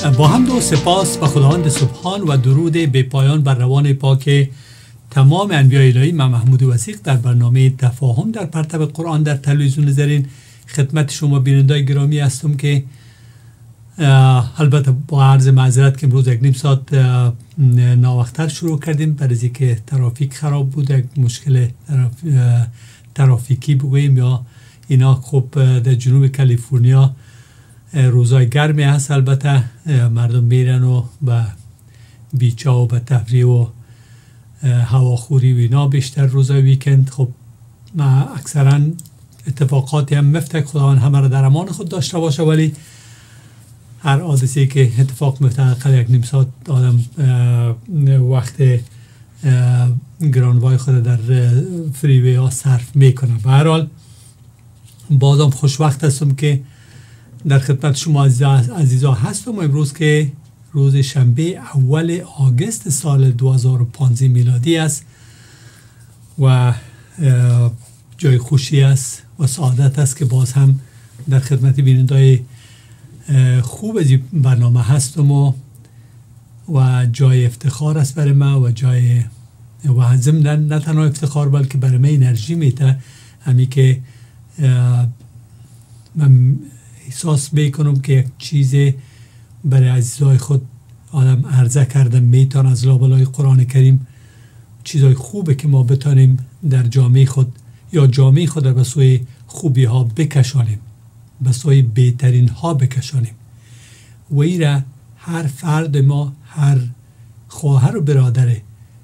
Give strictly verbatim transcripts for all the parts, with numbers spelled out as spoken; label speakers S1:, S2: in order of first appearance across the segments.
S1: با حمد و سپاس به خداوند سبحان و درود بی پایان بر روان پاک تمام انبیاء الهی، من محمود وثیق در برنامه تفاهم در پرتو قرآن در تلویزیون زرین خدمت شما بینندگان گرامی هستم که البته با عرض معذرت که امروز یک نیم ساعت ناوقتر شروع کردیم برای اینکه ترافیک خراب بود، یک مشکل ترافیکی بگوییم یا اینا. خب در جنوب کالیفرنیا روزای گرمی هست، البته مردم میرن و به بیچا و به تفریح و هواخوری و اینا بیشتر روزای ویکند. خب ما اکثرا اتفاقاتی هم مفته، خداوند همه را در امان خود داشته باشه، ولی هر حادثه‌ای که اتفاق میفته حداقل یک نیم ساعت آدم وقت گرانوای خود در فریوی ها صرف میکنه. به هر حال بازم خوشوقت هستم که در خدمت شما عزیزا هستم. امروز که روز شنبه اول آگوست سال دو هزار و پانزده میلادی است و جای خوشی است و سعادت است که باز هم در خدمت بینندگان خوب از این برنامه هستم و و جای افتخار است برای ما و جای و ضمن نه تنها افتخار بلکه برای من انرژی میده، همین که من احساس میکنم که یک چیز برای عزیزای خود آدم عرضه کردم میتونه از لابلای قرآن کریم چیزای خوبه که ما بتانیم در جامعه خود یا جامعه خود را به سوی خوبی ها بکشانیم، به سوی بهترین ها بکشانیم و ایره هر فرد ما، هر خواهر و برادر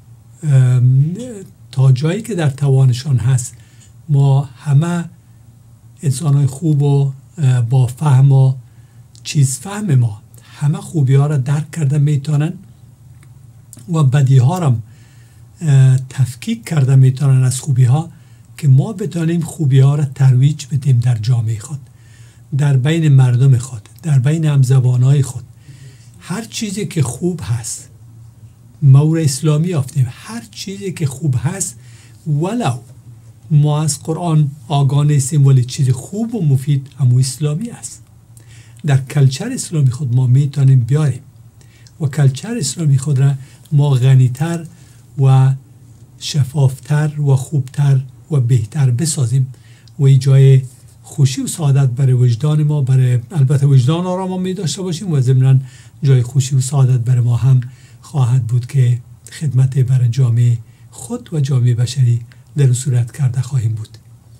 S1: تا جایی که در توانشان هست، ما همه انسان های خوب و با فهم و چیز فهم ما همه خوبی ها را درک کرده میتونن و بدی ها را تفکیک کرده میتونن از خوبی ها، که ما بتانیم خوبی ها را ترویج بدیم در جامعه خود، در بین مردم خود، در بین همزبان های خود. هر چیزی که خوب هست مور اسلامی یافتیم، هر چیزی که خوب هست ولو ما از قرآن آگاه نیستیم ولی چیز خوب و مفید همو اسلامی است. در کلچر اسلامی خود ما میتونیم بیاریم و کلچر اسلامی خود را ما غنیتر و شفافتر و خوبتر و بهتر بسازیم و این جای خوشی و سعادت برای وجدان ما، برای البته وجدان آرام ما می داشته باشیم و ضمناً جای خوشی و سعادت برای ما هم خواهد بود که خدمت برای جامعه خود و جامعه بشری در صورت کرده خواهیم بود.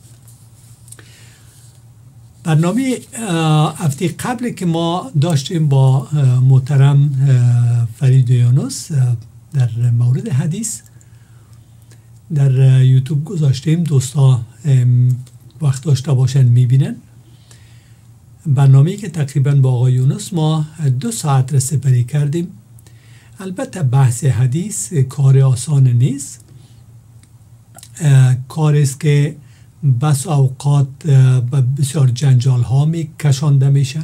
S1: برنامه هفته قبل که ما داشتیم با محترم فرید یونس در مورد حدیث در یوتیوب گذاشتیم، دوستا وقت داشته باشن میبینن. برنامه‌ای که تقریبا با آقای یونس ما دو ساعت را سپری کردیم. البته بحث حدیث کار آسان نیست، کاری است که بس اوقات به بسیار جنجال ها می کشانده میشه.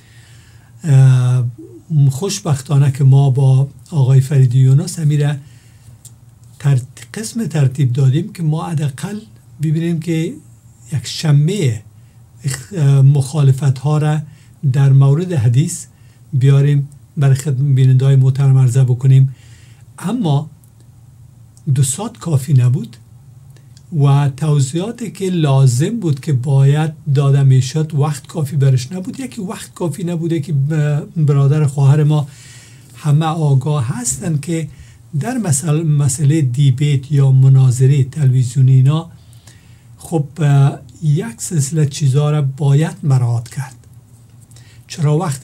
S1: خوشبختانه که ما با آقای فرید یونس امیره تر... قسم ترتیب دادیم که ما حداقل ببینیم که یک شمه مخالفت ها را در مورد حدیث بیاریم برای خدمت بینندگان محترم عرضه بکنیم. اما دو ساعت کافی نبود و توضیحاتی که لازم بود که باید داده میشد وقت کافی برش نبود. یکی وقت کافی نبوده که برادر خواهر ما همه آگاه هستند که در مسئله, مسئله دیبیت یا مناظره تلویزیونی اینا خب یک سلسله چیزها را باید مراعات کرد، چرا وقت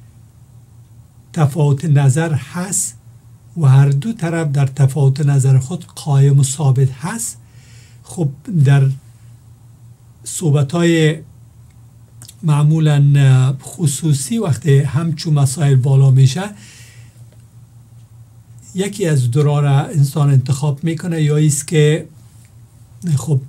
S1: تفاوت نظر هست و هر دو طرف در تفاوت نظر خود قایم و ثابت هست، خب در صحبت‌های معمولا خصوصی وقتی همچون مسائل بالا میشه یکی از دو راه را انسان انتخاب میکنه، یا ایست که خب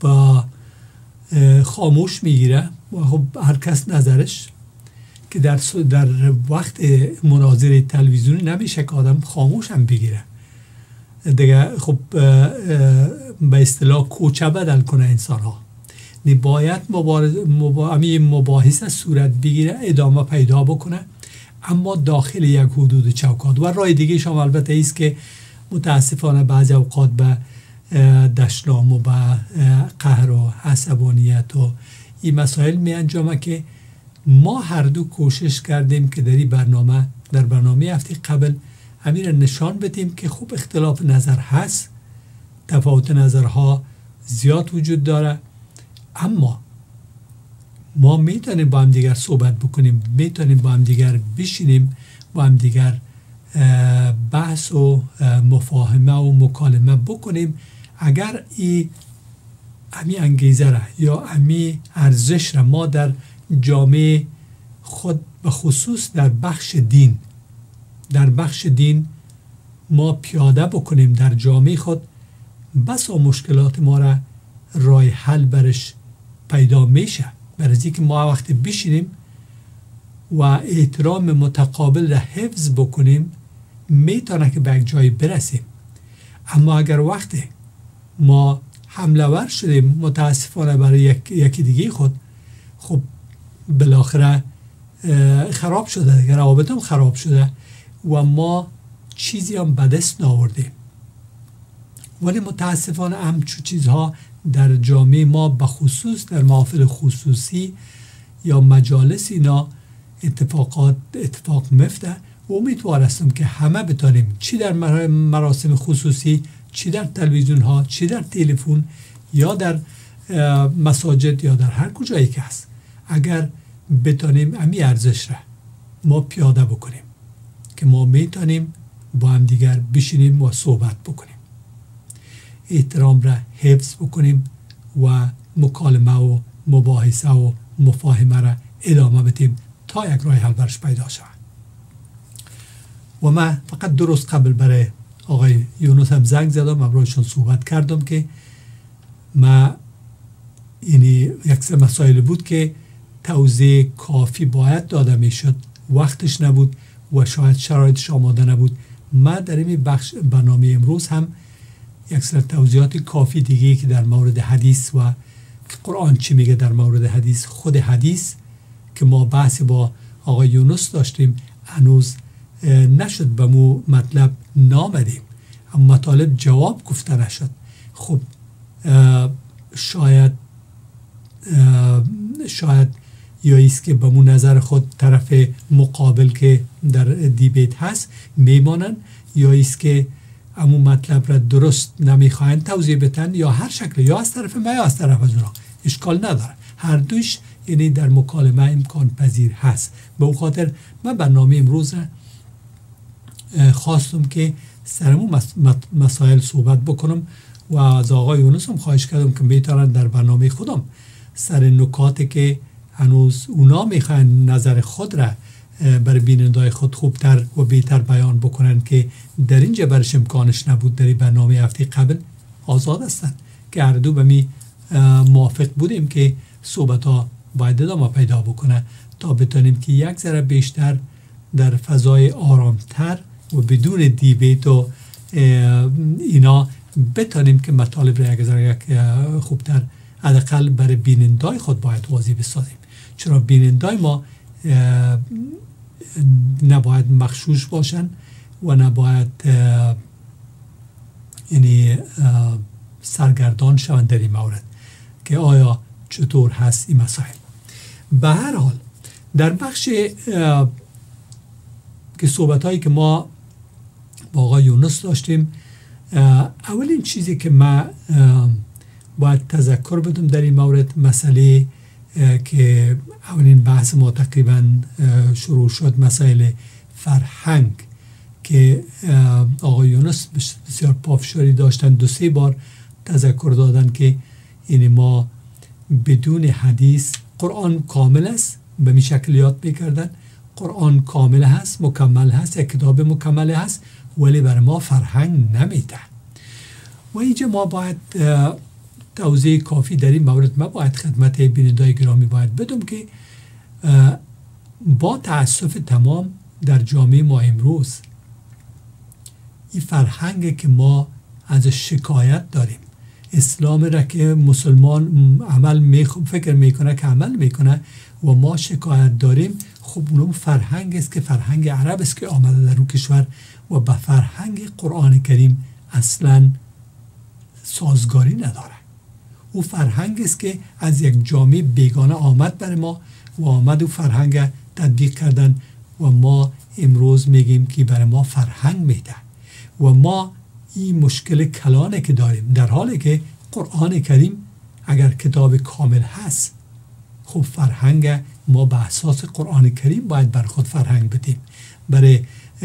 S1: خاموش میگیره و خب هر کس نظرش، که در در وقت مناظره تلویزیونی نمیشه که آدم خاموش هم بگیره دیگه. خب به اصطلاح کوچه بدل کنه انسان ها، باید مبارز مبا... مباحث صورت بگیره، ادامه پیدا بکنه. اما داخل یک حدود چوکات. و راه دیگه شما البته ایست که متاسفانه بعضی اوقات به دشنام و به قهر و عصبانیت و این مسائل می انجامه که ما هر دو کوشش کردیم که در این برنامه در برنامه هفته قبل امیر نشان بدیم که خوب اختلاف نظر هست، تفاوت نظرها زیاد وجود داره، اما ما میتونیم با هم دیگر صحبت بکنیم، میتونیم با هم دیگر بشینیم، با هم دیگر بحث و مفاهمه و مکالمه بکنیم. اگر این امی انگیزه را یا امی ارزش را ما در جامعه خود به خصوص در بخش دین در بخش دین ما پیاده بکنیم در جامعه خود، بسا مشکلات ما را راه حل برش پیدا میشه. برای که ما وقتی بشینیم و احترام متقابل را حفظ بکنیم میتونه که به یک جایی برسیم. اما اگر وقتی ما حمله ور شدیم متاسفانه برای یک، یکی دیگه خود، خب بالاخره خراب شده دیگه، روابط هم خراب شده و ما چیزی هم به دست نآوردیم. ولی متاسفانه همچون چیزها در جامعه ما به خصوص در محافل خصوصی یا مجالس اینا اتفاقات اتفاق مفته و امیدوار هستم که همه بتانیم چی در مراسم خصوصی، چی در تلویزیون ها، چی در تلفن یا در مساجد یا در هر کجایی که هست، اگر بتانیم امی ارزش را ما پیاده بکنیم که ما میتونیم با هم دیگر بشینیم و صحبت بکنیم، احترام را حفظ بکنیم و مکالمه و مباحثه و مفاهمه را ادامه بدیم تا یک راه حل برش پیدا شود. و من فقط درست قبل برای آقای یونس هم زنگ زدم، امروزشون صحبت کردم که ما اینی یک سه مسائل بود که توضیح کافی باید داده می شد، وقتش نبود و شاید شرایطش آماده نبود. ما در این بخش برنامه امروز هم یک سر توضیحات کافی دیگه که در مورد حدیث و قرآن چی میگه در مورد حدیث، خود حدیث که ما بحث با آقای یونس داشتیم هنوز نشد به مو مطلب نامدیم، اما مطالب جواب گفته نشد. خب شاید شاید یا ایست که به مو نظر خود طرف مقابل که در دیبیت هست میمانن، یا ایست که امو مطلب را درست نمیخواین توضیح بتن، یا هر شکل، یا از طرف ما یا از طرف از اونا، اشکال نداره. هر دوش یعنی در مکالمه امکان پذیر هست. به اون خاطر من برنامه امروز را خواستم که سرمو مسائل صحبت بکنم و از آقای یونس هم خواهش کردم که میتونن در برنامه خودم سر نکاتی که هنوز اونا میخوان نظر خود را برای بینندای خود خوبتر و بهتر بیان بکنن که در اینجا برش امکانش نبود، در این برنامه هفته قبل آزاد هستن که هر دو به می موافق بودیم که صحبت ها باید ادامه پیدا بکنه تا بتونیم که یک ذره بیشتر در فضای آرامتر و بدون دیبیت و اینا بتونیم که مطالب را یک ذره خوبتر حداقل برای بینندای خود باید واضح بسازیم، چرا بینندای ما نباید مغشوش باشن و نباید یعنی سرگردان شوند در این مورد که آیا چطور هست این مسائل. به هر حال در بخش که صحبت هایی که ما با آقای یونس داشتیم، اولین چیزی که ما باید تذکر بدم در این مورد مسئله که اولین بحث ما تقریبا شروع شد، مسائل فرهنگ که آقای یونس بسیار پافشاری داشتن، دو سه بار تذکر دادن که این ما بدون حدیث قرآن کامل است، به می شکل یاد میکردن قرآن کامل هست، مکمل هست، یک کتاب مکمل هست، ولی بر ما فرهنگ نمیده. و اینجا ما باید توضیح کافی در این مورد ما باید خدمت بینندای گرامی باید بدم که با تأسف تمام در جامعه ما امروز این فرهنگ که ما از شکایت داریم، اسلام را که مسلمان عمل می فکر میکنه که عمل میکنه و ما شکایت داریم، خب اونم فرهنگ است که فرهنگ عرب است که آمده در اون کشور و به فرهنگ قرآن کریم اصلا سازگاری نداره. او فرهنگ است که از یک جامعه بیگانه آمد بر ما و آمد و فرهنگ تطبیق کردن و ما امروز میگیم که برای ما فرهنگ میده و ما این مشکل کلانه که داریم، در حالی که قرآن کریم اگر کتاب کامل هست، خب فرهنگ ما به اساس قرآن کریم باید بر خود فرهنگ بدیم. برای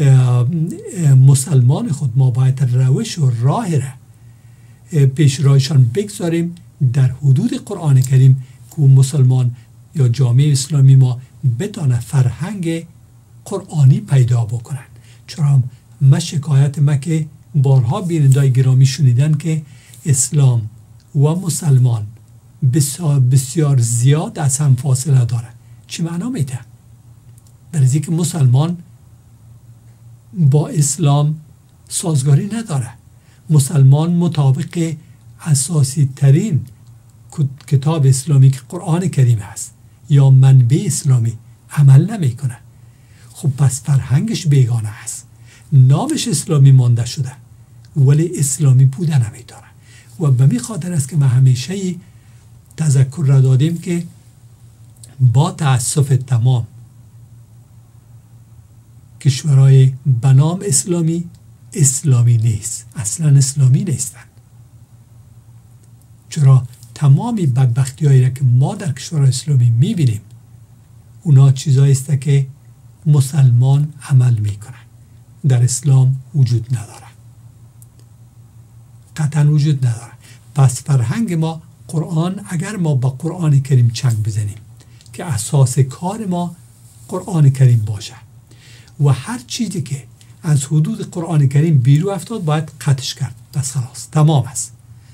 S1: مسلمان خود ما باید روش و راه را پیش رایشان بگذاریم در حدود قرآن کریم که مسلمان یا جامعه اسلامی ما بتانه فرهنگ قرآنی پیدا بکنن. چرا ما شکایت ما که بارها بینندای گرامی شنیدن که اسلام و مسلمان بسیار, بسیار زیاد از هم فاصله داره. چی معنا میده؟ برای که مسلمان با اسلام سازگاری نداره. مسلمان مطابق اساسی ترین کتاب اسلامی که قرآن کریم هست یا منبع اسلامی عمل نمیکنه. خب پس فرهنگش بیگانه است، نامش اسلامی مانده شده ولی اسلامی بوده نمیداره. و به می خاطر است که ما همیشه تذکر را دادیم که با تأسف تمام کشورهای بنام اسلامی اسلامی نیست، اصلا اسلامی نیستند. چرا تمامی بدبختی هایی را که ما در کشورهای اسلامی میبینیم اونا چیزایی است که مسلمان عمل میکنن، در اسلام وجود نداره، قطعا وجود نداره. پس فرهنگ ما قرآن، اگر ما با قرآن کریم چنگ بزنیم که اساس کار ما قرآن کریم باشه و هر چیزی که از حدود قرآن کریم بیرون افتاد باید قطعش کرد، بس خلاص تمام است.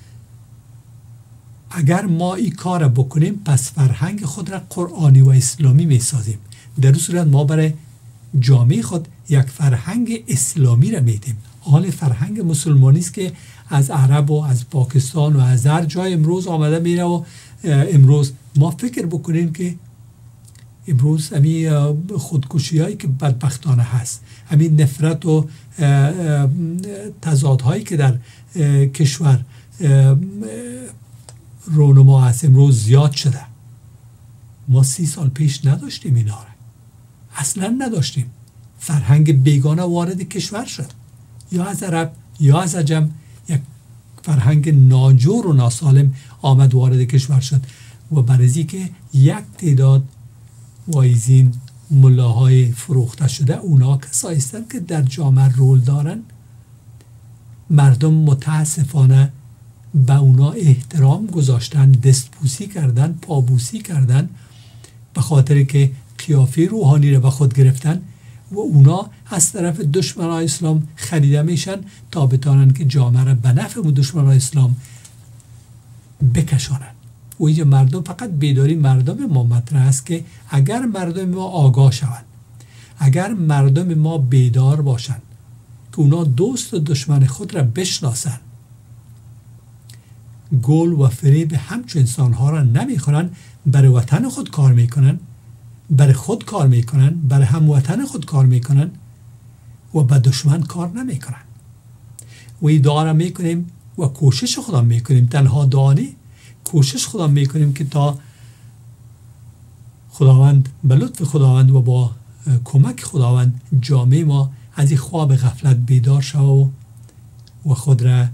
S1: اگر ما این کار بکنیم پس فرهنگ خود را قرآنی و اسلامی می سازیم. در این صورت ما برای جامعه خود یک فرهنگ اسلامی را میدیم. حال فرهنگ مسلمانی است که از عرب و از پاکستان و از هر جای امروز آمده میره و امروز ما فکر بکنیم که امروز همین خودکشی هایی که بدبختانه هست، همین نفرت و تضادهایی که در کشور رونما هست امروز زیاد شده. ما سی سال پیش نداشتیم اینا را، اصلا نداشتیم. فرهنگ بیگانه وارد کشور شد، یا از عرب یا از عجم یک فرهنگ ناجور و ناسالم آمد وارد کشور شد و برای که یک تعداد وایزین ملاهای فروخته شده اونا کسایی هستند که در جامعه رول دارن، مردم متاسفانه به اونا احترام گذاشتن، دستبوسی کردن، پابوسی کردن، به خاطر که قیافه روحانی را به خود گرفتن و اونا از طرف دشمنان اسلام خریده میشن تا بتانن که جامعه را به نفع دشمنان اسلام بکشانن. و اینجا مردم فقط بیداری مردم ما مطرح است که اگر مردم ما آگاه شوند، اگر مردم ما بیدار باشند که اونا دوست و دشمن خود را بشناسن، گول و فریب همچون انسانها را نمیخورن، برای وطن خود کار میکنن، برای خود کار میکنن، برای هموطن خود کار میکنن و به دشمن کار نمیکنن. و این دعا را میکنیم و کوشش خودم میکنیم، تنها دعا نه، کوشش خودم میکنیم که تا خداوند به لطف خداوند و با کمک خداوند جامعه ما از این خواب غفلت بیدار شود و خود را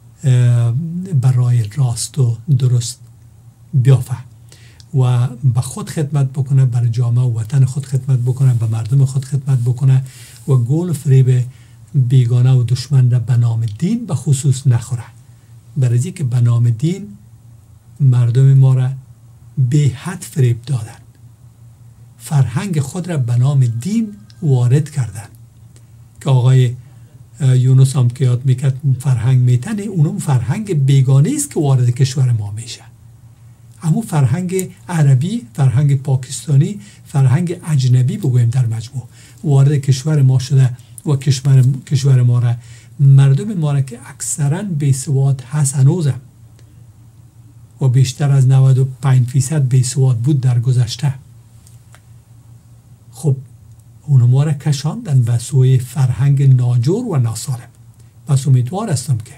S1: برای راست و درست بیافه و به خود خدمت بکنه، برای جامعه و وطن خود خدمت بکنه، به مردم خود خدمت بکنه و گول و فریب بیگانه و دشمن را به نام دین به خصوص نخوره. برای که به نام دین مردم ما را به حد فریب دادن، فرهنگ خود را به نام دین وارد کردن که آقای یونس هم که یاد میکرد فرهنگ میتنه، اونم فرهنگ بیگانه است که وارد کشور ما میشه. اما فرهنگ عربی، فرهنگ پاکستانی، فرهنگ اجنبی بگویم در مجموع وارد کشور ما شده و کشور, کشور ما را، مردم ما را که اکثرا بیسواد هست هنوزم و بیشتر از نود و پنج فیصد بیسواد بود در گذشته، خب اونها را کشاندن به سوی فرهنگ ناجور و ناسالم. پس امیدوار هستم که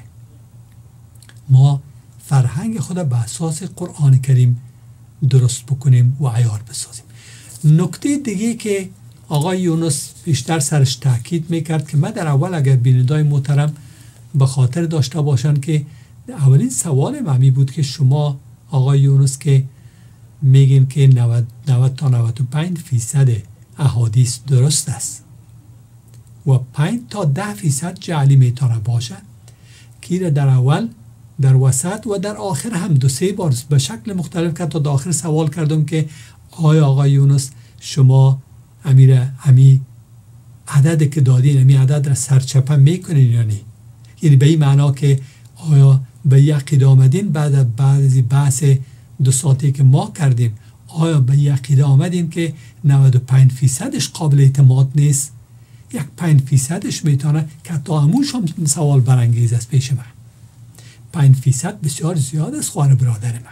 S1: ما فرهنگ خود به اساس قرآن کریم درست بکنیم و عیار بسازیم. نکته دیگه که آقای یونس بیشتر سرش تاکید میکرد که من در اول اگر بینندای محترم به خاطر داشته باشن که اولین سوال ممی بود که شما آقای یونس که میگین که نود تا نود و پنج فیصد احادیث درست است و پنج تا ده فیصد جعلی میتونه باشه، که در اول، در وسط و در آخر هم دو سه بار به شکل مختلف کرد تا در آخر سوال کردم که آیا آقای یونس شما امیر امی عدد که دادین امی عدد را سرچپه میکنین یا نه؟ یعنی به این معنا که آیا به یقید آمدین بعد بعد از بحث دو ساعتی که ما کردیم آیا به یقید آمدین که نود و پنج فیصدش قابل اعتماد نیست؟ یک پنج فیصدش میتونه که تا همونش هم سوال برانگیز است پیش من. پنج فیصد بسیار زیاد است خواهر برادر من،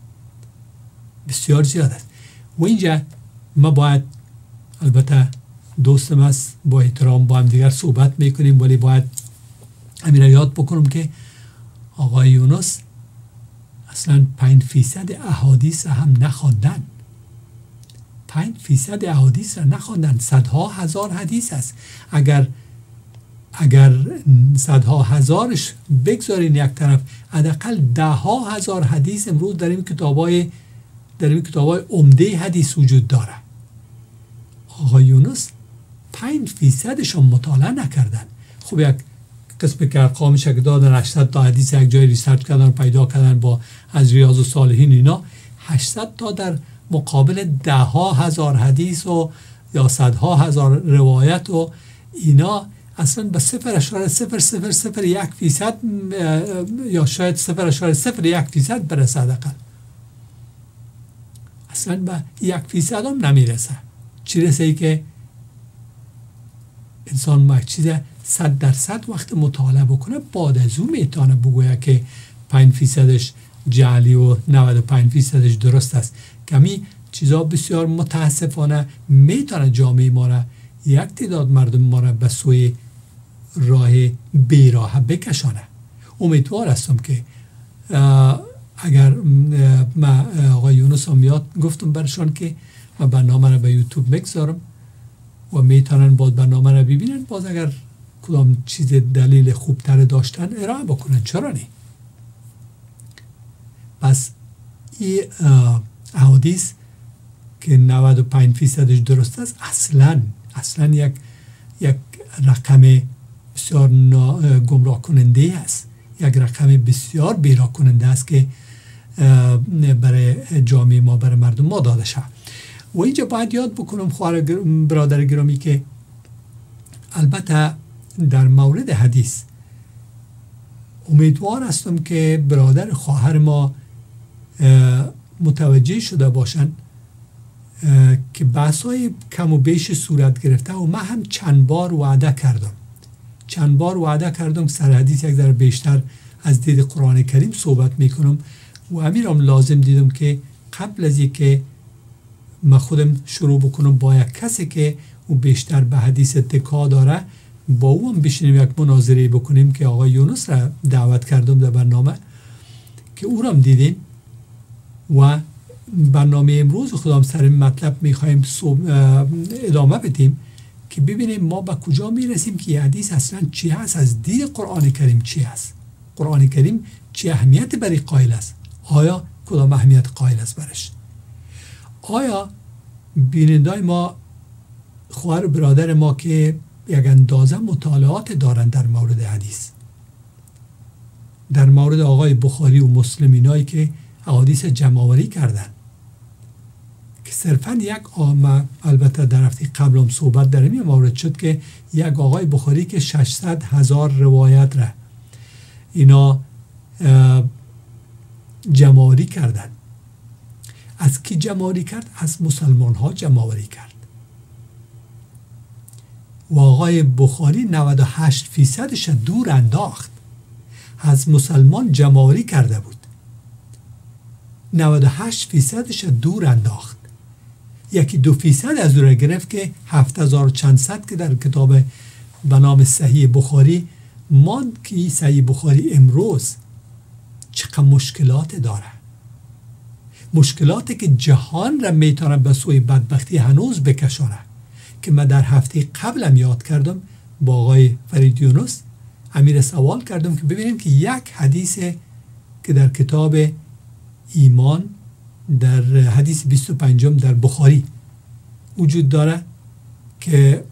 S1: بسیار زیاد است. و اینجا ما باید، البته دوستم است با احترام با هم دیگر صحبت میکنیم، ولی باید همین را یاد بکنم که آقای یونس اصلا پنج فیصد احادیث هم نخواندن. پنج فیصد احادیث را نخواندن. صدها هزار حدیث است. اگر اگر صدها هزارش بگذارین یک طرف، حداقل ده ها هزار حدیث امروز در این کتابای در این کتابای عمده حدیث وجود داره. آقای یونس پنج فیصدش هم مطالعه نکردن. خب یک قسم که ارقامش که دادن هشتصد تا حدیث یک جای ریسرچ کردن و پیدا کردن با از ریاض الصالحین اینا، هشتصد تا در مقابل ده ها هزار حدیث و یا صدها هزار روایت و اینا اصلا به صفر اشاره صفر صفر صفر یک فیصد یا شاید صفر اشاره صفر یک فیصد برسه. حداقل اصلا به یک فیصد هم نمیرسه. چی رسه ای که انسان ما چیز صد درصد وقت مطالعه بکنه بعد از اون میتونه بگویه که پنج فیصدش جعلی و نود و پنج فیصدش درست است. کمی چیزا بسیار متاسفانه میتونه جامعه ما را، یک تعداد مردم ما را به سوی راه بیراه بکشانه. امیدوار هستم که اگر ما آقای یونس هم یاد گفتم برشان که ما برنامه را به یوتیوب میگذارم و میتونن باز برنامه را ببینن، باز اگر کدام چیز دلیل خوبتر داشتن ارائه بکنن، چرا نه؟ پس این احادیث که نود و پنج فیصدش درست است اصلا اصلا یک یک رقم بسیار گمراه کننده است، یک رقم بسیار بیراه کننده است که برای جامعه ما، برای مردم ما داده شد. و اینجا باید یاد بکنم خواهر برادر گرامی که البته در مورد حدیث امیدوار هستم که برادر خواهر ما متوجه شده باشند که بحث‌های کم و بیش صورت گرفته و من هم چند بار وعده کردم چند بار وعده کردم سر حدیث یک ذره بیشتر از دید قرآن کریم صحبت میکنم و امیرم لازم دیدم که قبل از اینکه من خودم شروع بکنم با یک کسی که او بیشتر به حدیث اتکا داره با او هم بشینیم یک مناظره بکنیم که آقای یونس را دعوت کردم در برنامه که او را هم دیدیم و برنامه امروز خودم سر این مطلب میخوایم ادامه بدیم که ببینیم ما به کجا میرسیم که یه حدیث اصلا چی هست، از دید قرآن کریم چی هست، قرآن کریم چی اهمیت برای قائل است، آیا کدام اهمیت قائل است برش، آیا بینندای ما خواهر برادر ما که یک اندازه مطالعات دارن در مورد حدیث، در مورد آقای بخاری و مسلم اینایی که احادیث جمع‌آوری کردن که صرفا یک آمه، البته در هفته قبل هم صحبت در این مورد شد که یک آقای بخاری که ششصد هزار روایت را اینا جمع‌آوری کردن. از کی جمع‌آوری کرد؟ از مسلمان ها جمع‌آوری کرد و آقای بخاری نود و هشت فیصدش دور انداخت، از مسلمان جمع‌آوری کرده بود، نود و هشت فیصدش دور انداخت. یکی دو فیصد از او را گرفت که هفت هزار و چند صد که در کتاب به نام صحیح بخاری ماند که صحیح بخاری امروز چقدر مشکلات داره، مشکلاتی که جهان را میتونه به سوی بدبختی هنوز بکشانه. که من در هفته قبلم یاد کردم با آقای فرید یونس امیر سوال کردم که ببینیم که یک حدیث که در کتاب ایمان در حدیث بیست و پنجم در بخاری وجود داره که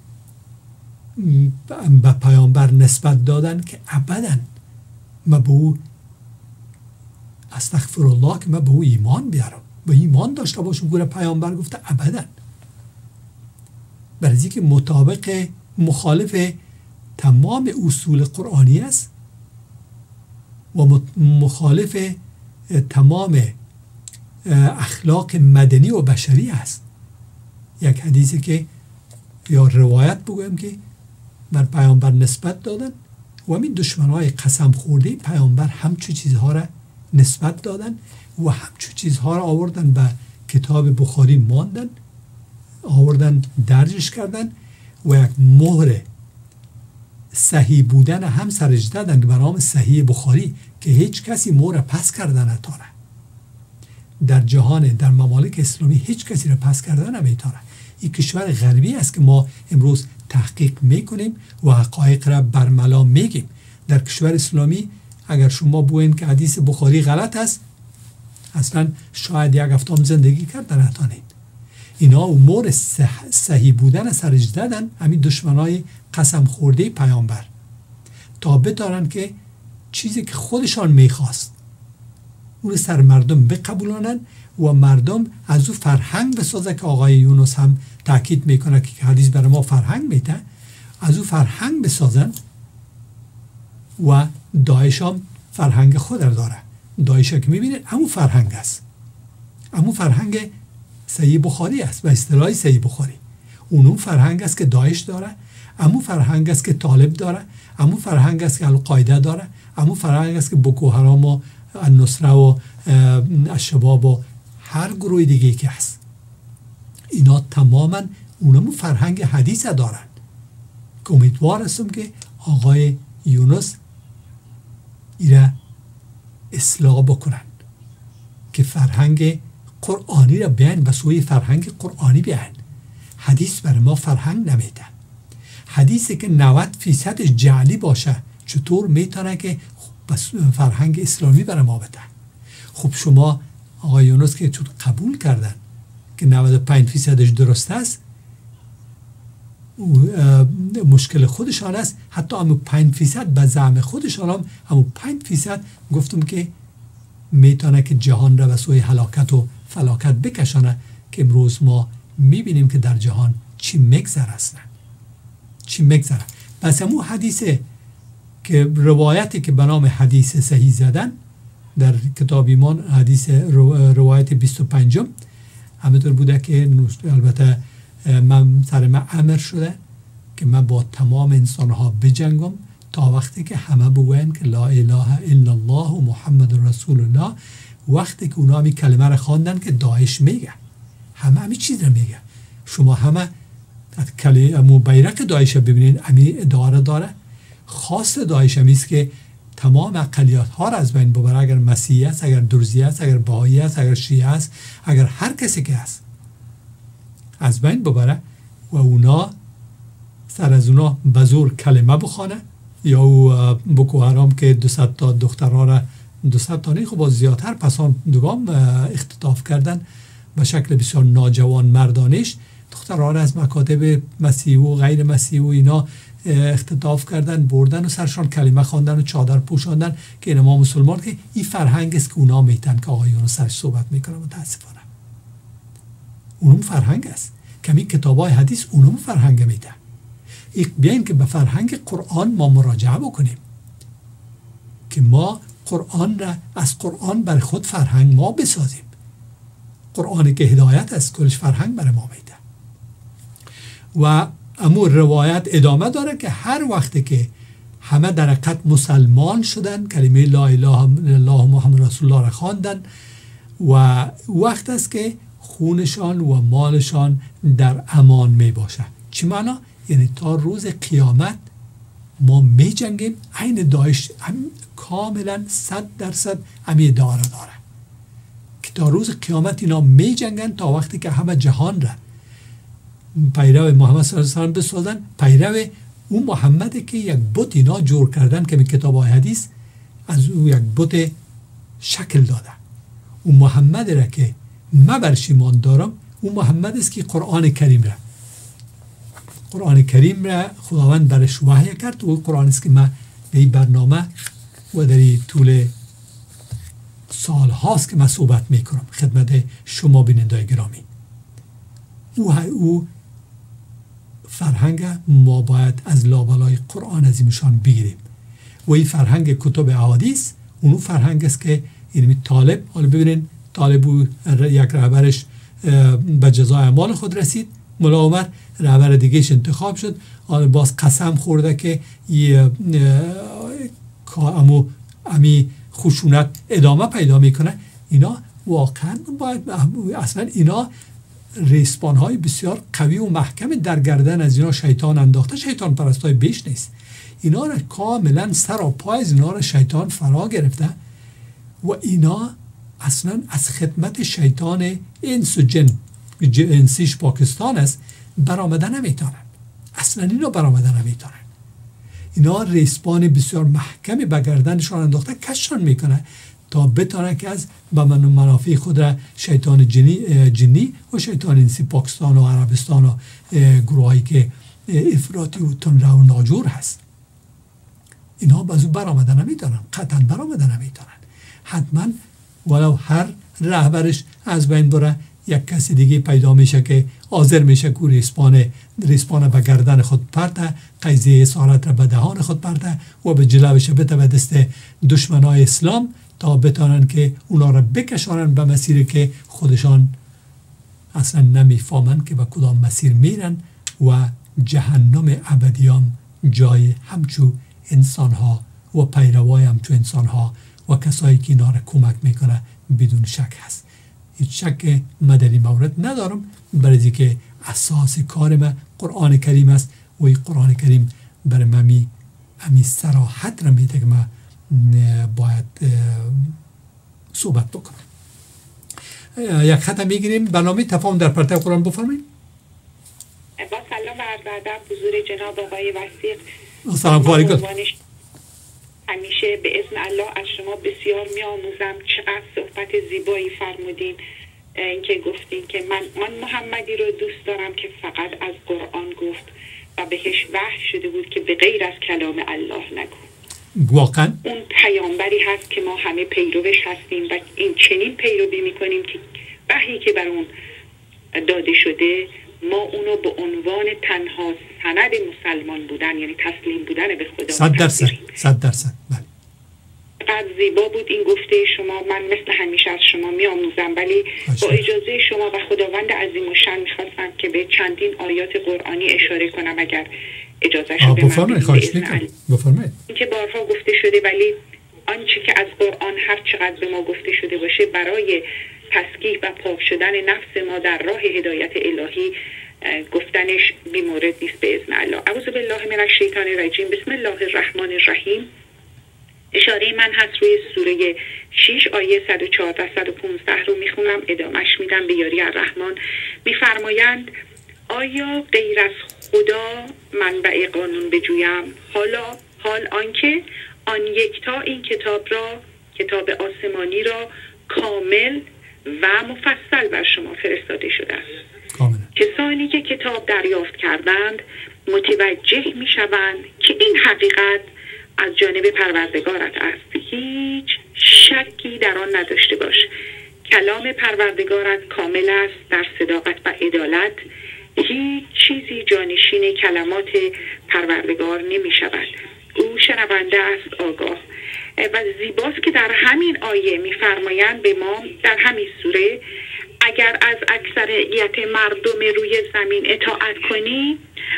S1: به پیامبر نسبت دادن که ابداً ما به او استغفر الله که ما به او ایمان بیارم، به ایمان داشته باشم. گوره پیامبر گفته ابداً، برای که مطابق مخالف تمام اصول قرآنی است و مخالف تمام اخلاق مدنی و بشری است. یک حدیثی که یا روایت بگویم که بر پیامبر نسبت دادن و همین دشمنای قسم خورده پیامبر همچو چیزها را نسبت دادن و همچو چیزها را آوردن به کتاب بخاری ماندن، آوردن درجش کردن و یک مهر صحیح بودن هم سرش دادن به نام صحیح بخاری که هیچ کسی مهر پس کردن نتونه. در جهان در ممالک اسلامی هیچ کسی را پس کردن نمیتونه. این کشور غربی است که ما امروز تحقیق میکنیم و حقایق را برملا میگیم. در کشور اسلامی اگر شما بگوین که حدیث بخاری غلط است، اصلا شاید یک هفته هم زندگی کردن نتونید. اینا امور صحیح بودن سرش دادن همین دشمنای قسم خورده پیامبر تا بدارن که چیزی که خودشان میخواست اون سر مردم بقبولانن و مردم از او فرهنگ بسازه که آقای یونس هم تاکید میکنه که حدیث برای ما فرهنگ میده، از او فرهنگ بسازن و داعش هم فرهنگ خود را داره. داعش که میبینید همون فرهنگ است، همون فرهنگ صحیح بخاری است و اصطلاح صحیح بخاری اونم فرهنگ است که داعش داره، همون فرهنگ است که طالب داره، همون فرهنگ است که القاعده داره، همون فرهنگ است که بوکو حرام و النصره و الشباب و هر گروه دیگه که هست. اینا تماما اونم فرهنگ حدیث دارن که امیدوار هستم که آقای یونس ایره اصلاح بکنن که فرهنگ قرآنی را بیان به سوی فرهنگ قرآنی بیان. حدیث بر ما فرهنگ نمیده. حدیثی که نود فیصد جعلی باشه چطور میتونه که فرهنگ اسلامی بر ما بده؟ خب شما آقای یونس که چون قبول کردن که نود و پنج فیصدش درست است، مشکل خودشان است. حتی همون پنج فیصد به زعم خودشان هم همون پنج فیصد گفتم که میتونه که جهان را به سوی هلاکت و فلاکت بکشانه که امروز ما میبینیم که در جهان چی مگذر اصلا چی مگذره. پس همون حدیثه که روایتی که به نام حدیث صحیح زدن در کتاب ایمان حدیث رو روایت بیست و پنجم همینطور بوده که البته من سر من امر شده که من با تمام انسانها بجنگم تا وقتی که همه بگوین که لا اله الا الله و محمد رسول الله. وقتی که اونا همی کلمه را خواندن که داعش میگه، همه همی چیز را میگه. شما همه کلمه بیرق داعش را ببینید، همی اداره داره. خاص داعش همیست که تمام اقلیت ها را از بین ببره. اگر مسیحی است، اگر درزی است، اگر بهایی است، اگر شیعه است، اگر هر کسی که است از بین ببره و اونا سر از اونا بزور کلمه بخوانه. یا او بوکو حرام که دوصد تا دخترها را دوصد تا نه خب با زیادتر پسان دوگام اختطاف کردن به شکل بسیار ناجوان مردانش. دخترها را از مکاتب مسیحی و غیر مسیحی و اینا اختطاف کردن، بردن و سرشان کلمه خواندن و چادر پوشاندن که اینا ما مسلمان که این فرهنگ است که اونا میتن که آقایون سرش صحبت میکنن. متاسفانه اونم فرهنگ است که این کتاب های حدیث اونم فرهنگ میتن. بیاین که به فرهنگ قرآن ما مراجعه بکنیم که ما قرآن را از قرآن بر خود فرهنگ ما بسازیم. قرآن که هدایت است کلش فرهنگ بر ما میده. و امور روایت ادامه داره که هر وقتی که همه در حقیقت مسلمان شدن، کلمه لا اله الا الله محمد رسول الله را خواندن و وقت است که خونشان و مالشان در امان می باشه. چی معنا؟ یعنی تا روز قیامت ما می جنگیم. عین داعش هم کاملا صد درصد همی داره داره که تا روز قیامت اینا می جنگن تا وقتی که همه جهان را پیرو محمد صلی الله علیه و بسازن، پیرو اون محمد که یک بت اینا جور کردن که می کتاب های حدیث از اون یک بت شکل داده. اون محمد را که من برش ایمان دارم، اون محمد است که قرآن کریم را قرآن کریم را خداوند برش وحی کرد و قرآن است که من به این برنامه و در طول سال هاست که من صحبت میکنم خدمت شما بیننده گرامی. او او فرهنگ ما باید از لابلای قرآن عظیمشان بگیریم و این فرهنگ کتب احادیث اونو فرهنگ است که یعنی طالب، حالا ببینین طالب یک رهبرش به جزای اعمال خود رسید، ملا عمر رهبر دیگهش انتخاب شد، حالا باز قسم خورده که امو امی خشونت ادامه پیدا میکنه. اینا واقعا باید اصلا اینا ریسپان های بسیار قوی و محکم در گردن از اینا شیطان انداخته. شیطان پرستای بیش نیست، اینا را کاملا سر و پای از اینا را شیطان فرا گرفته و اینا اصلا از خدمت شیطان انس و جن، انسیش پاکستان است، برآمده نمیتونن. اصلا اینا برآمده نمیتونن. اینا ریسپان بسیار محکمی به گردنشان انداخته، کششان میکنه تا بتانه که از به من منافع خود را شیطان جنی, جنی و شیطان انسی پاکستان و عربستان و گروهایی که افراطی و تندرو و ناجور هست، اینا بازو برآمده نمیتونن، قطعا برآمده نمیتونن. حتما ولو هر رهبرش از بین بره، یک کسی دیگه پیدا میشه که حاضر میشه که ریسپان ریسپان به گردن خود پرته، قضیه اسارت را به دهان خود پرته و به جلوش بده به دست دشمنای اسلام تا بتانن که اونا را بکشانن به مسیری که خودشان اصلا نمیفهمن که به کدام مسیر میرن و جهنم ابدیان جای همچو انسان ها و پیروای همچو انسان ها و کسایی که اینا را کمک میکنه بدون شک هست. هیچ شک من در این مورد ندارم، برای که اساس کار من قرآن کریم است و این قرآن کریم برای من می همی صراحت را میده که من باید صحبت بکنم. یک خط میگیریم. برنامه تفاهم در پرتو قرآن بفرمایید.
S2: با سلام و عرض ادب حضور جناب آقای وثیق.
S1: سلام علیکم.
S2: همیشه به اذن الله از شما بسیار میآموزم. چقدر صحبت زیبایی فرمودین، اینکه گفتین که من من محمدی رو دوست دارم که فقط از قرآن گفت و بهش وحی شده بود که به غیر از کلام الله نگو.
S1: واقعا
S2: اون پیامبری هست که ما همه پیروش هستیم و این چنین پیروی میکنیم که وحی که بر اون داده شده ما اونو به عنوان تنها سند مسلمان بودن، یعنی تسلیم بودن به خدا،
S1: صد درصد صد درصد بله.
S2: قد زیبا بود این گفته شما. من مثل همیشه از شما می آموزم، ولی با اجازه شما و خداوند عظیم و شان میخواستم که به چندین آیات قرآنی اشاره کنم اگر اجازه شو به من بدید.
S1: بفرمایید.
S2: این که بارها گفته شده، ولی آنچه که از قرآن هر چقدر به ما گفته شده باشه برای تسکیح و پاک شدن نفس ما در راه هدایت الهی گفتنش بی مورد نیست به اذن الله. اعوذ بالله من الشیطان الرجیم. بسم الله الرحمن الرحیم. اشاره من هست روی سوره شش آیه صد و چهارده صد و پانزده رو میخونم، ادامش میدم به یاری الرحمن. میفرمایند آیا غیر از خدا منبع قانون بجویم؟ حالا حال آنکه آن یکتا این کتاب را، کتاب آسمانی را کامل و مفصل بر شما فرستاده شده است.
S1: کاملا.
S2: کسانی که کتاب دریافت کردند متوجه میشوند که این حقیقت از جانب پروردگارت است، هیچ شکی در آن نداشته باش. کلام پروردگارت کامل است در صداقت و عدالت، هیچ چیزی جانشین کلمات پروردگار نمی شود. او شنونده است، آگاه. و زیباست که در همین آیه می‌فرمایند به ما در همین سوره اگر از اکثریت مردم روی زمین اطاعت کنی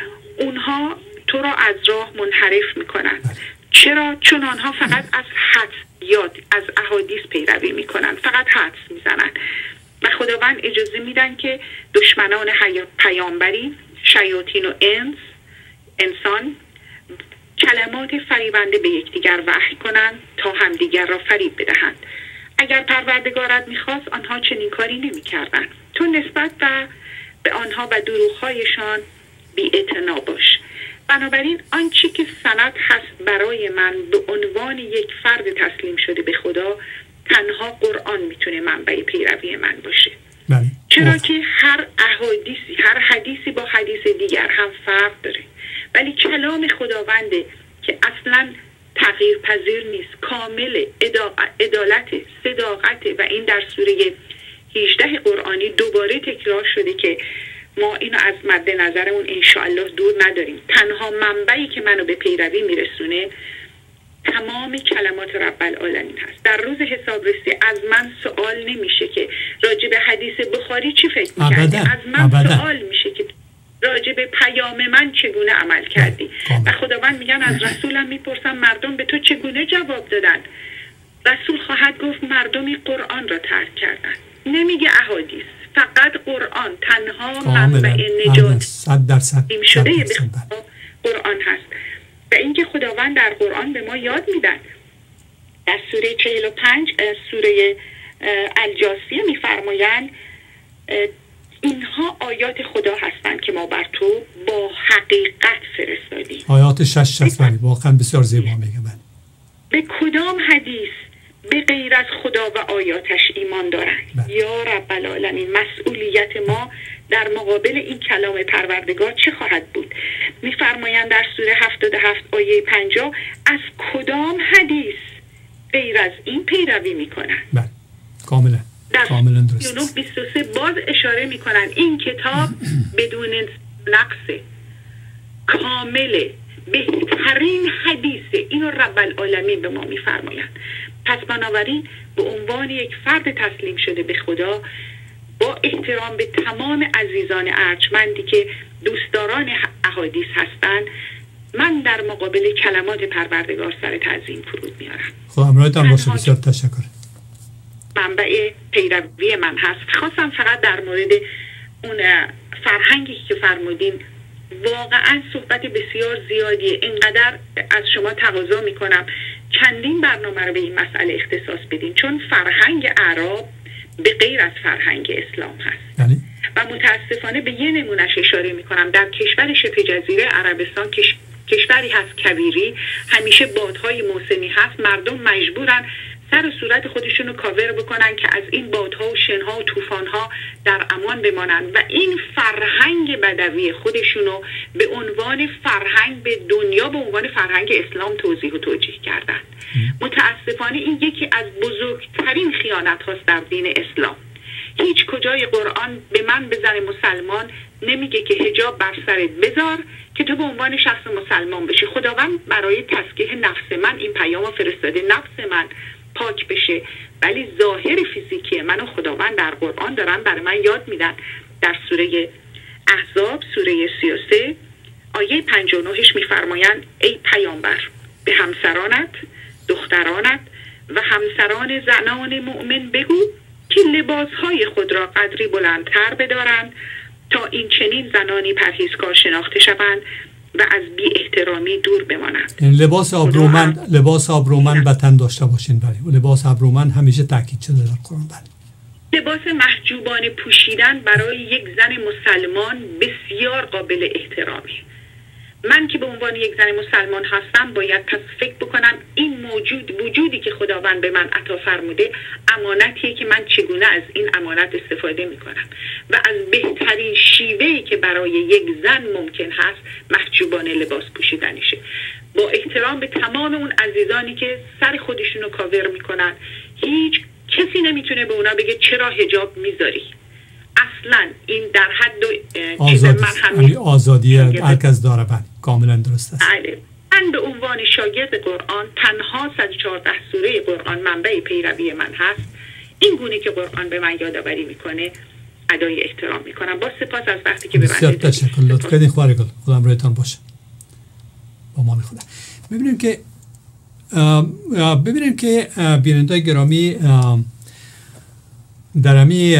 S2: اونها تو را از راه منحرف میکنن. چرا؟ چون آنها فقط از حدس یاد از احادیث پیروی میکنن، فقط حدس میزنن. و خداوند اجازه میدن که دشمنان پیامبری، شیاطین و انس انسان کلمات فریبنده به یکدیگر وحی کنند تا همدیگر را فریب بدهند. اگر پروردگارت میخواست آنها چنین کاری نمیکردند. تو نسبت به آنها و دروغ‌هایشان بی‌اعتنا باش. بنابراین آنچه که سند هست برای من به عنوان یک فرد تسلیم شده به خدا، تنها قرآن میتونه منبع پیروی من باشه.
S1: بله.
S2: چرا که هر احادیثی، هر حدیثی با حدیث دیگر هم فرق داره، ولی کلام خداونده که اصلا تغییر پذیر نیست، کامل، عدالت، صداقت، و این در سوره هجده قرآنی دوباره تکرار شده که ما اینو از مد نظرمون انشاءالله دور نداریم. تنها منبعی که منو به پیروی میرسونه تمام کلمات رب العالمین هست. در روز حسابرسی از من سوال نمیشه که راجع به حدیث بخاری چی فکر میکردی، از من ابدا. سوال میشه که راجع به پیام من چگونه عمل کردی. و خداوند میگن از رسولم میپرسم مردم به تو چگونه جواب دادن. رسول خواهد گفت مردمی قرآن را ترک کردن. نمیگه احادیث، فقط قرآن تنها منبع نجات این شده به قرآن هست. و اینکه خداوند در قرآن به ما یاد میدن. در سوره چهل و پنج سوره الجاثیه میفرمایند اینها آیات خدا هستند که ما بر تو با حقیقت فرستادیم.
S1: آیات شش شصت واقعا بسیار زیبا میگه. من
S2: به کدام حدیث به غیر از خدا و آیاتش ایمان دارند؟ یا رب العالمین، مسئولیت ما در مقابل این کلام پروردگار چه خواهد بود؟ میفرمایند در سوره هفتاد و هفت آیه پنجاه از کدام حدیث غیر از این پیروی میکنن؟
S1: بله کاملا کاملا درست.
S2: در بیست و سه باز اشاره میکنن این کتاب بدون نقص، کامل، بهترین حدیثه. اینو رب العالمین به ما میفرمایند. پس بنابراین به عنوان یک فرد تسلیم شده به خدا، با احترام به تمام عزیزان ارجمندی که دوستداران احادیث هستند، من در مقابل کلمات پروردگار سر تعظیم فرود میارم.
S1: خب همراهتان باشه. بسیار تشکر.
S2: منبع پیروی من هست. خواستم فقط در مورد اون فرهنگی که فرمودین، واقعا صحبت بسیار زیادیه. اینقدر از شما تقاضا میکنم چندین برنامه رو به این مسئله اختصاص بدین، چون فرهنگ اعراب به غیر از فرهنگ اسلام هست.
S1: یعنی؟
S2: و متاسفانه به یه نمونش اشاره میکنم. در کشور شبه جزیره عربستان، کش... کشوری هست کویری، همیشه بادهای موسمی هست، مردم مجبورن سر و صورت خودشون رو کاور بکنن که از این بادها و شنها و طوفانها در امان بمانن، و این فرهنگ بدوی خودشون رو به عنوان فرهنگ به دنیا به عنوان فرهنگ اسلام توضیح و توجیه کردن. متاسفانه این یکی از بزرگترین خیانت هاست در دین اسلام. هیچ کجای قرآن به من به زن مسلمان نمیگه که حجاب بر سرت بذار که تو به عنوان شخص مسلمان بشی. خداوند برای تزکیه نفس من این پیام فرستاده، نفس من پاک بشه، ولی ظاهر فیزیکی منو خداوند در قرآن دارن برای من یاد میدن. در سوره احزاب سوره سی و سه آیه پنجاه و نه میفرمایند ای پیامبر به همسرانت، دخترانت و همسران زنان مؤمن بگو که لباسهای خود را قدری بلندتر بدارند تا این چنین زنانی پرهیزکار شناخته شوند و از بی احترامی دور بمانند.
S1: این لباس آبرومند هم... لباس آبرومند به تن داشته باشین. ولی لباس آبرومند همیشه تاکید شده در قرآن. بله.
S2: لباس محجوبانه پوشیدن برای یک زن مسلمان بسیار قابل احترامی. من که به عنوان یک زن مسلمان هستم باید پس فکر بکنم این موجود وجودی که خداوند به من عطا فرموده امانتیه که من چگونه از این امانت استفاده میکنم و از بهترین شیوهی که برای یک زن ممکن هست محجوبانه لباس پوشیدنشه. با احترام به تمام اون عزیزانی که سر خودشونو کاور میکنن، هیچ کسی نمیتونه به اونا بگه چرا حجاب میذاری. اصلا این در حد چیز من
S1: همین آزادی هر کس داره. بله کاملا درست است.
S2: بله. من به عنوان شاگرد قرآن تنها صد و چهارده سوره قرآن منبع پیروی من هست. این گونه که قرآن به من یادآوری میکنه ادای احترام میکنم. با سپاس از وقتی که به من
S1: دادید. بسیار تشکر. لطف کردین خوارگل. خدا همراهتان باشه. با مان خدا. ببینیم که ببینیم که بینندگان گرامی در امی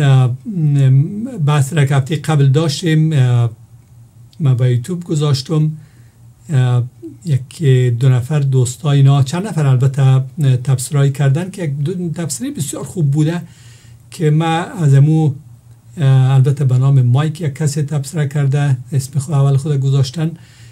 S1: بحث را که هفته قبل داشتیم من با یوتیوب گذاشتم، یک دو نفر دوستای اینا، چند نفر البته تفسیرایی کردن که یک تفسیری بسیار خوب بوده که من از امو البته به نام مایک یک کسی تفسیر کرده، اسم خود اول خود گذاشتن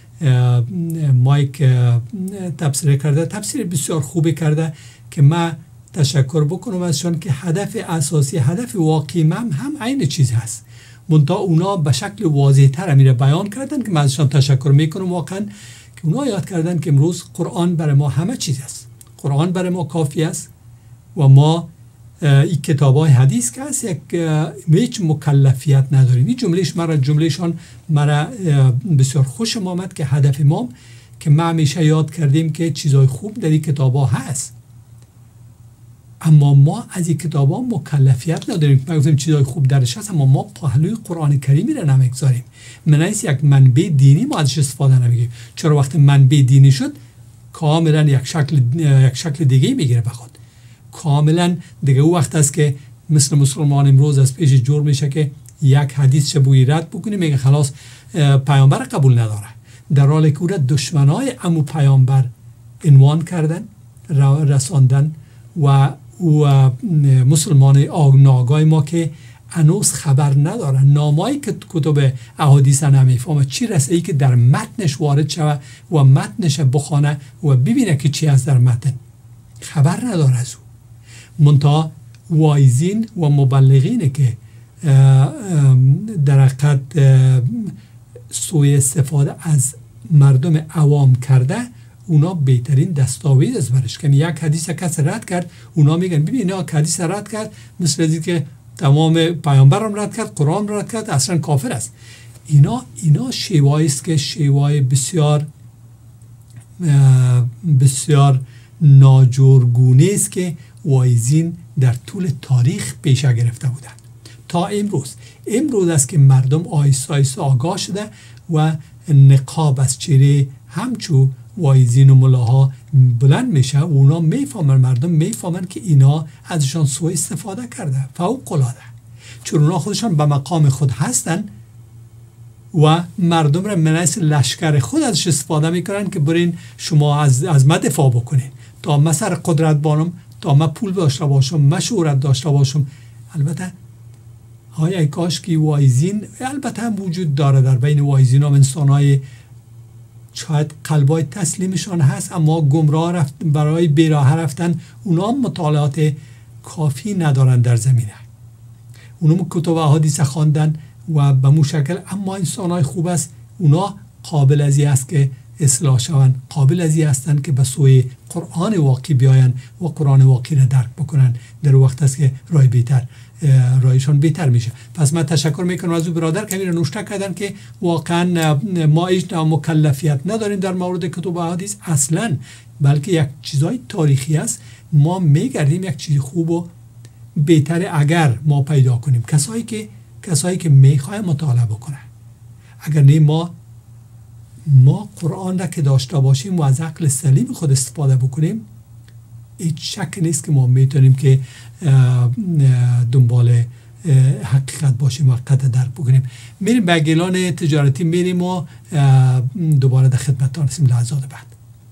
S1: مایک تفسیر کرده، تفسیر بسیار خوبی کرده که من تشکر بکنم ازشان که هدف اساسی، هدف واقعی من هم عین چیز هست، منتها اونا به شکل واضح تر میره بیان کردن که من ازشان تشکر میکنم واقعا که اونا یاد کردن که امروز قرآن برای ما همه چیز است، قرآن برای ما کافی است و ما این کتابای حدیث که هست یک هیچ مکلفیت نداریم. این جملهش مرا جملهشان مرا بسیار خوشم آمد که هدف ما که ما همیشه یاد کردیم که چیزای خوب در این کتابا هست، اما ما از این کتابا مکلفیت نداریم. ما گفتیم چیزای خوب درش هست اما ما پهلوی قرآن کریمی را نمیگذاریم. منیس یک منبع دینی ما ازش استفاده نمیگیریم. چرا وقتی منبع دینی شد کاملا یک شکل یک شکل دیگه میگیره بخود. کاملا دیگه او وقت است که مثل مسلمان امروز از پیش جور میشه که یک حدیث شبوی رد بکنیم میگه خلاص پیامبر قبول نداره، در حالی که او را دشمنای امو پیامبر عنوان کردن، رساندن و و مسلمان ناگاه ما که هنوز خبر ندارن، نامایی که کتب احادیث نمیفهمه چی رسه ای که در متنش وارد شوه و متنش بخونه و ببینه که چی از در متن، خبر نداره از او. منتها وایزین و مبلغینه که در حقیقت سوء استفاده از مردم عوام کرده، اونا بهترین دستاویز از برش کنی. یک حدیث کس رد کرد اونا میگن ببین اینا حدیث رد کرد مثل از که تمام پیامبرم رد کرد، قرآن رد کرد، اصلا کافر است. اینا اینا شیوایی است که شیوای بسیار بسیار ناجورگونه است که وایزین در طول تاریخ پیشه گرفته بودند تا امروز. امروز است که مردم آیسته آیسته آگاه شده و نقاب از چهره همچو وایزین و ملاها بلند میشه و اونا میفهمن، مردم میفهمن که اینا ازشان سوء استفاده کرده فوق العاده، چون اونا خودشان به مقام خود هستن و مردم را منیس لشکر خود ازش استفاده میکنن که برین شما از از ما دفاع بکنین تا من سر قدرت بانم، تا من پول داشته باشم، مشهورت داشته باشم. البته های ای کاش که وایزین البته هم وجود داره در بین وایزین هم انسان های شاید قلبای تسلیمشان هست اما گمراه رفت برای بیراه رفتن، اونا هم مطالعات کافی ندارن در زمینه، اونا هم کتب احادیث خواندن و به مو شکل، اما انسان های خوب است اونا قابل ازی است که اصلاح شوند، قابل ازی هستند که به سوی قرآن واقعی بیاین و قرآن واقعی را درک بکنن. در وقت است که رای بهتر رایشان بهتر میشه. پس من تشکر میکنم از او برادر که میره نوشته کردن که واقعا ما هیچ مکلفیت نداریم در مورد کتب احادیث اصلا، بلکه یک چیزای تاریخی است. ما میگردیم یک چیز خوب و بهتر اگر ما پیدا کنیم، کسایی که کسایی که میخواه مطالعه بکنه. اگر نه ما ما قرآن را که داشته باشیم و از عقل سلیم خود استفاده بکنیم، هیچ شک نیست که ما میتونیم که دنبال حقیقت باشیم و حقیقت درک بکنیم. میریم به گیلان تجارتی، میریم و دوباره در خدمتتان هستیم لحظات بعد.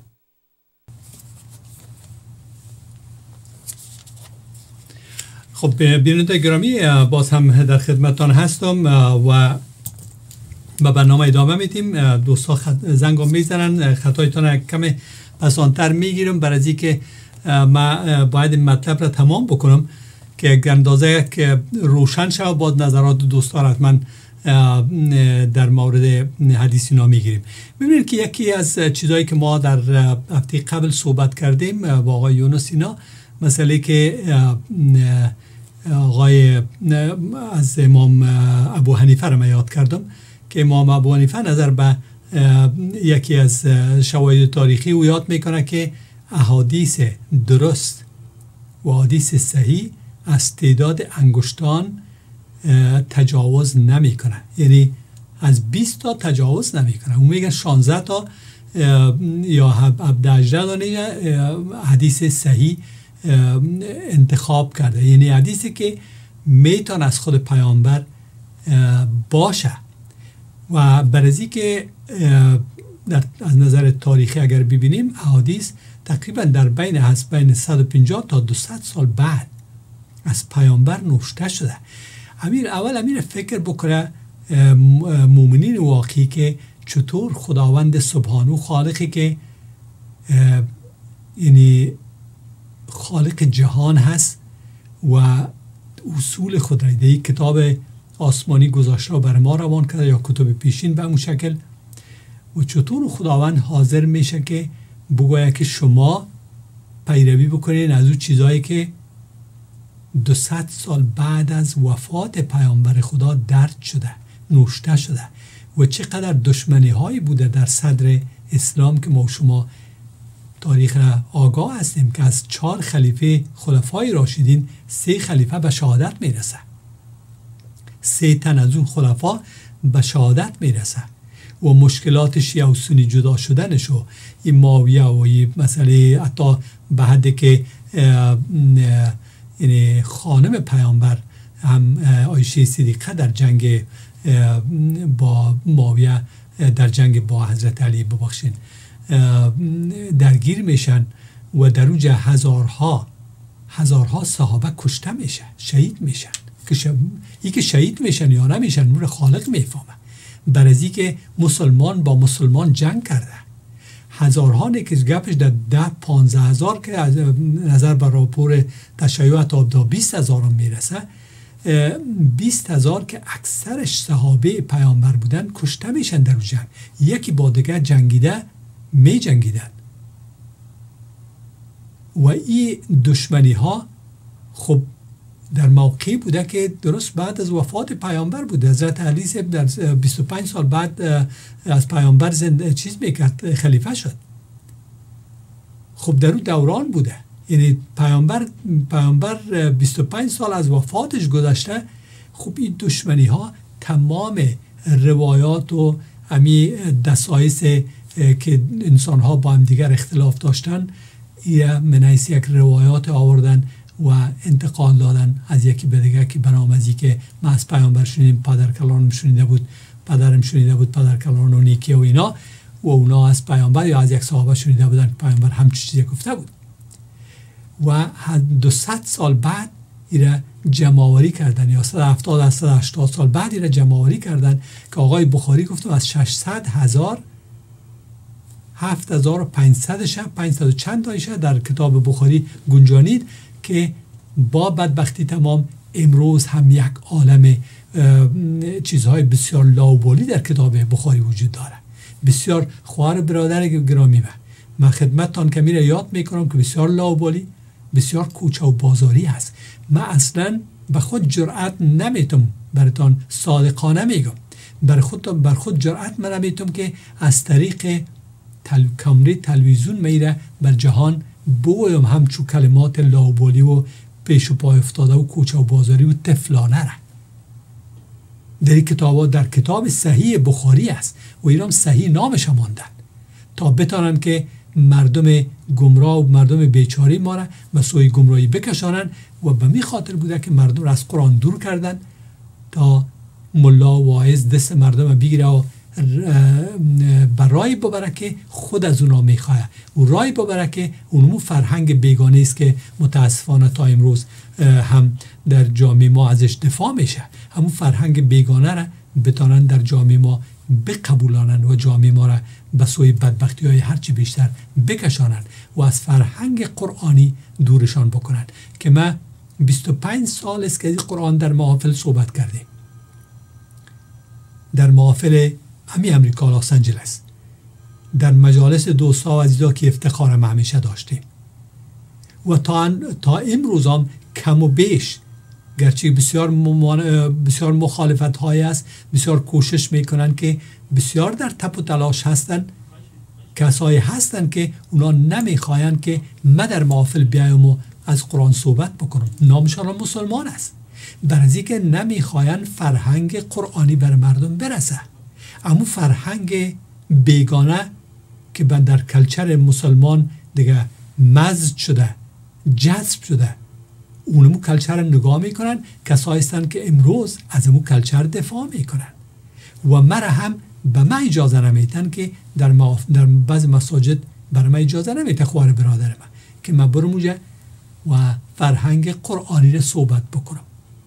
S1: خب بیننده گرامی، باز هم در خدمتتان هستم و با برنامه ادامه میدیم. دوستا خط... زنگو میزنن، خطایتان کم پسانتر میگیرم برای از اینکه ما باید این مطلب را تمام بکنم که یک اندازه که روشن شد. باز نظرات دوستا را حتما در مورد حدیث اینا میگیریم. ببینید که یکی از چیزایی که ما در هفته قبل صحبت کردیم با آقای یونس اینا، مسئله که آقای از امام ابو حنیفه را یاد کردم که امام ابو حنیفه نظر به یکی از شواهد تاریخی او یاد میکنه که احادیث درست و احادیث صحیح از تعداد انگشتان تجاوز نمیکنه، یعنی از بیست تا تجاوز نمیکنه. اون میگن شانزده تا یا هفده تا حدیث صحیح انتخاب کرده، یعنی حدیثی که میتون از خود پیامبر باشه. و برای که در از نظر تاریخی اگر ببینیم احادیث تقریبا در بین هست بین صد و پنجاه تا دویست سال بعد از پیامبر نوشته شده. امیر اول امیر فکر بکنه مومنین واقعی که چطور خداوند سبحانه خالقی که یعنی خالق جهان هست و اصول خود را در کتاب آسمانی گذاشته و بر ما روان کرده یا کتاب پیشین به اون شکل، و چطور خداوند حاضر میشه که بگوید که شما پیروی بکنین از اون چیزایی که دویست سال بعد از وفات پیامبر خدا درد شده، نوشته شده، و چقدر دشمنی هایی بوده در صدر اسلام که ما شما تاریخ را آگاه هستیم که از چهار خلیفه خلفای راشدین سه خلیفه به شهادت میرسه، سه تن از اون خلفا به شهادت میرسه و مشکلات شیعه و سنی جدا شدنش و این معاویه و این مسئله حتی به حدی که یعنی خانم پیامبر هم عایشه صدیقه در جنگ با معاویه در جنگ با حضرت علی ببخشین درگیر میشن و در اونجا هزارها هزارها صحابه کشته میشه، شهید میشن. که ای که شهید میشن یا نمیشن نور خالق میفهمه. برای که مسلمان با مسلمان جنگ کرده، هزارها نکش گپش در ده پانزده هزار که از نظر بر راپور تشیع تا بیست هزار هم میرسه، بیست هزار که اکثرش صحابه پیامبر بودن کشته میشن در جنگ، یکی با دیگه جنگیده می جنگیدن. و این دشمنی ها خب در موقعی بوده که درست بعد از وفات پیامبر بوده. حضرت علی در بیست و پنج سال بعد از پیامبر زنده چیز میکرد، خلیفه شد. خب در اون دوران بوده، یعنی پیامبر پیامبر بیست و پنج سال از وفاتش گذشته. خب این دشمنی ها تمام روایات و امی دسایس که انسان ها با هم دیگر اختلاف داشتن یه منیس یک روایات آوردن و انتقال دادن از یکی به دیگه که بنام از که ما از پیامبر شنیدیم، پدر کلانم شنیده بود، پدرم شنیده بود، پدر کلان و نیکی و اینا، و اونا از پیامبر یا از یک صحابه شنیده بودن که پیامبر همچین چیزی گفته بود. و دویست سال بعد ایره جمع‌آوری کردن، یا صد و هفتاد تا صد و هشتاد سال بعد ایره جمع‌آوری کردن که آقای بخاری گفتم از ششصد هزار هفت هزار و پانصد پانصد و چند تایشه در کتاب بخاری گنجانید که با بدبختی تمام امروز هم یک عالم چیزهای بسیار لاوبالی در کتاب بخاری وجود داره. بسیار خواهر برادر گرامی من خدمتتان که میره یاد میکنم که بسیار لاوبالی، بسیار کوچه و بازاری هست. من اصلا به خود جرأت نمیتم براتان صادقانه میگم، بر خود بر خود جرأت من نمیتم که از طریق تل... کامری تلویزیون میره بر جهان بویم همچو کلمات لاوبالی و پیش و پای افتاده و کوچه و بازاری و طفلانه را. در این کتاب در کتاب صحیح بخاری است و ایران صحیح نامش ماندن تا بتانن که مردم گمراه و مردم بیچاره ما را به سوی گمراهی بکشانن. و به می خاطر بوده که مردم را از قرآن دور کردن تا ملا و واعظ دست مردم بگیره و برای ببره که خود از اونا میخواه و رای ببره که اونمو فرهنگ بیگانه است که متاسفانه تا امروز هم در جامعه ما ازش دفاع میشه. همون فرهنگ بیگانه را بتانن در جامعه ما بقبولانن و جامعه ما را به سوی بدبختی های هرچی بیشتر بکشانن و از فرهنگ قرآنی دورشان بکنن. که ما بیست و پنج سال است که از قرآن در محافل صحبت کردیم، در محافل همی امریکا لس آنجلس، در مجالس دوستا و عزیزا که افتخارم همیشه داشتیم و تا, تا امروز هم کم و بیش گرچه بسیار بسیار مخالفت های است، بسیار کوشش میکنن که بسیار در تپ و تلاش هستن، کسایی هستن که اونا نمیخواین که من در محافل بیایم و از قرآن صحبت بکنم. نامشان مسلمان است، برای که نمیخواین فرهنگ قرآنی بر مردم برسه. اما فرهنگ بیگانه که در کلچر مسلمان دیگه مزج شده، جذب شده اونمو کلچر نگاه میکنن، کسایی هستن که امروز از امو کلچر دفاع میکنن و مرا هم به من اجازه نمیتن که در, مواف... در بعض مساجد برای من اجازه نمیتن خوار برادر من که من برم اونجا و فرهنگ قرآنی را صحبت بکنم،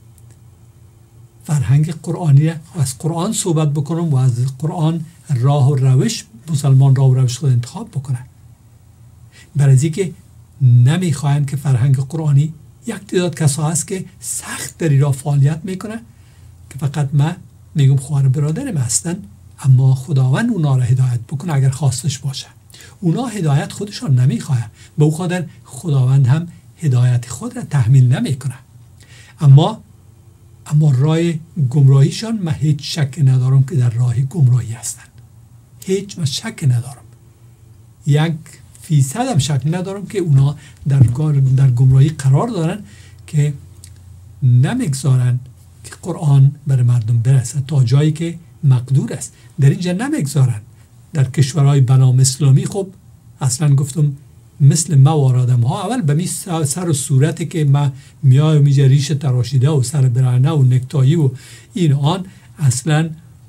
S1: فرهنگ قرآنی را از قرآن صحبت بکنم و از قرآن راه و روش مسلمان راه و روش خود انتخاب بکنن. برای از اینکه نمیخواین که فرهنگ قرآنی یک تعداد کسا هست که سخت در ایران فعالیت میکنه که فقط من میگم خواهر برادر من هستن، اما خداوند اونا را هدایت بکنه اگر خواستش باشه. اونا هدایت خودشان نمیخواهن، به او خاطر خداوند هم هدایت خود را تحمیل نمیکنه. اما اما راه گمراهیشان من هیچ شک ندارم که در راه گمراهی هستن، هیچ من شک ندارم، یک فیصد هم شک ندارم که اونا در در گمراهی قرار دارن که نمیگذارن که قرآن بر مردم برسه تا جایی که مقدور است. در اینجا نمیگذارن. در کشورهای بنام اسلامی خب اصلا گفتم مثل ما و آدم ها اول به می سر و صورتی که ما میای و میجا ریش تراشیده و سر برهنه و نکتایی و این آن اصلا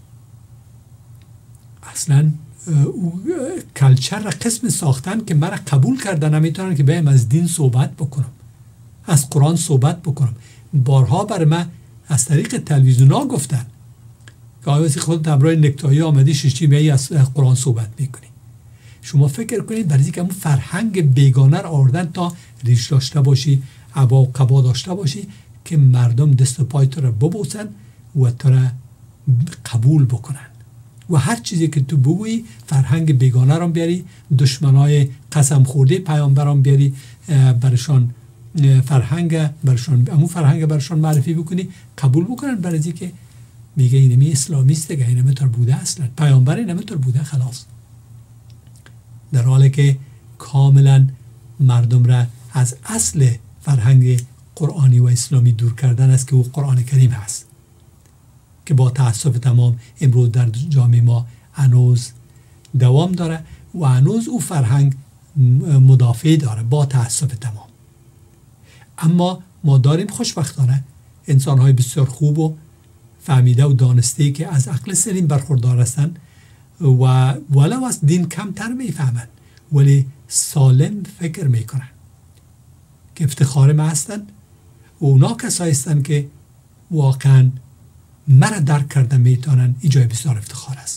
S1: اصلا کلچر را قسم ساختن که مرا قبول کردن نمیتونن که بهم از دین صحبت بکنم، از قرآن صحبت بکنم. بارها بر من از طریق تلویزیون ها گفتن که آیا خود همراه نکتایی آمدی ششتی میایی از قرآن صحبت میکنی. شما فکر کنید برای اینکه همون فرهنگ بیگانه را آوردن تا ریش داشته باشی، عبا و قبا داشته باشی که مردم دست و پای تو را ببوسن و تو را قبول بکنن و هر چیزی که تو بگویی فرهنگ بیگانه را بیاری، دشمنای قسم خورده پیامبران بیاری، برشان فرهنگ برشان همون فرهنگ برشان معرفی بکنی، قبول بکنن. برای اینکه میگه اینمی اسلامیست دیگه، اینمی تر بوده اصلا پیامبر اینمی تر بوده خلاص، در حالی که کاملا مردم را از اصل فرهنگ قرآنی و اسلامی دور کردن است که او قرآن کریم هست که با تأسف تمام امروز در جامعه ما هنوز دوام داره و هنوز او فرهنگ مدافع داره با تأسف تمام. اما ما داریم خوشبختانه انسان‌های بسیار خوب و فهمیده و دانسته که از عقل سلیم برخوردار هستند و ولو از دین کمتر میفهمند ولی سالم فکر میکنن که افتخار ما هستن و اونا کسایی هستن که واقعا مرا درک کردن میتونن. ایجای بسیار افتخار است،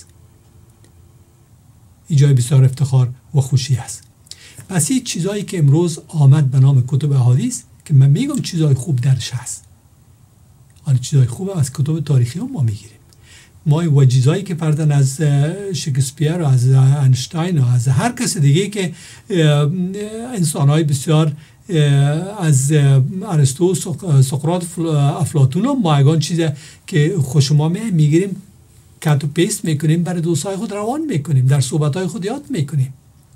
S1: ایجای بسیار افتخار و خوشی است. پس این چیزایی که امروز آمد به نام کتب احادیث که من میگم چیزای خوب درش هست، آن چیزای خوب از کتب تاریخی هم ما میگیریم. ما و چیزایی که پردن از شکسپیر و از اینشتین و از هر کس دیگه که انسانهای بسیار از ارسطو، سقراط، افلاطون و مایگان چیزه که خوش ما میگیریم، کات و پیست میکنیم، برای دوستای خود روان میکنیم، در صحبتهای خود یاد میکنیم.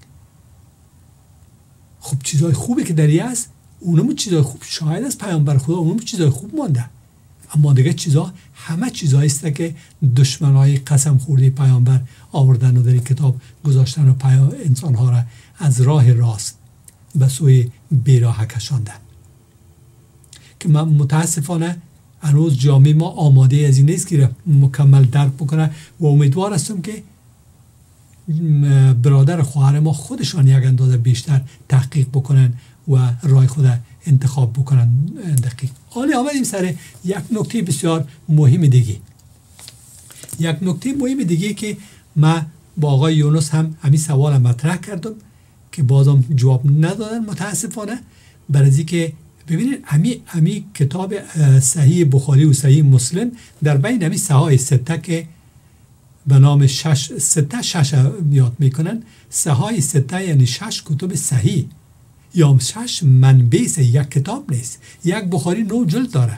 S1: خب چیزای خوبی که داری است، اونم چیزای خوب شاید از پیامبر خدا اونم چیزای خوب مانده، اما دیگه چیزا همه چیزایی است که دشمنای قسم خورده پیامبر آوردن و در این کتاب گذاشتن و انسانها را از راه راست به سوی بیراه کشاندن که من متاسفانه هنوز جامعه ما آماده از این نیست که مکمل درک بکنه و امیدوار هستم که برادر خواهر ما خودشان یک اندازه بیشتر تحقیق بکنن و راه خود انتخاب بکنن دقیق. حالا آمدیم سر یک نکته بسیار مهم دیگه، یک نکته مهم دیگه که من با آقای یونس هم همین سوال مطرح کردم که بازم جواب ندادن متاسفانه. برای که ببینید امی امی کتاب صحیح بخاری و صحیح مسلم در بین امی صحاح سته که به نام شش سته شش یاد میکنن، صحاح سته یعنی شش کتب صحیح یا شش منبع، یک کتاب نیست. یک بخاری نو جلد داره،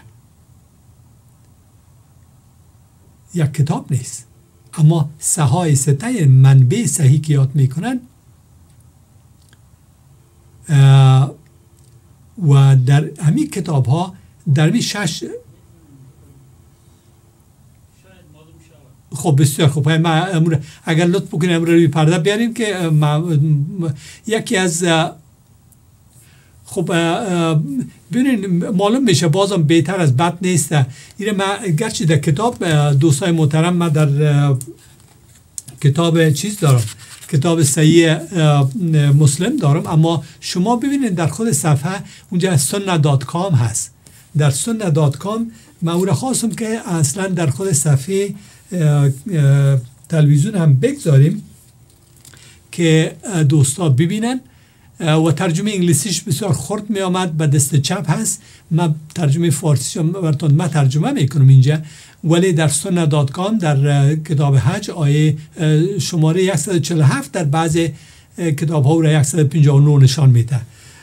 S1: یک کتاب نیست، اما صحاح سته یعنی منبع صحیح که یاد میکنن و در همین کتاب ها در می شش خب بسیار خوب. ما اگر لطف بکنیم امروز روی پرده بیاریم که ما یکی از خب ببینید معلوم میشه بازم بهتر از بد نیسته. این من گرچه در کتاب دوستای محترم من در کتاب چیز دارم، کتاب صحیح مسلم دارم، اما شما ببینید در خود صفحه اونجا سنه دات کام هست. در سنه دات کام من اون را خواستم که اصلا در خود صفحه تلویزیون هم بگذاریم که دوستا ببینن و ترجمه انگلیسیش بسیار خرد می آمد، به دست چپ هست. من ترجمه فارسیش براتون من ترجمه میکنم اینجا، ولی در سنه دات کام در کتاب حج آیه شماره صد و چهل و هفت در بعض کتاب ها را صد و پنجاه و نه نشان میده.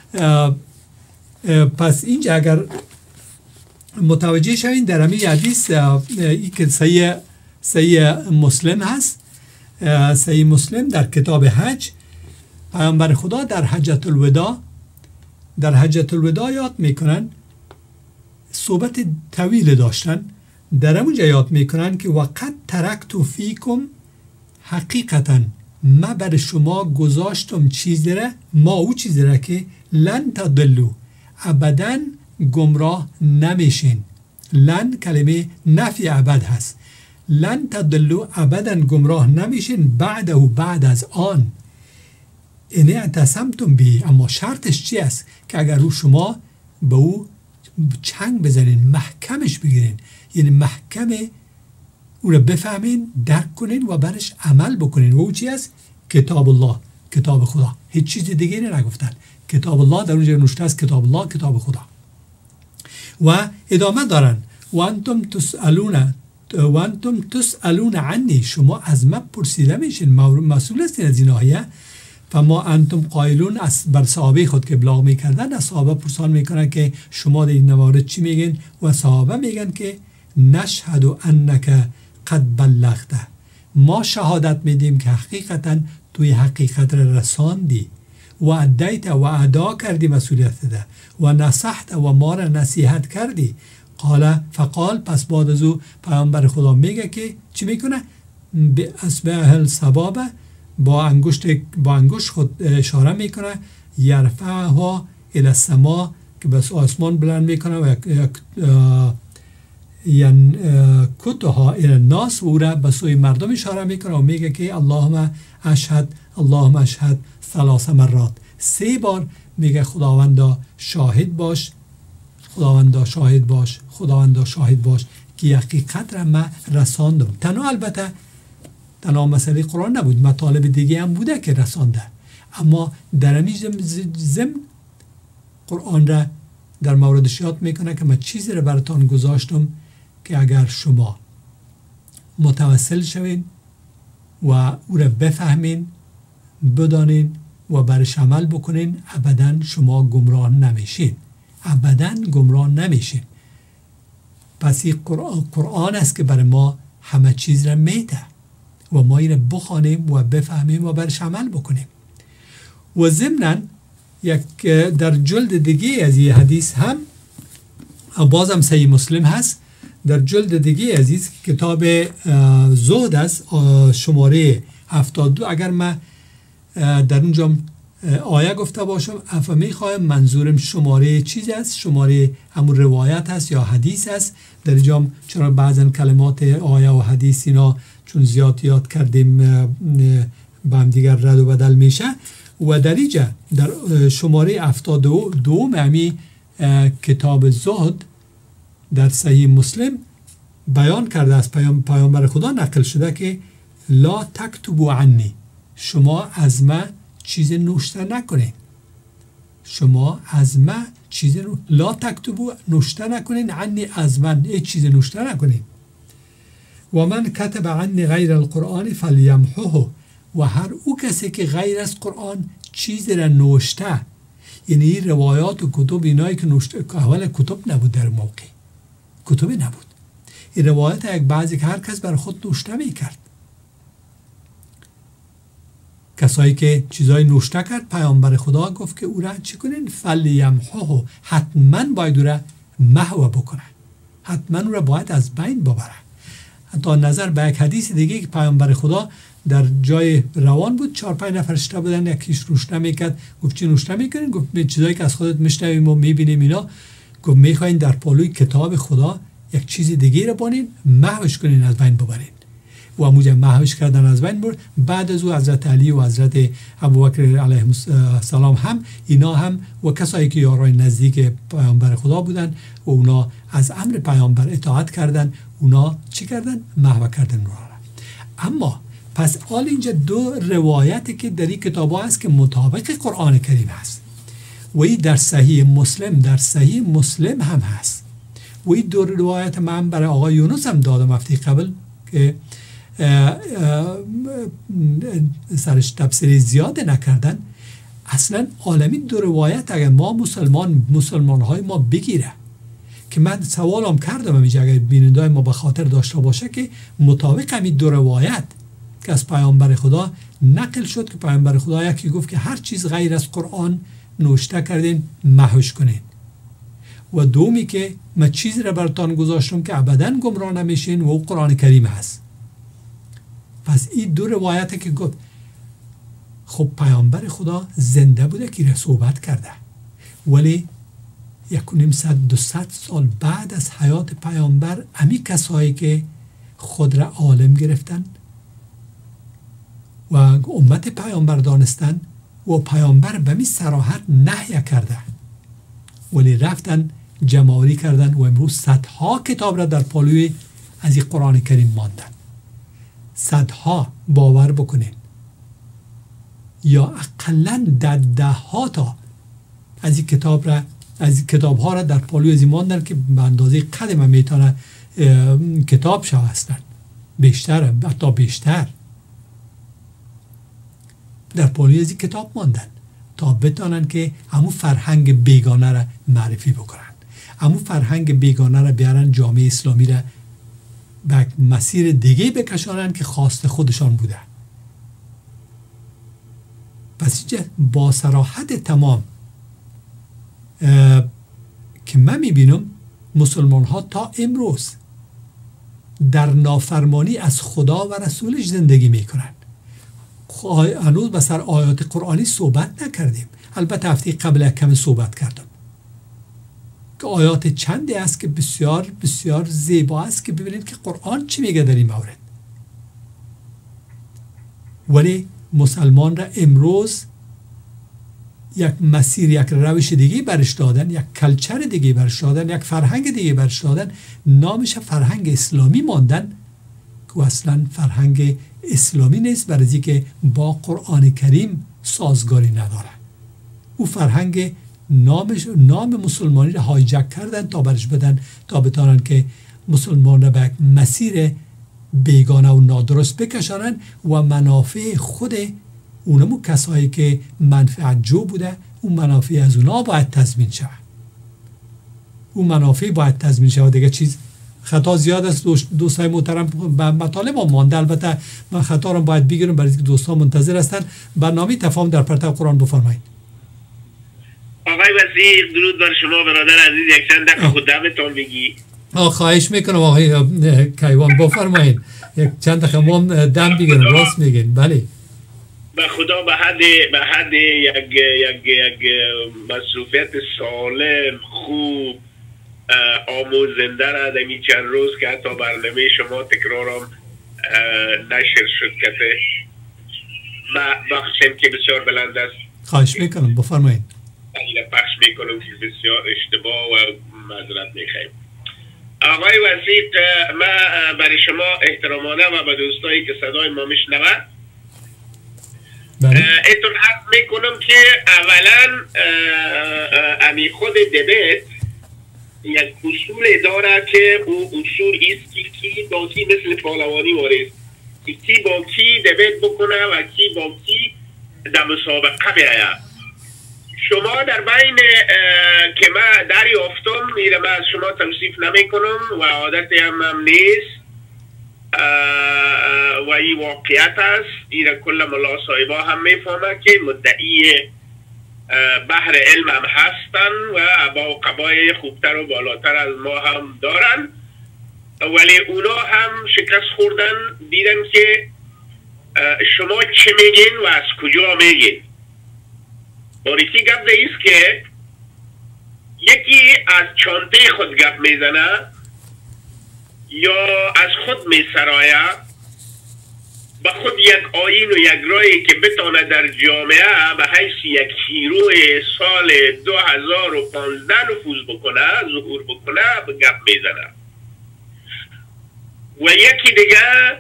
S1: پس اینجا اگر متوجه شوین در همین حدیث این که صحیح صحیح مسلم هست، صحیح مسلم در کتاب حج، پیامبر خدا در حجت الوداع در حجت الوداع یاد میکنن، صحبت طویل داشتن، در همونجا یاد میکنن که وقت ترکت فیکم حقیقتا ما بر شما گذاشتم چیزی را، ما او چیزی را که لن تضلوا ابدا گمراه نمیشین. لن کلمه نفی ابد هست. لن تضلوا ابدا گمراه نمیشین بعد و بعد از آن اینه اعتصمتم به، اما شرطش چی است؟ که اگر رو شما به او چنگ بزنین، محکمش بگیرین، یعنی محکم او را بفهمین، درک کنین و برش عمل بکنین. و او چی است؟ کتاب الله، کتاب خدا. هیچ چیز دیگه نگفتن. کتاب الله در اونجا نوشته است، کتاب الله، کتاب خدا. و ادامه دارن و انتم تسالون و انتم تسالون عنی، شما از من پرسیده میشین، مسئول هستین از این آیه. فما انتم قائلون، از بر صحابه خود که ابلاغ میکردن از صحابه پرسان میکنن که شما در این موارد چی میگین؟ و صحابه میگن که نشهد انک قد بلغته، ما شهادت میدیم که حقیقتا توی حقیقت را رساندی، و ادیت و ادا کردی مسئولیت ده، و نصحت و ما را نصیحت کردی. قال فقال، پس بعد از او پیامبر خدا میگه که چی میکنه؟ به اصبعه السبابه، با انگشت با انگشت خود اشاره میکنه، یرفعها الی السما، که بس آسمان بلند میکنه، و یعنی کتها الی الناس، و او را به سوی مردم اشاره میکنه و میگه که اللهم اشهد اللهم اشهد ثلاث مرات، سه بار میگه خداوندا شاهد باش، خداوندا شاهد باش، خداوندا شاهد باش که حقیقت را من رساندم. تنها البته تنها مسئله قرآن نبود، مطالب دیگه هم بوده که رسانده، اما در همین ضمن قرآن را در موردش یاد میکنه که من چیزی را براتان گذاشتم که اگر شما متوسل شوین و او را بفهمین، بدانین و برش عمل بکنین، ابدا شما گمراه نمیشین، ابدا گمراه نمیشین. پس این قرآن, قرآن است که برای ما همه چیز را میده و ما این را بخوانیم و بفهمیم و برش عمل بکنیم. و ضمناً یک در جلد دیگه از این حدیث هم بازم صحیح مسلم هست، در جلد دیگه از این کتاب زهد است، شماره هفتاد و دو، اگر من در اونجا آیه گفته باشم افهمی خواهم منظورم شماره چیز است، شماره همون روایت هست یا حدیث است. در اینجا چرا بعضا کلمات آیه و حدیث اینا چون زیاد یاد کردیم با هم دیگر رد و بدل میشه. و در اینجا در شماره هفتاد و دو همی کتاب زهد در صحیح مسلم بیان کرده از پیام پیامبر خدا نقل شده که لا تکتبوا عنی، شما از من چیز نوشته نکنین، شما از من چیز نو... لا تکتبوا نوشته نکنین عنی، از من هیچ چیز نوشته نکنین. و من کتب عنی غیر القرآن فلیمحه، و هر او کسی که غیر از قرآن چیزی را نوشته، یعنی روایات و کتب اینایی که نوشته، اول کتب نبود در موقع، کتبی نبود، این روایت یک بعضی که هر کس بر خود نوشته میکرد، کسایی که چیزای نوشته کرد پیامبر خدا گفت که او را چی کنین؟ فلیمحه، حتما باید او را محو بکنه، حتما او را باید از بین ببره. حتی نظر به یک حدیث دیگه که پیامبر خدا در جای روان بود، چهار پنج نفر شتا بودن، یکیش روشنه میکرد. گفت چی روشنه میکنین؟ گفت چیزایی که از خودت میشنویم و میبینیم اینا. گفت میخواین در پالوی کتاب خدا یک چیز دیگه رو بانین، محوش کنین، از بین ببرین. و اموجه محوش کردن از بین برد. بعد از او حضرت علی و حضرت ابوبکر علیه السلام هم اینا هم و کسایی که یارای نزدیک پیامبر خدا بودن و اونا از امر پیامبر اطاعت کردن، اونا چی کردن؟ محو کردن رو. اما پس حال اینجا دو روایتی که در این کتاب ها هست که مطابق قرآن کریم هست و این در صحیح مسلم در صحیح مسلم هم هست و این دو روایت من برای آقای یونس هم دادم هفته قبل که سرش تفسیر زیاد نکردن. اصلا عالمی دو روایت اگر ما مسلمان مسلمان های ما بگیره که من سوالم کردم همیشه اگر بیننده ما به خاطر داشته باشه که مطابق همین دو روایت که از پیامبر خدا نقل شد که پیامبر خدا یکی گفت که هر چیز غیر از قرآن نوشته کردین محوش کنین و دومی که من چیزی را براتان گذاشتم که ابدا گمراه نمیشین و او قرآن کریم هست. پس این دو روایت که گفت خب پیامبر خدا زنده بوده که را صحبت کرده، ولی یک و نیم صد دو صد سال بعد از حیات پیامبر امی کسایی که خود را عالم گرفتن و امت پیامبر دانستن و پیامبر به می صراحت نهی کرده، ولی رفتن جمعآوری کردن و امروز صدها کتاب را در پالوی از این قرآن کریم ماندن. صدها، باور بکنین، یا اقلا در ده ها تا از این کتاب را از این کتاب ها را در پالوی از این ماندن که به اندازه قدم میتونه کتاب شو هستن، بیشتر، حتی بیشتر در پالوی از این کتاب ماندن تا بتانن که همون فرهنگ بیگانه را معرفی بکنن، همون فرهنگ بیگانه را بیارن جامعه اسلامی را به مسیر دیگه بکشانن که خواست خودشان بوده. پس اینجا با صراحت تمام که من میبینم مسلمان ها تا امروز در نافرمانی از خدا و رسولش زندگی میکنن. هنوز به سر آیات قرآنی صحبت نکردیم، البته هفته قبل کمی صحبت کردم که آیات چندی است که بسیار بسیار زیبا است که ببینید که قرآن چی میگه در این مورد. ولی مسلمان را امروز یک مسیر، یک روش دیگه برش دادن، یک کلچر دیگه برش دادن، یک فرهنگ دیگه برش دادن، نامش فرهنگ اسلامی ماندن که اصلا فرهنگ اسلامی نیست، برای که با قرآن کریم سازگاری نداره. او فرهنگ نامش نام مسلمانی را هایجک کردن تا برش بدن تا بتانن که مسلمان را به مسیر بیگانه و نادرست بکشانن و منافع خود اونمو کسایی که منفعت جو بوده اون منافع از اونا باید تضمین شود. اون منافع باید تضمین شود. دیگه چیز خطا زیاد است دوستای محترم، به مطالب ما مانده. البته من خطا رو باید بگیرم برای اینکه دوستان منتظر هستن. برنامه تفاهم در پرتو قرآن بفرمایید.
S3: آقای وزیر درود بر شما برادر عزیز، یک چند دقیقه خودمتون بگی.
S1: آه خواهش میکنم آقای کیوان بفرمایید. یک چند دقیقه ما دم بگیرم. راست میگین. بله.
S3: به خدا به حد به حد یک یک یک مصروفیت سالم خوب آموزنده را دمی چند روز که حتی برنامه شما تکرارم نشر شد که بخشم که بسیار بلند است.
S1: خواهش میکنم بفرمایید.
S3: این پخش میکنم که بسیار اشتباه و معذرت میخوایم. آقای وزیر، من برای شما احترامانه و به دوستایی که صدای ما میشنوند اتون حق میکنم که اولا امی خود دبیت یک اصول داره که او اصول ایست که کی با کی مثل پالوانی وارست که کی با کی دبیت بکنه و کی با کی در مسابقه بیاید. شما در بین که من دریافتم میره من از شما توصیف نمی کنم و عادت هم, هم نیست و این واقعیت است. این کل ملا صاحبا هم میفهمه که مدعی بحر علم هم هستن و با قبای خوبتر و بالاتر از ما هم دارن، ولی اونا هم شکست خوردن، دیدن که شما چه میگین و از کجا میگین. باریکی گپ ایست که یکی از چانته خود گپ میزنه یا از خود میسرایه به خود یک آیین و یک رایی که بتانه در جامعه به حیث یک هیرو سال دو هزار و پانزده نفوذ بکنه، ظهور بکنه، به گپ میزنه. و یکی دیگه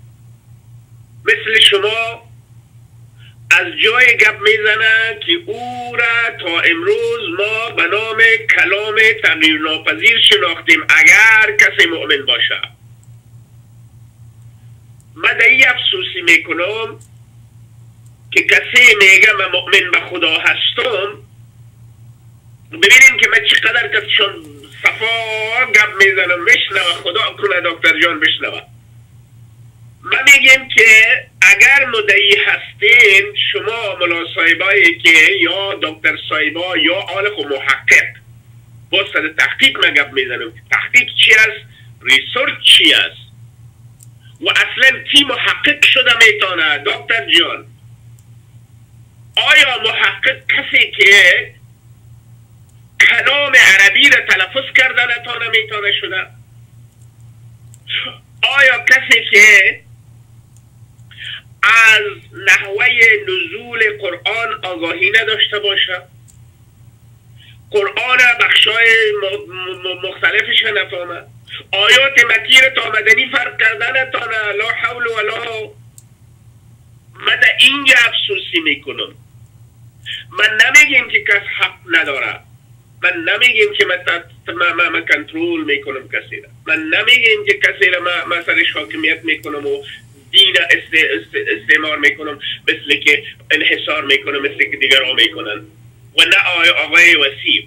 S3: مثل شما از جای گپ میزنه که او را تا امروز ما به نام کلام تغییر ناپذیر شناختیم اگر کسی مؤمن باشه. من در این افسوسی میکنم که کسی میگه من مؤمن به خدا هستم. ببینیم که من چقدر کسیشون صفا گپ میزنم بشنوه، خدا کنه دکتر جان بشنوه. من میگم که اگر مدعی هستین شما ملا صاحبایی که یا دکتر صاحبا یا آلخ و محقق با سر تحقیق من گپ میزنم. تحقیق چی است؟ ریسرچ چی است؟ و اصلا کی محقق شده میتونه؟ دکتر جان آیا محقق کسی که کلام عربی را تلفظ کرده نتانه میتونه شده؟ آیا کسی که از نحوه نزول قرآن آگاهی نداشته باشه، قرآن بخشای مختلفش نفهمه، آیات مکی را تا مدنی فرق کرده نتانه، لا حول ولا. من در اینجا افسوسی میکنم. من نمیگیم که کس حق نداره، من نمیگیم که من, من, من کنترول میکنم کسی را، من نمیگیم که کسی را من, من سرش حاکمیت میکنم و دین است است استعمار میکنم مثل که انحصار میکنم مثل که دیگر ها میکنن و نه آقای وسیق.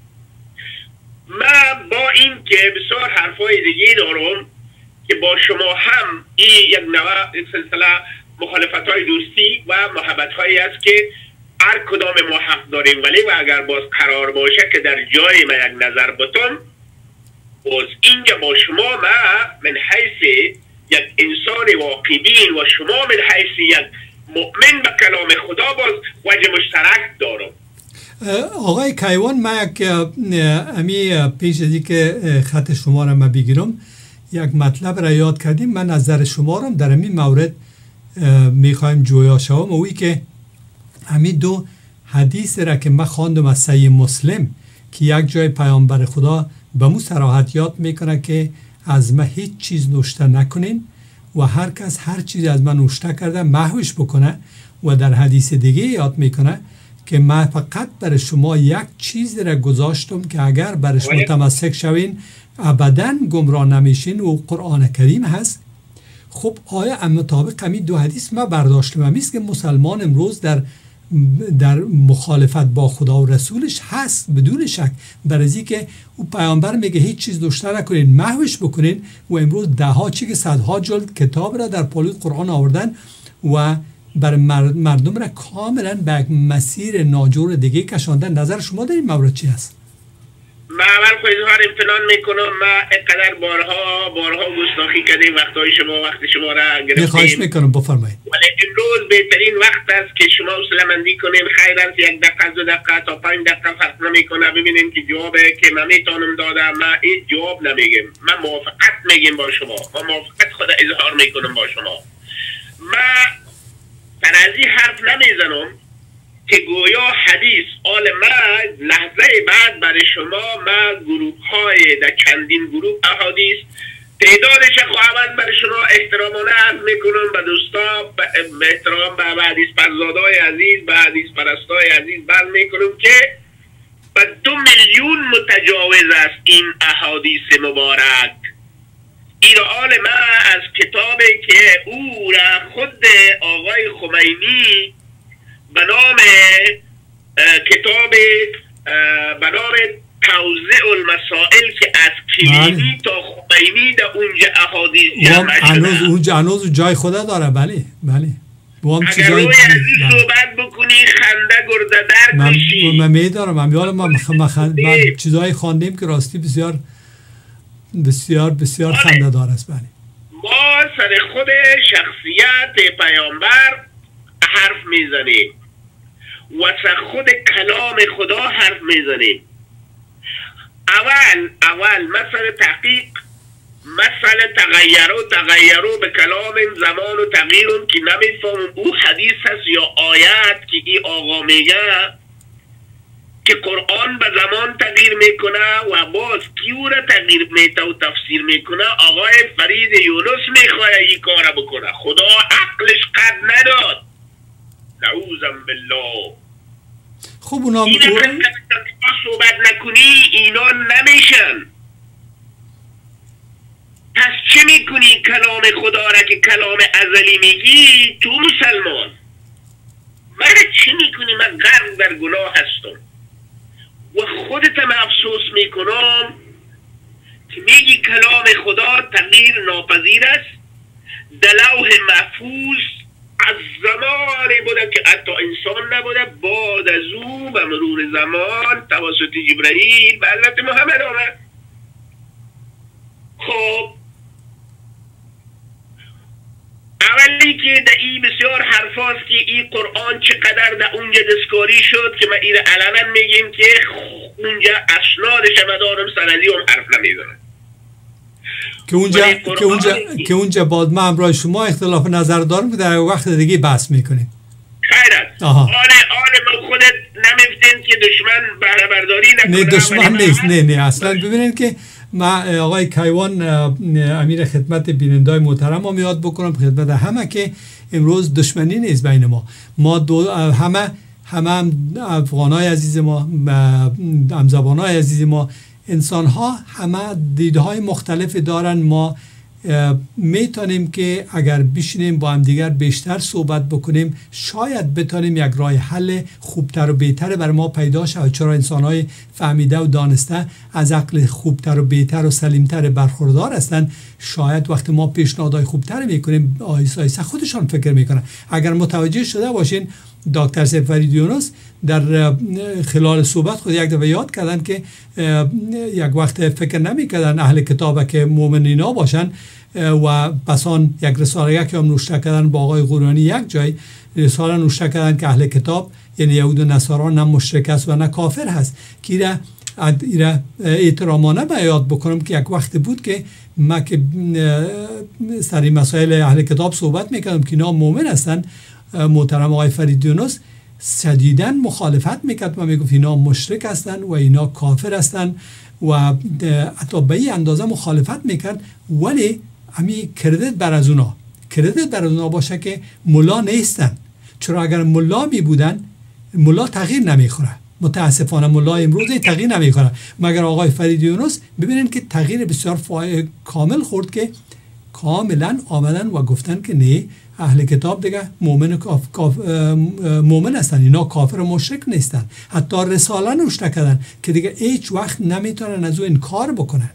S3: من با این که بسیار حرفای دیگه دارم که با شما هم این یک نوع سلسله مخالفت های دوستی و محبت هایی است که هر کدام ما حق داریم، ولی و اگر باز قرار باشه که در جای من یک نظر بتم باز اینجا با شما من من حیث یک انسان واقعی بین و شما من حیث یک مؤمن به کلام خدا باز وجه مشترک دارم.
S1: آقای کیوان من یک امی پیش ازی که خط شما را من بگیرم یک مطلب را یاد کردیم. من نظر شما را در این مورد میخوایم جویا شوم. اوی که همین دو حدیث را که من خواندم از صحیح مسلم که یک جای پیامبر خدا به مو صراحت یاد میکنه که از من هیچ چیز نوشته نکنین و هر کس هر چیز از من نوشته کرده محوش بکنه. و در حدیث دیگه یاد میکنه که من فقط برای شما یک چیز را گذاشتم که اگر برش متمسک شوین ابدا گمراه نمیشین و قرآن کریم هست. خب آیا مطابق همین دو حدیث ما برداشتم همیست که مسلمان امروز در در مخالفت با خدا و رسولش هست بدون شک، برای که او پیامبر میگه هیچ چیز داشته نکنین محوش بکنین و امروز ده ها چی که صدها جلد کتاب را در پالود قرآن آوردن و بر مردم را کاملا به یک مسیر ناجور دیگه کشاندن. نظر شما در این مورد چی هست؟
S3: من اول خود اظهار امتنان میکنم. من اینقدر بارها بارها گستاخی کردیم وقتهای شما وقت شما را گرفتیم.
S1: خواهش میکنم بفرمایید.
S3: ولی امروز بهترین وقت است که شما سلامندی کنیم. خیر است یک دقیقه دو دقیقه تا پنج دقیقه فرق نمیکنه ببینیم که جوابه که من میتونم دادم. من این جواب نمیگم، من موافقت میگم با شما، من موافقت خود اظهار میکنم با شما. من تنازی حرف نمیزنم که گویا حدیث آل من لحظه بعد برای شما من گروه های در چندین گروه احادیث تعدادش خواهد برای شما احترامانه عرض میکنم به دوستا به احترام به حدیث پرزادای عزیز به حدیث پرستای عزیز بر میکنم که به دو میلیون متجاوز است این احادیث مبارک. این آل من از کتابی که او را خود آقای خمینی به نام کتاب به نام توضیح المسائل که از کلینی تا خمینی در اونجا احادیث جمع شده.
S1: هنوز اونجا هنوز جای خدا داره. بله بله.
S3: اگر روی عزیز صحبت بکنی خنده گرده در کشی.
S1: من میدارم. من یادم من چیزایی خواندیم که راستی بسیار بسیار بسیار خنده دار است. بله.
S3: ما سر خود شخصیت پیامبر حرف میزنیم و سر خود کلام خدا حرف میزنیم. اول اول مثل تحقیق، مثل تغییرو تغییرو به کلام زمان و تغییرون که نمیفهمم او حدیث هست یا آیت که ای آقا میگه که قرآن به زمان تغییر میکنه و باز کیو را تغییر میته و تفسیر میکنه. آقای فرید یونس میخواه این کار بکنه، خدا عقلش قد نداد، نعوذم بالله.
S1: خب اونا
S3: اینا صحبت نکنی اینا نمیشن. پس چه میکنی کلام خدا را که کلام ازلی میگی تو مسلمان؟ من چه میکنی؟ من غرق در گناه هستم و خودتم افسوس میکنم که میگی کلام خدا تغییر ناپذیر است. در لوح محفوظ از زمانی بوده که حتی انسان نبوده، بعد از او به مرور زمان توسط جبرائیل به حضرت محمد آمد. خب اولی که در این بسیار حرف هست که این قرآن چقدر در اونجا دستکاری شد که ما این علنا میگیم که اونجا اسنادش مدارم سندی هم حرف نمیزنه
S1: که اونجا که اونجا که اونجا بعد ما همراه شما اختلاف نظر دارم که در وقت دیگه بحث میکنیم.
S3: خیرت. آله آله ما خودت نمیفتین که دشمن بهره برداری نکنه.
S1: نه دشمن نیست، نه نه اصلا. ببینید که ما آقای کیوان امیر خدمت بینندای محترم ما یاد بکنم خدمت همه که امروز دشمنی نیست بین ما. ما دو همه همه هم افغانای عزیز ما، همزبانای عزیز ما، انسان ها همه دیدهای مختلف دارن. ما میتونیم که اگر بشینیم با هم دیگر بیشتر صحبت بکنیم شاید بتونیم یک راه حل خوبتر و بهتر بر ما پیدا شود. چرا انسان های فهمیده و دانسته از عقل خوبتر و بهتر و سلیمتر برخوردار هستند. شاید وقتی ما پیشنهادهای خوبتر میکنیم آیسته آیسته خودشان فکر میکنن. اگر متوجه شده باشین دکتر فرید یونس در خلال صحبت خود یک دفعه یاد کردن که یک وقت فکر نمیکردن اهل کتاب که مؤمنینا باشن و پسان یک رساله که هم نوشته کردن با آقای قرآنی یک جای رساله نوشته کردن که اهل کتاب یعنی یهود و نصارا نه مشرک است و نه کافر هست. که ایره احترامانه به یاد بکنم که یک وقت بود که ما که سری مسائل اهل کتاب صحبت میکردم که اینا مؤمن هستن، محترم آقای فرید یونس شدیداً مخالفت میکرد و میگفت اینا مشرک هستن و اینا کافر هستن و حتی به این اندازه مخالفت میکرد. ولی همین کردت بر از اونا کردت بر از اونا باشه که ملا نیستن. چرا اگر ملا می بودن ملا تغییر نمیخوره. متاسفانه ملا امروز تغییر نمیخوره، مگر آقای فرید یونس ببینن که تغییر بسیار کامل خورد که کاملا آمدن و گفتن که نه اهل کتاب دیگه مؤمن کاف کاف مؤمن هستن، اینا کافر و مشرک نیستن. حتی رساله نوشته کردن که دیگه هیچ وقت نمیتونن از او انکار بکنن.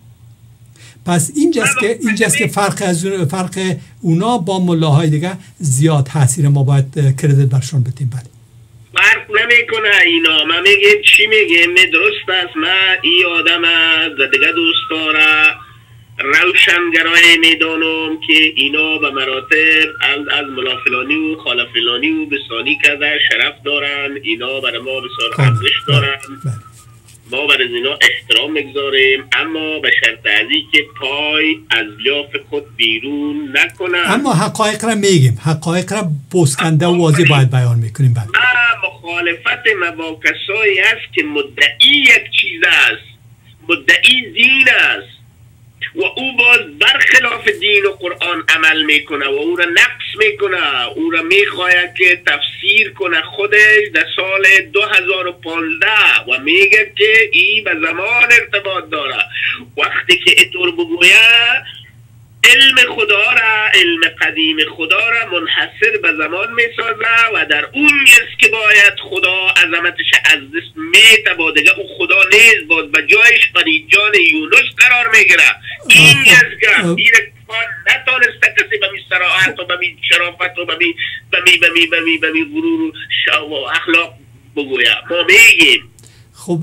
S1: پس اینجاست که اینجاست که فرق از فرق اونا با ملاهای دیگه زیاد تاثیر ما باید کردیت برشون بدیم. بله
S3: فرق نمیکنه اینا. من میگم چی میگم درست است. من این آدم دیگه دوست داره روشنگرای میدانم که اینا به مراتب از, از ملا فلانی و خاله فلانی و بسانی کرده شرف دارن، اینا برای ما بسیار ارزش دارن، ما برای اینا احترام میگذاریم، اما به شرط ازی که پای از لیاف خود بیرون نکنن.
S1: اما حقایق را میگیم، حقایق را بسکنده و واضح باید بیان میکنیم. بعد
S3: مخالفت ما با کسایی است که مدعی یک چیز است، مدعی دین است و او باز برخلاف دین و قرآن عمل میکنه و او را نقص میکنه، او را میخواهد که تفسیر کنه خودش در سال دو هزار و پانزده و میگه که ای به زمان ارتباط داره. وقتی که اینطور بگوید علم خدا را، علم قدیم خدا را منحصر به زمان میسازه و در اون است که باید خدا عظمتش از دست میته، با دیگه او خدا نیست، باید به جایش فرید جان یونس قرار میگیره. این است که این اتفاق نتانسته کسی به می صراحت و به می شرافت و به می به می به می به می به می غرور و اخلاق بگوید. ما میگیم
S1: خب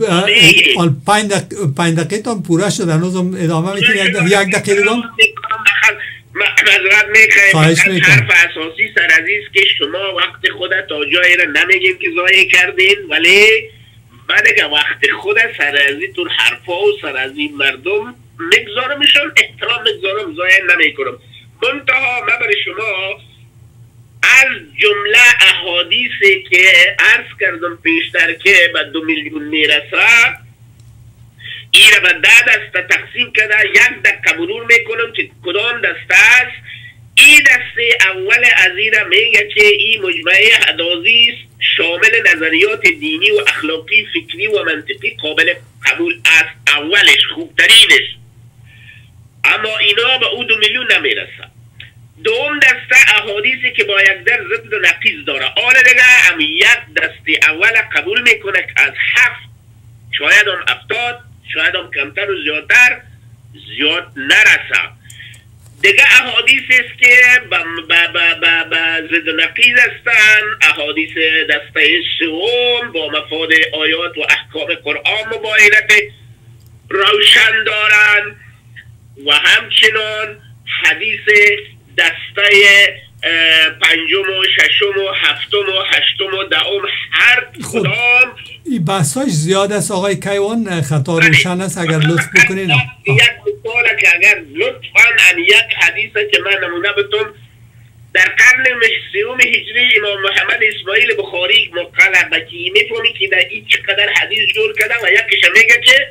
S1: پنج دقیقه پنج دقیقه تان پوره شد، هنوز ادامه میتونید یک دقیقه دیگه؟
S3: معذرت میخوایم.
S1: خواهش میکنم.
S3: حرف اساسی سر عزیز که شما وقت خودت تا جایی را نمیگیم که ضایع کردین، ولی من اگه وقت خودت سر عزیزتون حرفا و سر عزیز مردم میگذارمشون، احترام میگذارم، ضایع نمیکنم. منتها من برای شما از جمله احادیثی که عرض کردم پیشتر که به دو میلیون میرسه، این را به ده دسته تقسیم کرده. یک دقیقه مرور میکنم که کدام دسته است. این دسته اول از این را میگه که این مجموعه احادیث شامل نظریات دینی و اخلاقی، فکری و منطقی قابل قبول است. اولش خوبترینش، اما اینا به او دو میلیون نمیرسه. دوم دسته احادیثی که با یک در ضد و نقیض داره. آن دیگه هم یک دسته اول قبول میکنه که از هفت، شاید هم هفتاد، شاید هم کمتر و زیادتر زیاد نرسه. دیگه احادیث است که به ضد و نقیض هستن. احادیث دسته سوم با مفاد آیات و احکام قرآن مباینت روشن دارن، و همچنان حدیث دسته پنجم و ششم و هفتم و هشتم و دهم هر کدام.
S1: این بحثاش زیاد است آقای کیوان، خطا روشن است، اگر لطف بکنین.
S3: یک مثال که اگر لطفاً ان یک حدیثه که من نمونه بتون، در قرن سوم هجری امام محمد اسماعیل بخاری مقاله بکی میفهمی که در این چقدر حدیث جور کرده، و یکیش میگه که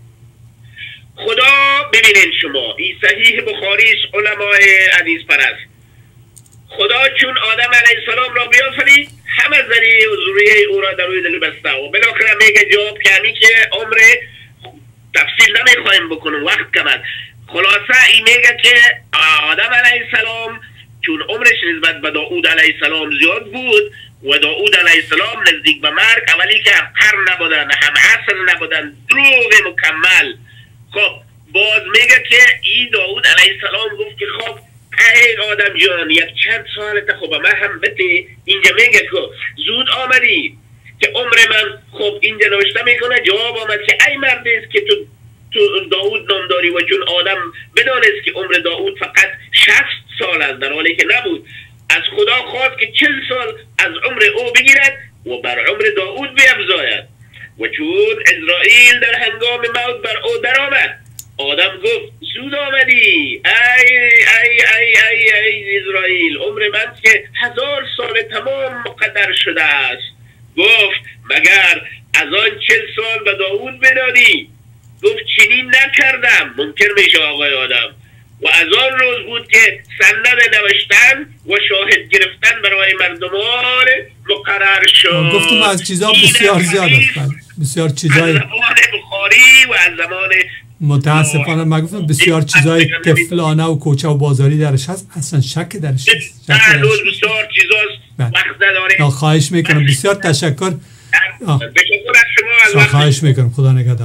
S3: خدا، ببینین شما این صحیح بخاری علماء حدیث پرست، خدا چون آدم علیه السلام را بیافرید همه ذریعه و ذریه او را در روی دل بسته، و بالاخره میگه جواب کمی که عمر تفصیل نمیخوایم بکنم وقت کمد. خلاصه این میگه که آدم علیه السلام چون عمرش نسبت به داود علیه السلام زیاد بود و داود علیه السلام نزدیک به مرگ، اولی که هم قرن نبودن هم عصر نبودن، دروغ مکمل. خب باز میگه که این داود علیه السلام گفت که خب ای آدم جان یک چند سالت خب من هم بده. اینجا میگه که زود آمدی که عمر من، خب اینجا نوشته میکنه جواب آمد که ای مردیست که تو تو داود نام داری، و چون آدم بدانست که عمر داود فقط شصت سال است، در حالی که نبود، از خدا خواست که چل سال از عمر او بگیرد و بر عمر داود بیفزاید. و چون اسرائیل در هنگام موت بر او در آمد، آدم گفت زود آمدی ای ای ای ای ای اسرائیل، عمر من که هزار سال تمام مقدر شده است. گفت مگر از آن چل سال به داود بدادی؟ گفت چنین نکردم. ممکن میشه آقای آدم. و از آن روز بود که سند نوشتن و شاهد گرفتن برای مردمان مقرر شد.
S1: گفتم از چیزا بسیار زیاد است، بسیار چیزای
S3: از زمان بخاری و از زمان
S1: متاسفانه من گفتم بسیار چیزای طفلانه و کوچه و بازاری درش هست، اصلا شک درش نیست.
S3: نه روز بسیار چیزاست، وقت نداریم.
S1: خواهش میکنم، بسیار تشکر.
S3: تشکر از شما.
S1: خواهش میکنم، خدا نگهدار.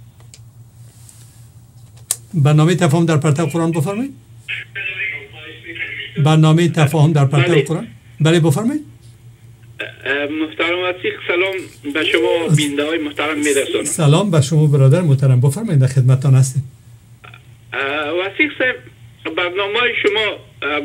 S1: برنامه تفاهم در پرتو قرآن بفرمایید. برنامه تفاهم در پرتو قرآن. بله بفرمایید.
S4: محترم وسیق، سلام به شما بیننده های محترم میرسونم.
S1: سلام به شما برادر محترم، بفرمایید، در خدمتتان هستیم.
S4: وسیق صاحب، برنامه شما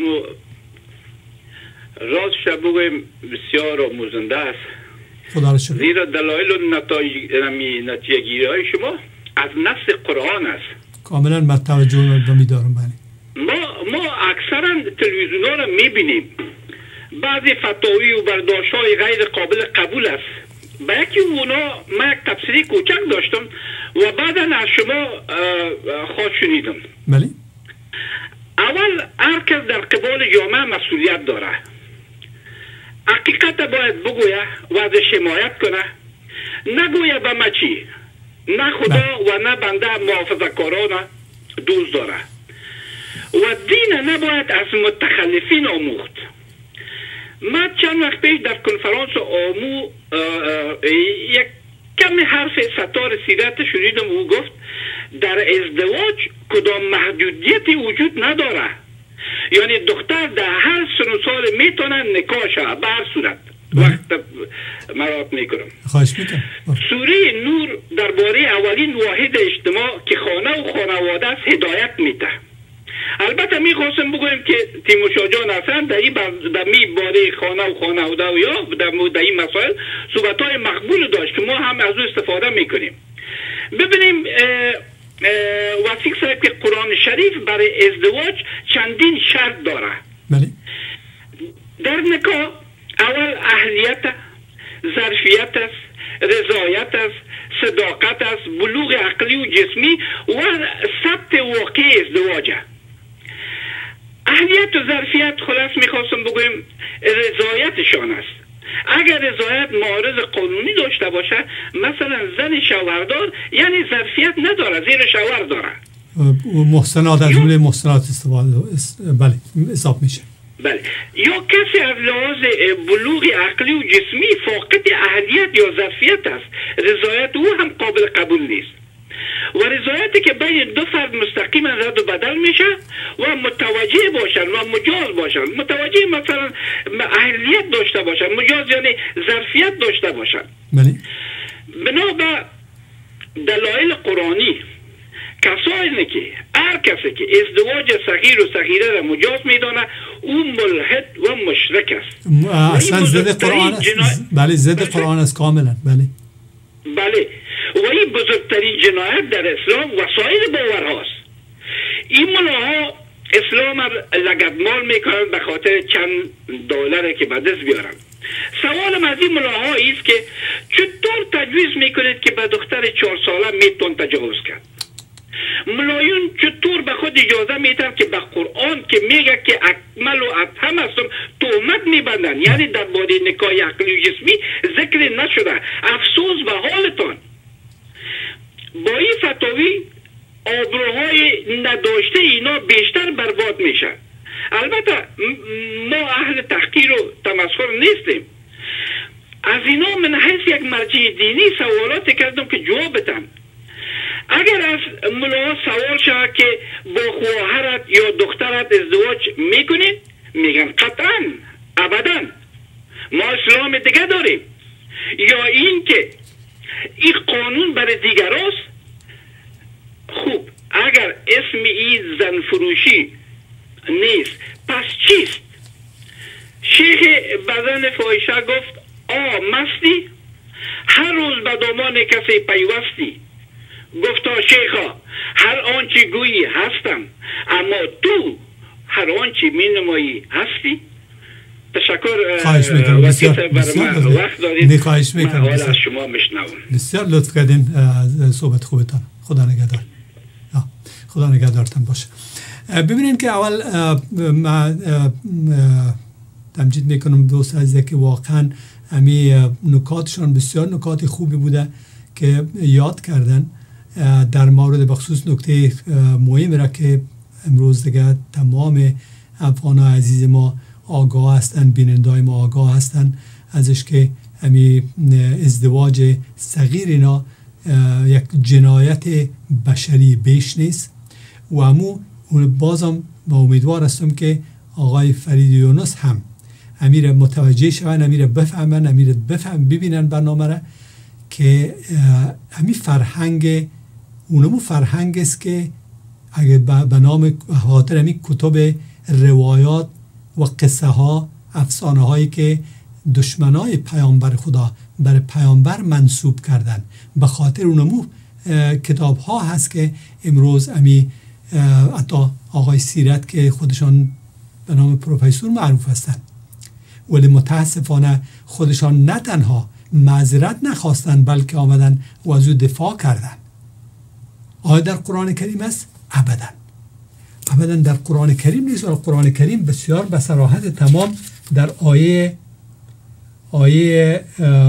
S4: راستش بگویم بسیار آموزنده است.
S1: خدا را شکر.
S4: زیرا دلایل و نتیجه گیری های شما از نص قرآن است.
S1: کاملا من توجه رو می‌دارم. بله.
S4: ما ما اکثرا تلویزیون ها رو میبینیم، بعضی فتاوی و برداشت های غیر قابل قبول است. با یکی اونا من یک تفسیری کوچک داشتم و بعدا از شما خواست شنیدم.
S1: بله.
S4: اول هر کس در قبال جامعه مسئولیت داره، حقیقت باید بگویه و ازش حمایت کنه، نگویه به مچی. نه خدا و نه بنده محافظه‌کارانه دوست داره و دین نباید از متخلفین آموخت. من چند وقت پیش در کنفرانس آمو یک کمی حرف ستار سیرت شنیدم. او گفت در ازدواج کدام محدودیتی وجود نداره، یعنی دختر در هر سن و سال میتونه نکاح شه به هر صورت. وقت مراد میکنم.
S1: خواهش میکنم.
S4: سوره نور درباره اولین واحد اجتماع که خانه و خانواده است هدایت میده. البته میخواستم بگویم که تیموشا جان هستن در این در می باره خانه و خانواده و یا در این مسائل صحبت های مقبول داشت که ما هم از او استفاده میکنیم. ببینیم وثیق صاحب که قرآن شریف برای ازدواج چندین شرط داره.
S1: بله.
S4: در نکاح اول اهلیت، ظرفیت است، رضایت است، صداقت است، بلوغ عقلی و جسمی و ثبت واقع ازدواج. اهلیت و ظرفیت خلاص میخواستم بگویم رضایتشان است. اگر رضایت معارض قانونی داشته باشه، مثلا زن شوهردار یعنی ظرفیت نداره، زیر شوهر داره،
S1: محسنات از جمله محسنات استفاده بله حساب میشه.
S4: بله. یا کسی از لحاظ بلوغ عقلی و جسمی فاقد اهلیت یا ظرفیت است، رضایت او هم قابل قبول نیست. و رضایتی که بین دو فرد مستقیما رد و بدل میشه و متوجه باشن و مجاز باشن. متوجه مثلا اهلیت داشته باشن، مجاز یعنی ظرفیت داشته باشن.
S1: بله.
S4: بنا به دلایل قرآنی کسایی که هر کسی که ازدواج صغیر و صغیره را مجاز میدانه او ملحد و مشرک است.
S1: اصلا ضد قرآن است. جنا... بله ضد قرآن است کاملا. بله
S4: بله. و این بزرگترین جنایت در اسلام و سایر باورهاست. این ملاها اسلام را لگدمال میکنند به خاطر چند دلار که به دست بیارن. سوالم از این ملاها است که چطور تجویز میکنید که به دختر چهار ساله میتون تجاوز کرد؟ ملایون چطور به خود اجازه میتن که به قرآن که میگه که اکمل و اتم هستم تهمت میبندن، یعنی در باره نکاح عقلی و جسمی ذکر نشده. افسوس به حالتان. با این فتاوی آبروهای نداشته اینا بیشتر برباد میشه. البته ما اهل تحقیر و تمسخر نیستیم. از اینا من حیث یک مرجع دینی سوالات کردم که جواب بدن. اگر از ملا سوال شود که با خواهرت یا دخترت ازدواج میکنید، میگن قطعا ابدا ما اسلام دیگه داریم. یا این که این قانون برای دیگر است. خوب اگر اسم این زن فروشی نیست پس چیست؟ شیخ بدن فاحشه گفت آ مستی هر روز به دامان کسی پیوستی. گفتا شیخا هر آنچه گویی هستم، اما تو هر آنچه می نمایی هستی. تشکر.
S1: خواهش میکنم. بسیار بسیار
S4: وقت دارید.
S1: خواهش میکنم.
S4: من از شما میشنوم.
S1: بسیار لطف کردین از صحبت خوبتان. خدا نگهدار. خدا نگهدارتان باشه. ببینیم که اول من تمجید میکنم دوست عزیزه که واقعا امی نکاتشان بسیار نکات خوبی بوده که یاد کردن در مورد بخصوص نکته مهم را که امروز دیگه تمام افغان عزیز ما آگاه هستن، بینندای ما آگاه هستن ازش که امی ازدواج صغیر اینا یک جنایت بشری بیش نیست. و امو بازم با امیدوار هستم که آقای فرید یونس هم امیر متوجه شون، امیر بفهمن، امیر بفهم ببینن برنامه را که امی فرهنگ اونمو فرهنگ است که اگه به نام خاطر امی کتب روایات و قصه ها افسانه هایی که دشمنای پیامبر خدا بر پیامبر منسوب کردن، به خاطر اونمو کتاب ها هست که امروز امی حتی آقای سیرت که خودشان به نام پروفسور معروف هستن ولی متاسفانه خودشان نه تنها معذرت نخواستن بلکه آمدن و از او دفاع کردن. آیا در قرآن کریم است؟ ابدا ابدا در قرآن کریم نیست. و قرآن کریم بسیار به صراحت تمام در آیه آیه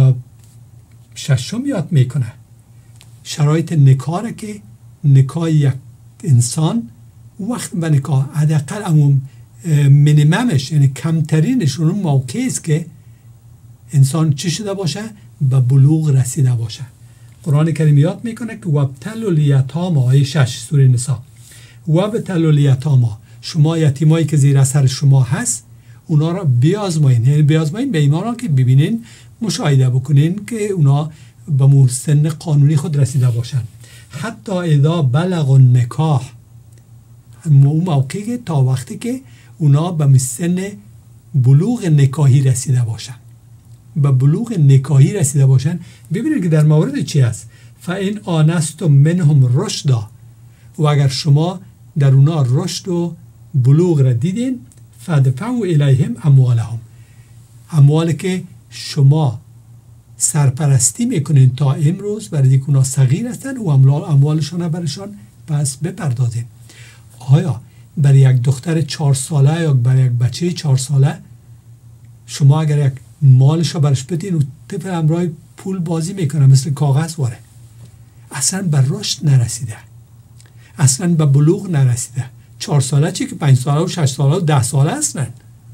S1: ششم یاد میکنه شرایط نکاح که نکاح یک انسان وقت به نکاح حداقل اون مینیممش یعنی کمترینش اون موقعی است که انسان چی شده باشه؟ به بلوغ رسیده باشه. قرآن کریم یاد میکنه که وابتلوا الیتاما آیه شش سوره نساء وابتلوا الیتاما شما یتیمایی که زیر اثر شما هست اونا را بیازمایین. یعنی بیازمایین به ایمان که ببینین مشاهده بکنین که اونا به سن قانونی خود رسیده باشن. حتی اذا بلغ النکاح اون موقعی که تا وقتی که اونا به سن بلوغ نکاحی رسیده باشن، به بلوغ نکاحی رسیده باشن. ببینید که در مورد چی است؟ فَإِنْ آنَسْتُمْ مِنْهُمْ رُشْدًا، و اگر شما در اونا رشد و بلوغ را دیدین، فَادْفَعُوا إِلَيْهِمْ أَمْوَالَهُمْ، اموالی که شما سرپرستی میکنین تا امروز برای اینکه اونا صغیر هستن و اموالشون برشان پس بپردازین. آیا برای یک دختر چهار ساله یا برای یک بچه چهار ساله شما اگر یک مالش رو برش بدین و طفل همراه پول بازی میکنه مثل کاغذ واره، اصلا به رشد نرسیده، اصلا به بلوغ نرسیده. چهار ساله چی که پنج ساله و شش ساله و ده ساله هستن.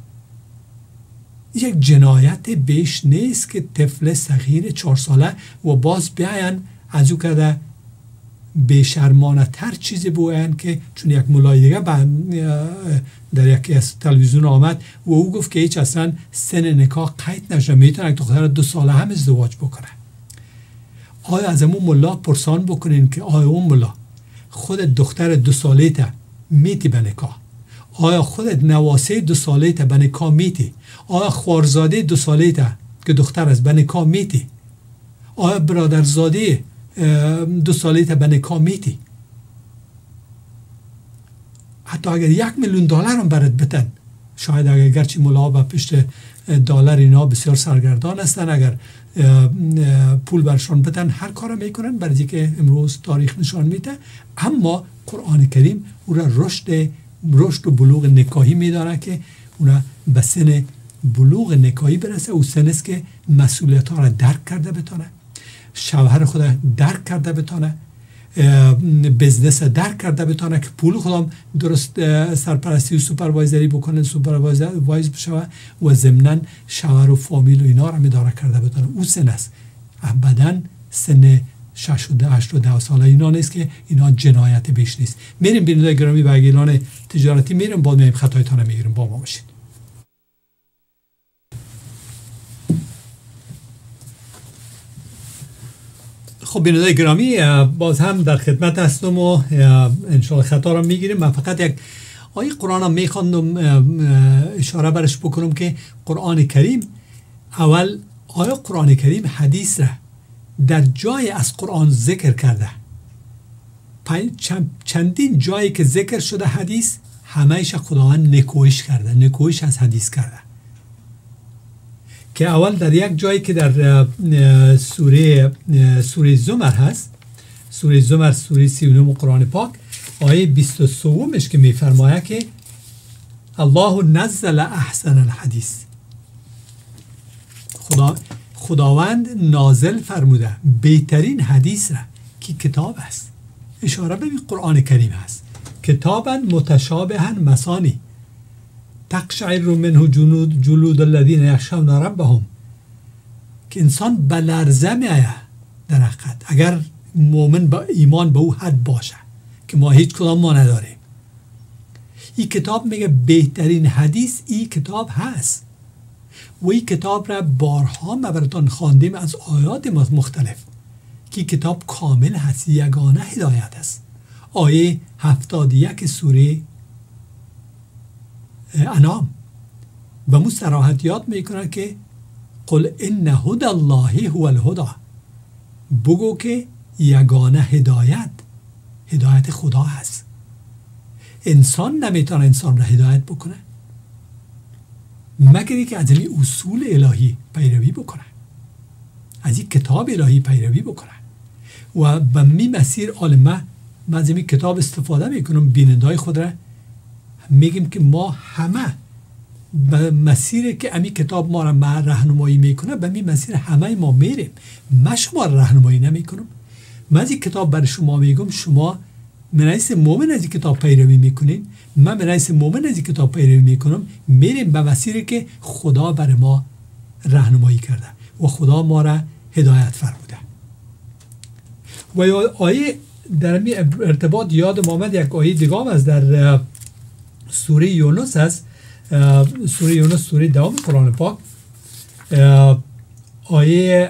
S1: یک جنایت بیش نیست که طفل صغیر چهار ساله و باز بیاین از او کده بیشرمانه تر چیزی بوین که چون یک مولای دیگه در یکی از تلویزیون آمد و او گفت که هیچ اصلا سن نکاح قید نشه، میتونه یک دختر دو ساله هم ازدواج بکنه. آیا از امون مولا پرسان بکنین که آیا اون مولا خود دختر دو ساله تا میتی به نکاح؟ آیا خودت نواسه دو ساله تا به نکاح میتی؟ آیا خوارزاده دو ساله تا که دختر است به نکاح میتی؟ آیا برادرزاده دو ساله تا به نکاح میتی؟ حتی اگر یک میلیون دلار هم برات بتن، شاید اگر گرچه ملا به پشت دلار اینا بسیار سرگردان هستن، اگر پول برشان بتن هر کار میکنن برای که امروز تاریخ نشان میده. اما قرآن کریم او را رشد رشد و بلوغ نکاحی میدانه که اونا به سن بلوغ نکاحی برسه. او سن است که مسئولیت ها را درک کرده بتانه، شوهر خود درک کرده بتانه، بزنس درک کرده بتانه که پول خودم درست سرپرستی و سوپروایزری بکنه، سوپروایز بشه و ضمناً شوهر و فامیل و اینا را میداره کرده بتانه. او سن است. ابداً سن شش و ده هشت و ده ساله اینا نیست که اینا جنایت بیش نیست. میریم بیننده گرامی و اگران تجارتی میریم بعد میریم خطایتان میگیریم. با ما باشید. خب بیننده گرامی باز هم در خدمت هستم و انشاءالله خطا را میگیریم. من فقط یک آیه قرآن را میخواندم اشاره برش بکنم که قرآن کریم اول آیه قرآن کریم حدیث را در جای از قرآن ذکر کرده. چندین جایی که ذکر شده حدیث همهش خداوند نکویش کرده، نکویش از حدیث کرده. که اول در یک جایی که در سوره سوره زمر هست، سوره زمر سوره سی و نه قرآن پاک آیه بیست و سه که میفرماید که الله نزل احسن الحدیث، خدا خداوند نازل فرموده بهترین حدیث را که کتاب است. اشاره به قرآن کریم هست. کتابا متشابها مثانی تقشعر منه جلود جلود الذین یخشون ربهم، که انسان به لرزه میآید در حقیقت اگر مؤمن با ایمان به او حد باشه که ما هیچ کدام ما نداریم. این کتاب میگه بهترین حدیث این کتاب هست و این کتاب را بارها ما براتون خواندیم از آیات مختلف که کتاب کامل هست، یگانه هدایت است. آیه هفتاد و یک سوره انعام به مو صراحت یاد میکنه که قل ان هدی الله هو الهدی، بگو که یگانه هدایت هدایت خدا هست. انسان نمیتونه انسان را هدایت بکنه مگر که از این اصول الهی پیروی بکنه، از این کتاب الهی پیروی بکنه. و به می مسیر عالمه من از این کتاب استفاده میکنم بینندای خود را میگیم که ما همه به مسیری که امی کتاب ما را راهنمایی میکنه به می مسیر همه ما میریم. من شما را راهنمایی نمیکنم، من از این کتاب برای شما میگم شما من رئیس مومن از این کتاب پیروی میکنین، من من رئیس مومن از این کتاب پیروی میکنم، میریم به مسیری که خدا برای ما راهنمایی کرده و خدا ما را هدایت فرموده. و آیه در می ارتباط یاد آمد یک آیه دیگه هم از در سوره یونس است، سوره یونس سوره دوم قرآن پاک آیه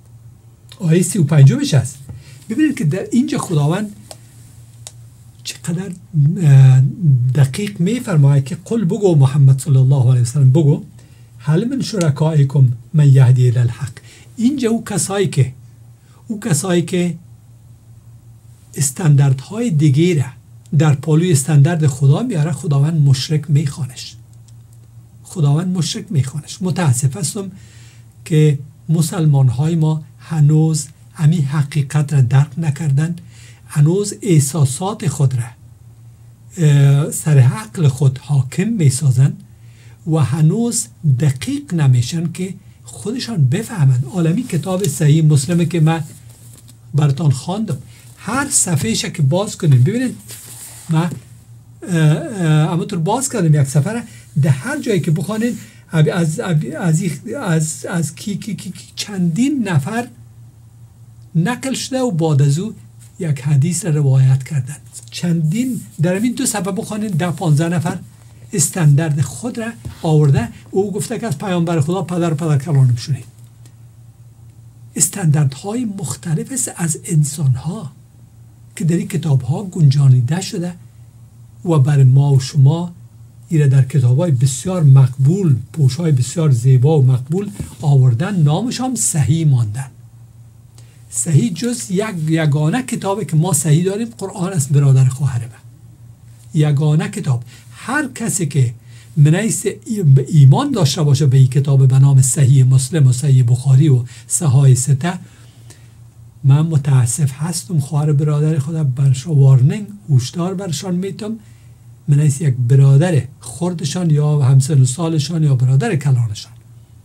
S1: آیه سی و پنجمش است. ببینید که در اینجا خداوند چقدر اینقدر دقیق میفرماید که قل بگو محمد صلی الله علیه وسلم بگو هل من شرکائکم من یهدی الی الحق. اینجا او کسایی که او کسایی که استانداردهای دیگه را در پالوی استاندارد خدا میاره، خداوند مشرک میخوانش. خداوند مشرک میخوانش. متاسف هستم که مسلمان های ما هنوز امی حقیقت را درک نکردن، هنوز احساسات خود را سر عقل خود حاکم میسازن و هنوز دقیق نمیشن که خودشان بفهمن. عالمی کتاب صحیح مسلمه که من براتان خواندم، هر صفحهش که باز کنین ببینید، من اما طور باز کردم یک صفحه، در هر جایی که بخوانین از از از از, از کی, کی, کی, کی چندین نفر نقل شده و بعد از او یک حدیث را روایت کردن. چندین در این دو صفحه بخوانین ده پانزده نفر استاندارد خود را آورده. او گفته که از پیامبر خدا پدر و پدر کلانم شدید. استانداردهای مختلف است از انسانها که در این کتابها گنجانیده شده و برای ما و شما ایره در کتابهای بسیار مقبول، پوشهای بسیار زیبا و مقبول آوردن. نامش هم صحیح ماندن. صحیح جز یک یگانه کتابی که ما صحیح داریم قرآن است برادر خواهر من. یگانه کتاب. هر کسی که منیس ایمان داشته باشه به این کتاب به نام صحیح مسلم و صحیح بخاری و صحاح سته، من متاسف هستم خواهر برادر خدا برشان وارننگ هوشدار برشان میتم، منیس یک برادر خردشان یا همسن و سالشان یا برادر کلانشان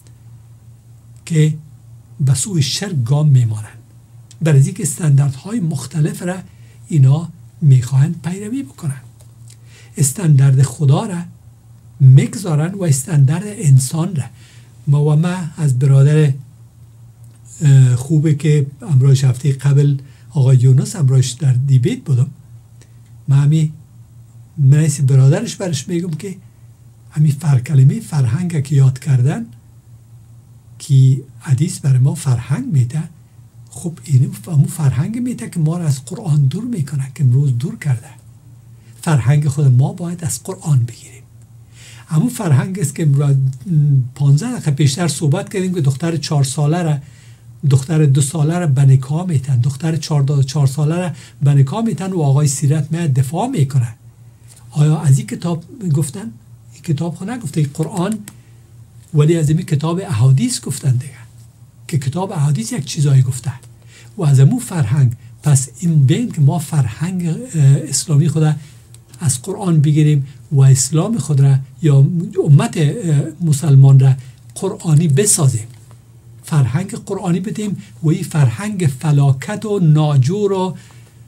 S1: که به سوی شرک گام میمانند. برای اینکه استانداردهای مختلف را اینا میخواهند پیروی بکنن. استاندارد خدا را میگذارن و استاندارد انسان را. ما و ما از برادر خوبه که امروز هفته قبل آقای یونس امروز در دیبیت بودم، من همی منیس برادرش برش میگم که همی فرکلمه فرهنگ که یاد کردن که حدیث برای ما فرهنگ میده. خب این فرهنگ میده که ما را از قرآن دور میکنه که امروز دور کرده. فرهنگ خود ما باید از قرآن بگیریم. همون فرهنگ است که پانزده دقیقه پیشتر صحبت کردیم که دختر چهار ساله را دختر دو ساله را به نکاح میتن، دختر چهار چهار ساله را به نکاح میتن و آقای سیرت میاد دفاع میکنه. آیا از این کتاب گفتن؟ این کتاب خود نگفته قرآن، ولی از این کتاب احادیث گفتن دیگه که کتاب احادیث یک چیزایی گفته و از امو فرهنگ. پس این بین که ما فرهنگ اسلامی خود از قرآن بگیریم و اسلام خود را یا امت مسلمان را قرآنی بسازیم، فرهنگ قرآنی بدیم و این فرهنگ فلاکت و ناجور و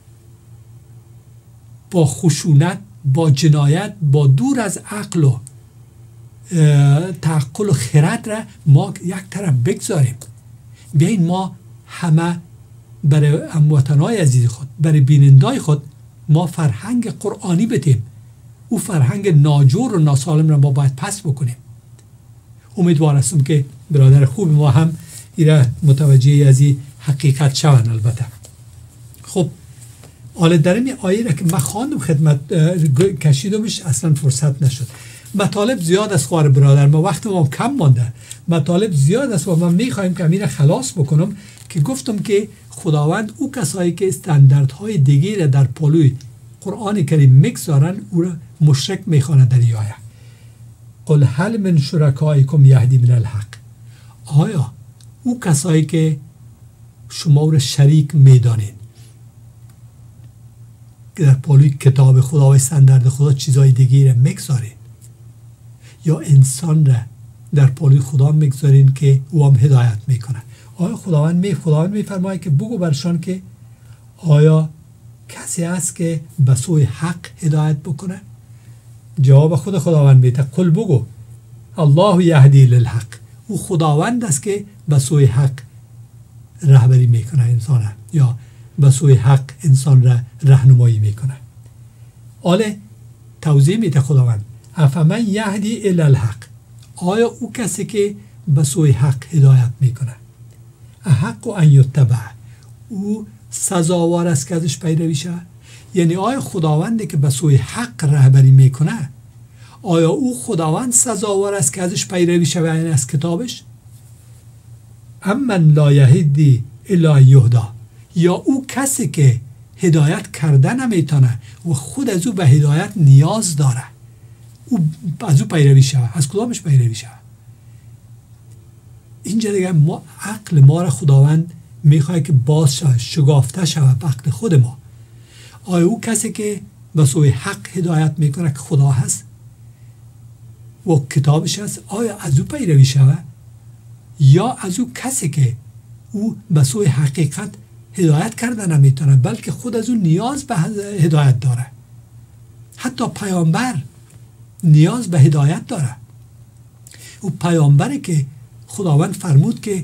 S1: با خشونت، با جنایت، با دور از عقل و تعقل و خرد را ما یک طرف بگذاریم. بیاین ما همه برای هموطنهای عزیز خود، برای بینندای خود ما فرهنگ قرآنی بدیم. او فرهنگ ناجور و ناسالم را ما باید پس بکنیم. امیدوار هستم که برادر خوب ما هم ایره متوجه از این حقیقت شوند. البته خب حالا در این آیه را که من خواندم خدمت کشیدمش اصلا فرصت نشد. مطالب زیاد است خواهر برادر، ما وقت ما کم مانده، مطالب زیاد است و من میخوایم که امیر خلاص بکنم که گفتم که خداوند او کسایی که استانداردهای دیگه را در پالوی قرآن کریم میگذارن او را مشرک میخوانه. در این آیه قل هل من شرکائکم یهدی من الحق. آیا او کسایی که شما را شریک میدانین که در پالوی کتاب خدا و استاندارد خدا چیزای دیگه را میگذارین یا انسان را در پالوی خدا میگذارین که او هم هدایت میکنه؟ آیا خداوند می خداوند میفرماید که بگو برشان که آیا کسی است که به سوی حق هدایت بکنه؟ جواب خود خداوند میده قل بگو الله یهدی للحق. او خداوند است که به سوی حق رهبری میکنه انسان را، یا به سوی حق انسان را راهنمایی میکنه. حالا توضیح میده خداوند افمن یهدی الی الحق. آیا او کسی که به سوی حق هدایت میکنه احق و ان یتبع، او سزاوار است که ازش پیروی شود یعنی آیا خداوندی که به سوی حق رهبری میکنه، آیا او خداوند سزاوار است که ازش پیروی شود، یعنی از کتابش؟ امن لا یهدی الا یهدا، یا او کسی که هدایت کرده نمیتونه و خود از او به هدایت نیاز داره، او از او پیروی شود، از کدامش پیروی شود؟ اینجا دیگه ما عقل ما را خداوند میخواد که باز شود، شگافته شود به عقل خود ما. آیا او کسی که به سوی حق هدایت میکنه که خدا هست و کتابش هست، آیا از او پیروی شود، یا از او کسی که او به سوی حقیقت هدایت کرده نمیتونه بلکه خود از او نیاز به هدایت داره؟ حتی پیامبر نیاز به هدایت داره. او پیامبری که خداوند فرمود که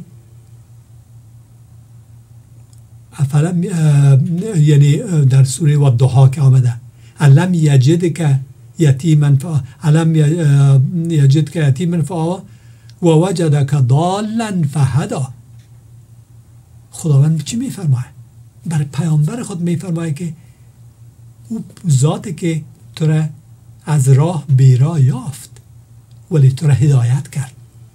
S1: افلم، یعنی در سوره والضحی که آمده، علم یجدک یتیما فآ، علم یجدک یتیما فآ و وجدک ضالا فهدا. خداوند چی میفرماید؟ بر پیامبر خود میفرماید که او ذاتی که تو را از راه بیراه یافت ولی تو را هدایت کرد.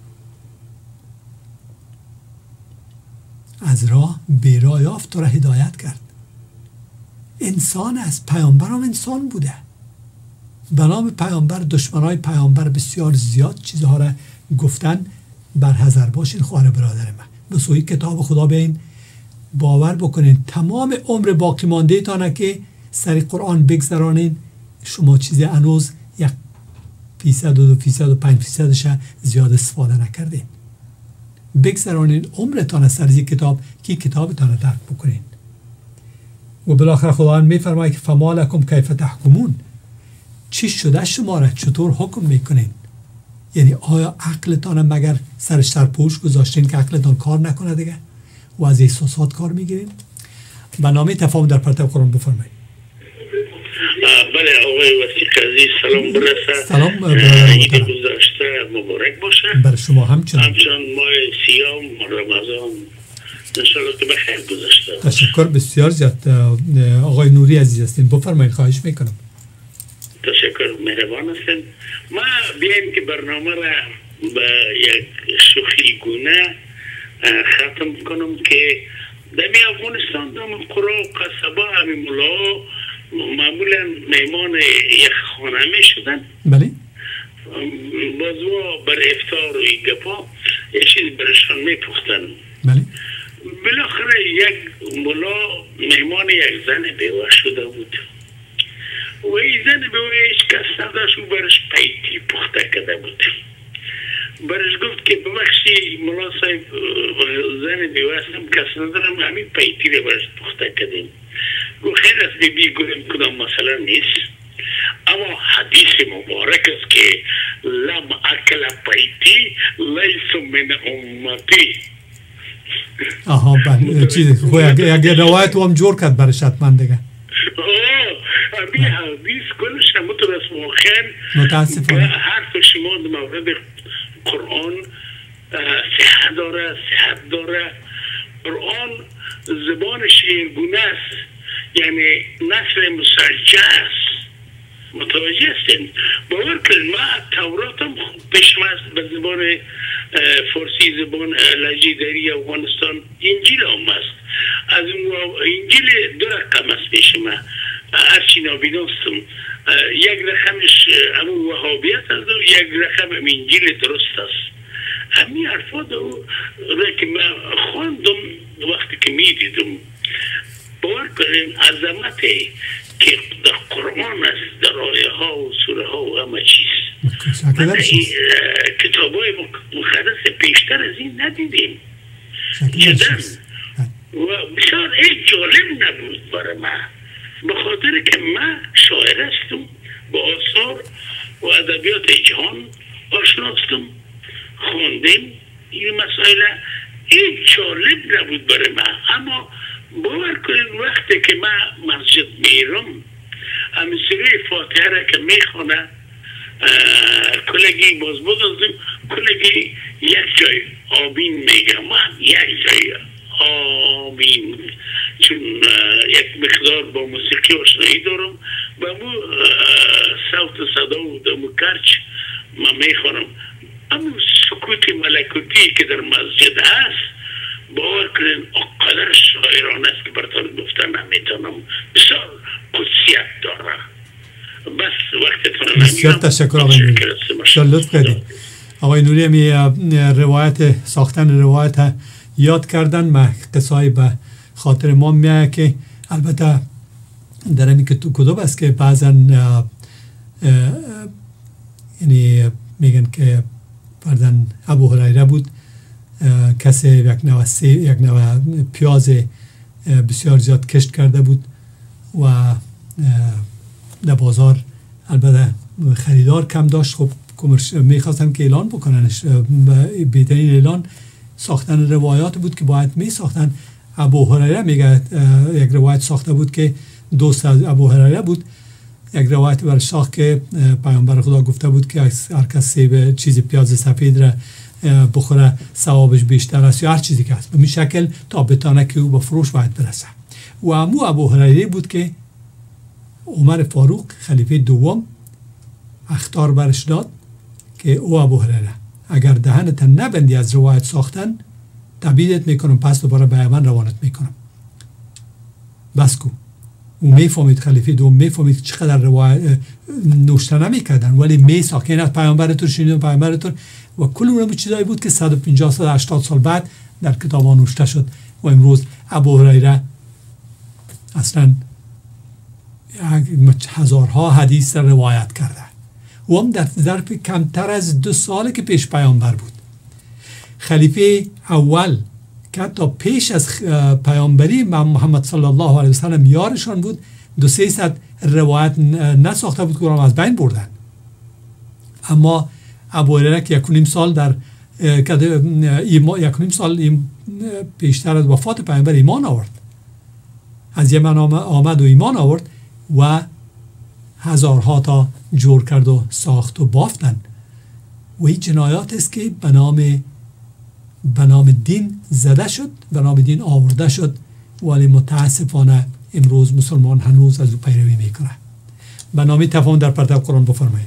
S1: از راه بیراه یافت، تو را هدایت کرد. انسان از پیامبر هم انسان بوده. به نام پیامبر دشمنای پیامبر بسیار زیاد چیزها را گفتن. بر حذر باشین خواهر برادر من، به سوی کتاب خدا بیاین، باور بکنین تمام عمر باقی مانده تانه که سری قرآن بگذرانین، شما چیزی هنوز یک فیصد و دو فیصد و پنج فیصدش زیاد استفاده نکردین. بگذرانین عمرتان از سرزی کتاب که کتابتان درک بکنین. و بالاخره خداوند میفرماید که فما لکم کیف تحکمون، چی شده شما را چطور حکم میکنین؟ یعنی آیا عقلتان مگر سرش سرپوش گذاشتین که عقلتان کار نکنه دیگه و از احساسات کار میگیرین؟ برنامه تفاهم در پرتو قرآن بفرمایید.
S5: بله آقای وثیق عزیز سلام برسه.
S1: سلام برادر
S5: عید گذشته مبارک باشه.
S1: بر شما همچنان.
S5: همچنان ماه سیام رمضان انشالله که بخیر گذشته.
S1: تشکر بسیار زیاد. آقای نوری عزیز هستین، بفرمایید، خواهش میکنم.
S5: تشکر، مهربان هستین. ما بیایم که برنامه را به یک شوخی گونه ختم کنم که در افغانستان در قرى و قصبه همین ملا معمولا میمان یک خانه می شدن.
S1: بله.
S5: بازوا بر افطار و این گپا یک چیز برشان می پختن.
S1: بله.
S5: بالاخره یک ملا میمان یک زن بیوه شده بود و این زن بیوه هیچ کس نداشت و برش پیتی پخته کرده بود. برش گفت که ببخشی ملا صاحب زن بیوه هستم، کس ندارم، همین پیتی رو برش پخته کردیم. گو خیر است بی گویم کدام مسئله نیست، اما حدیث مبارک است که لم اکل پیتی لیس من امتی.
S1: آها بله، چیز خواه یک روایت هم جور کرد برش حتما دیگه.
S5: آه همین حدیث کلش همونطور است واقعا.
S1: متاسفانه
S5: حرف شما در مورد قرآن صحت داره، صحت داره. قرآن زبان شیرگونه است، یعنی نصر مسجع است. متوجه هستین؟ باور کنید ما توراتم پیشم است به زبان فارسی، زبان لهجه دری افغانستان. انجیل هم است، از انجیل دو رقم است پیش ما، هرچی نابیناستم. یک رقمش همون وهابیت است و یک رقم هم انجیل درست است. همین حرفا را که من خواندم وقتی که می دیدم، باور کنین عظمتی که در قرآن است، در آیه ها و سوره ها و همه چیز. من کتاب های مقدس پیشتر از این ندیدیم جدا و بسیار این جالب نبود برای من، به خاطر که من شاعر هستم، با آثار و ادبیات جهان آشنا هستم، خوندیم این مسائل. این جالب نبود برای من، اما باور کنید وقتی که من مسجد میرم همین سوره فاتحه را که میخونه، کلگی باز بودم کلگی یک جای آمین میگم، من یک جای آمین، چون یک مقدار با موسیقی آشنایی دارم و مو صوت صدا و دمو کرچ ما میخوانم. اما سکوت ملکوتی که در مسجد هست باور کنین اقدر شاعران است که براتون گفتن نمیتونم، بسیار قدسیت داره. بس وقتتون نمیدم.
S1: بسیار تشکر آقای نوری، بسیار لطف کردید. آقای نوری همی روایت ساختن روایت یاد کردن. ما قصه به خاطر ما میاد که البته در همی که تو کتب است که بعضا یعنی میگن که پردن ابو هریره بود کسی یک نوع سی یک نوع پیاز بسیار زیاد کشت کرده بود و در بازار البته خریدار کم داشت. خب میخواستن که اعلان بکننش، بهترین اعلان ساختن روایات بود که باید می ساختن. ابو هریره میگه یک روایت ساخته بود که دوست از ابو هریره بود، یک روایت بر ساخت که پیامبر خدا گفته بود که هر کسی به چیز پیاز سفید را بخوره ثوابش بیشتر است یا هر چیزی که هست، به این شکل تا بتانه که او به فروش باید برسه. و امو ابو هریره بود که عمر فاروق خلیفه دوم اخطار برش داد که او ابو هریره اگر دهنت نبندی از روایت ساختن تبعیدت میکنم، پس دوباره به یمن روانت میکنم. بس کو او میفهمید، خلیفه دوم میفهمید چقدر روایت نوشته نمیکردن ولی میساخت. این از پیامبرتون شنیدن پیامبرتون و کل اون چیزایی بود که صد و پنجاه صد و هشتاد سال بعد در کتاب ها نوشته شد و امروز ابو هریره اصلا هزارها حدیث روایت کرده و هم در ظرف کمتر از دو ساله که پیش پیامبر بود. خلیفه اول که حتی پیش از پیامبری محمد صلی الله علیه و سلم یارشان بود، دو سه صد روایت نساخته بود که اونم از بین بردن. اما ابو هریره که یک و نیم سال در یک و نیم سال پیشتر از وفات پیامبر ایمان آورد، از یمن آمد و ایمان آورد و هزارها تا جور کرد و ساخت و بافتن. و این جنایات است که به نام به نام دین زده شد، به نام دین آورده شد، ولی متاسفانه امروز مسلمان هنوز از او پیروی میکنه. به نام تفاهم در پرتو قرآن بفرمایید.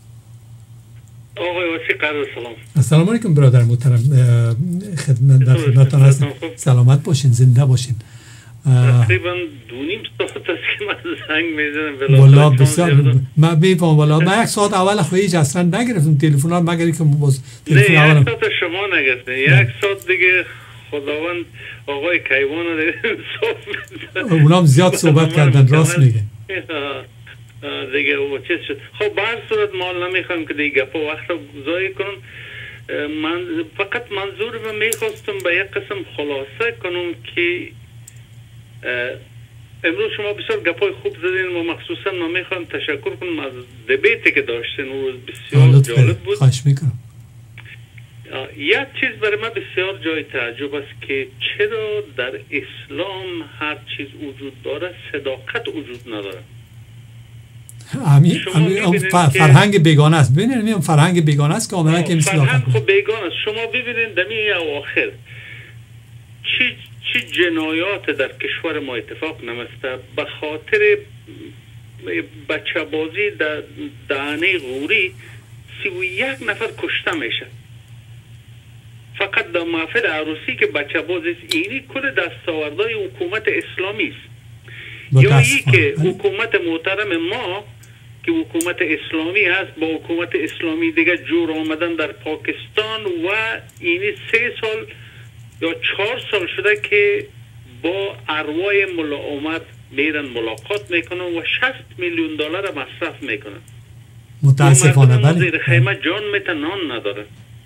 S4: آقای وسیق عرض سلام.
S1: السلام علیکم برادر محترم، خدمت در خدمتتون هستم. سلامت باشین، زنده باشین.
S4: تقریبا دو نیم ساعت است که من زنگ میزنم.
S1: والا بسیار من میفهم. والا من یک ساعت اول خو هیچ اصلا نگرفتم تلفن ها، مگر اینکه باز تلفن
S4: نه
S1: اول
S4: یک ساعت شما نگرفتین، یک ساعت دیگه خداوند آقای کیوان رو صاف
S1: اونام زیاد صحبت کردن، راست میگه
S4: دیگه. او چیز شد. خب به هر صورت ما نمیخوایم که دیگه گپا وقت رو ضایع کنم. من فقط منظور من میخواستم به یک قسم خلاصه کنم که امروز شما بسیار گپای خوب زدین و مخصوصا من میخوام تشکر کنم از دبیتی که داشتین، روز بسیار جالب بود.
S1: خواهش میکنم.
S4: یک چیز برای من بسیار جای تعجب است که چرا در اسلام هر چیز وجود داره صداقت وجود نداره.
S1: همین همین فرهنگ بیگانه است. ببینید میام فرهنگ بیگانه است که عملا که مثل
S4: فرهنگ خب بیگانه است. شما ببینید دمی اواخر چی چی جنایات در کشور ما اتفاق نمیفته به خاطر بچه بازی در دهنه غوری سی و یک نفر کشته میشه فقط در محفل عروسی که بچه بازی است. اینی کل دستاوردهای حکومت اسلامی است. یا ای که حکومت محترم ما که حکومت اسلامی هست با حکومت اسلامی دیگه جور آمدن در پاکستان و اینی سه سال یا چهار سال شده که با ارواح ملا عمر میرن ملاقات میکنن و شصت میلیون دلار مصرف میکنن.
S1: متاسفانه بله.
S4: زیر خیمه جان میته نان نداره.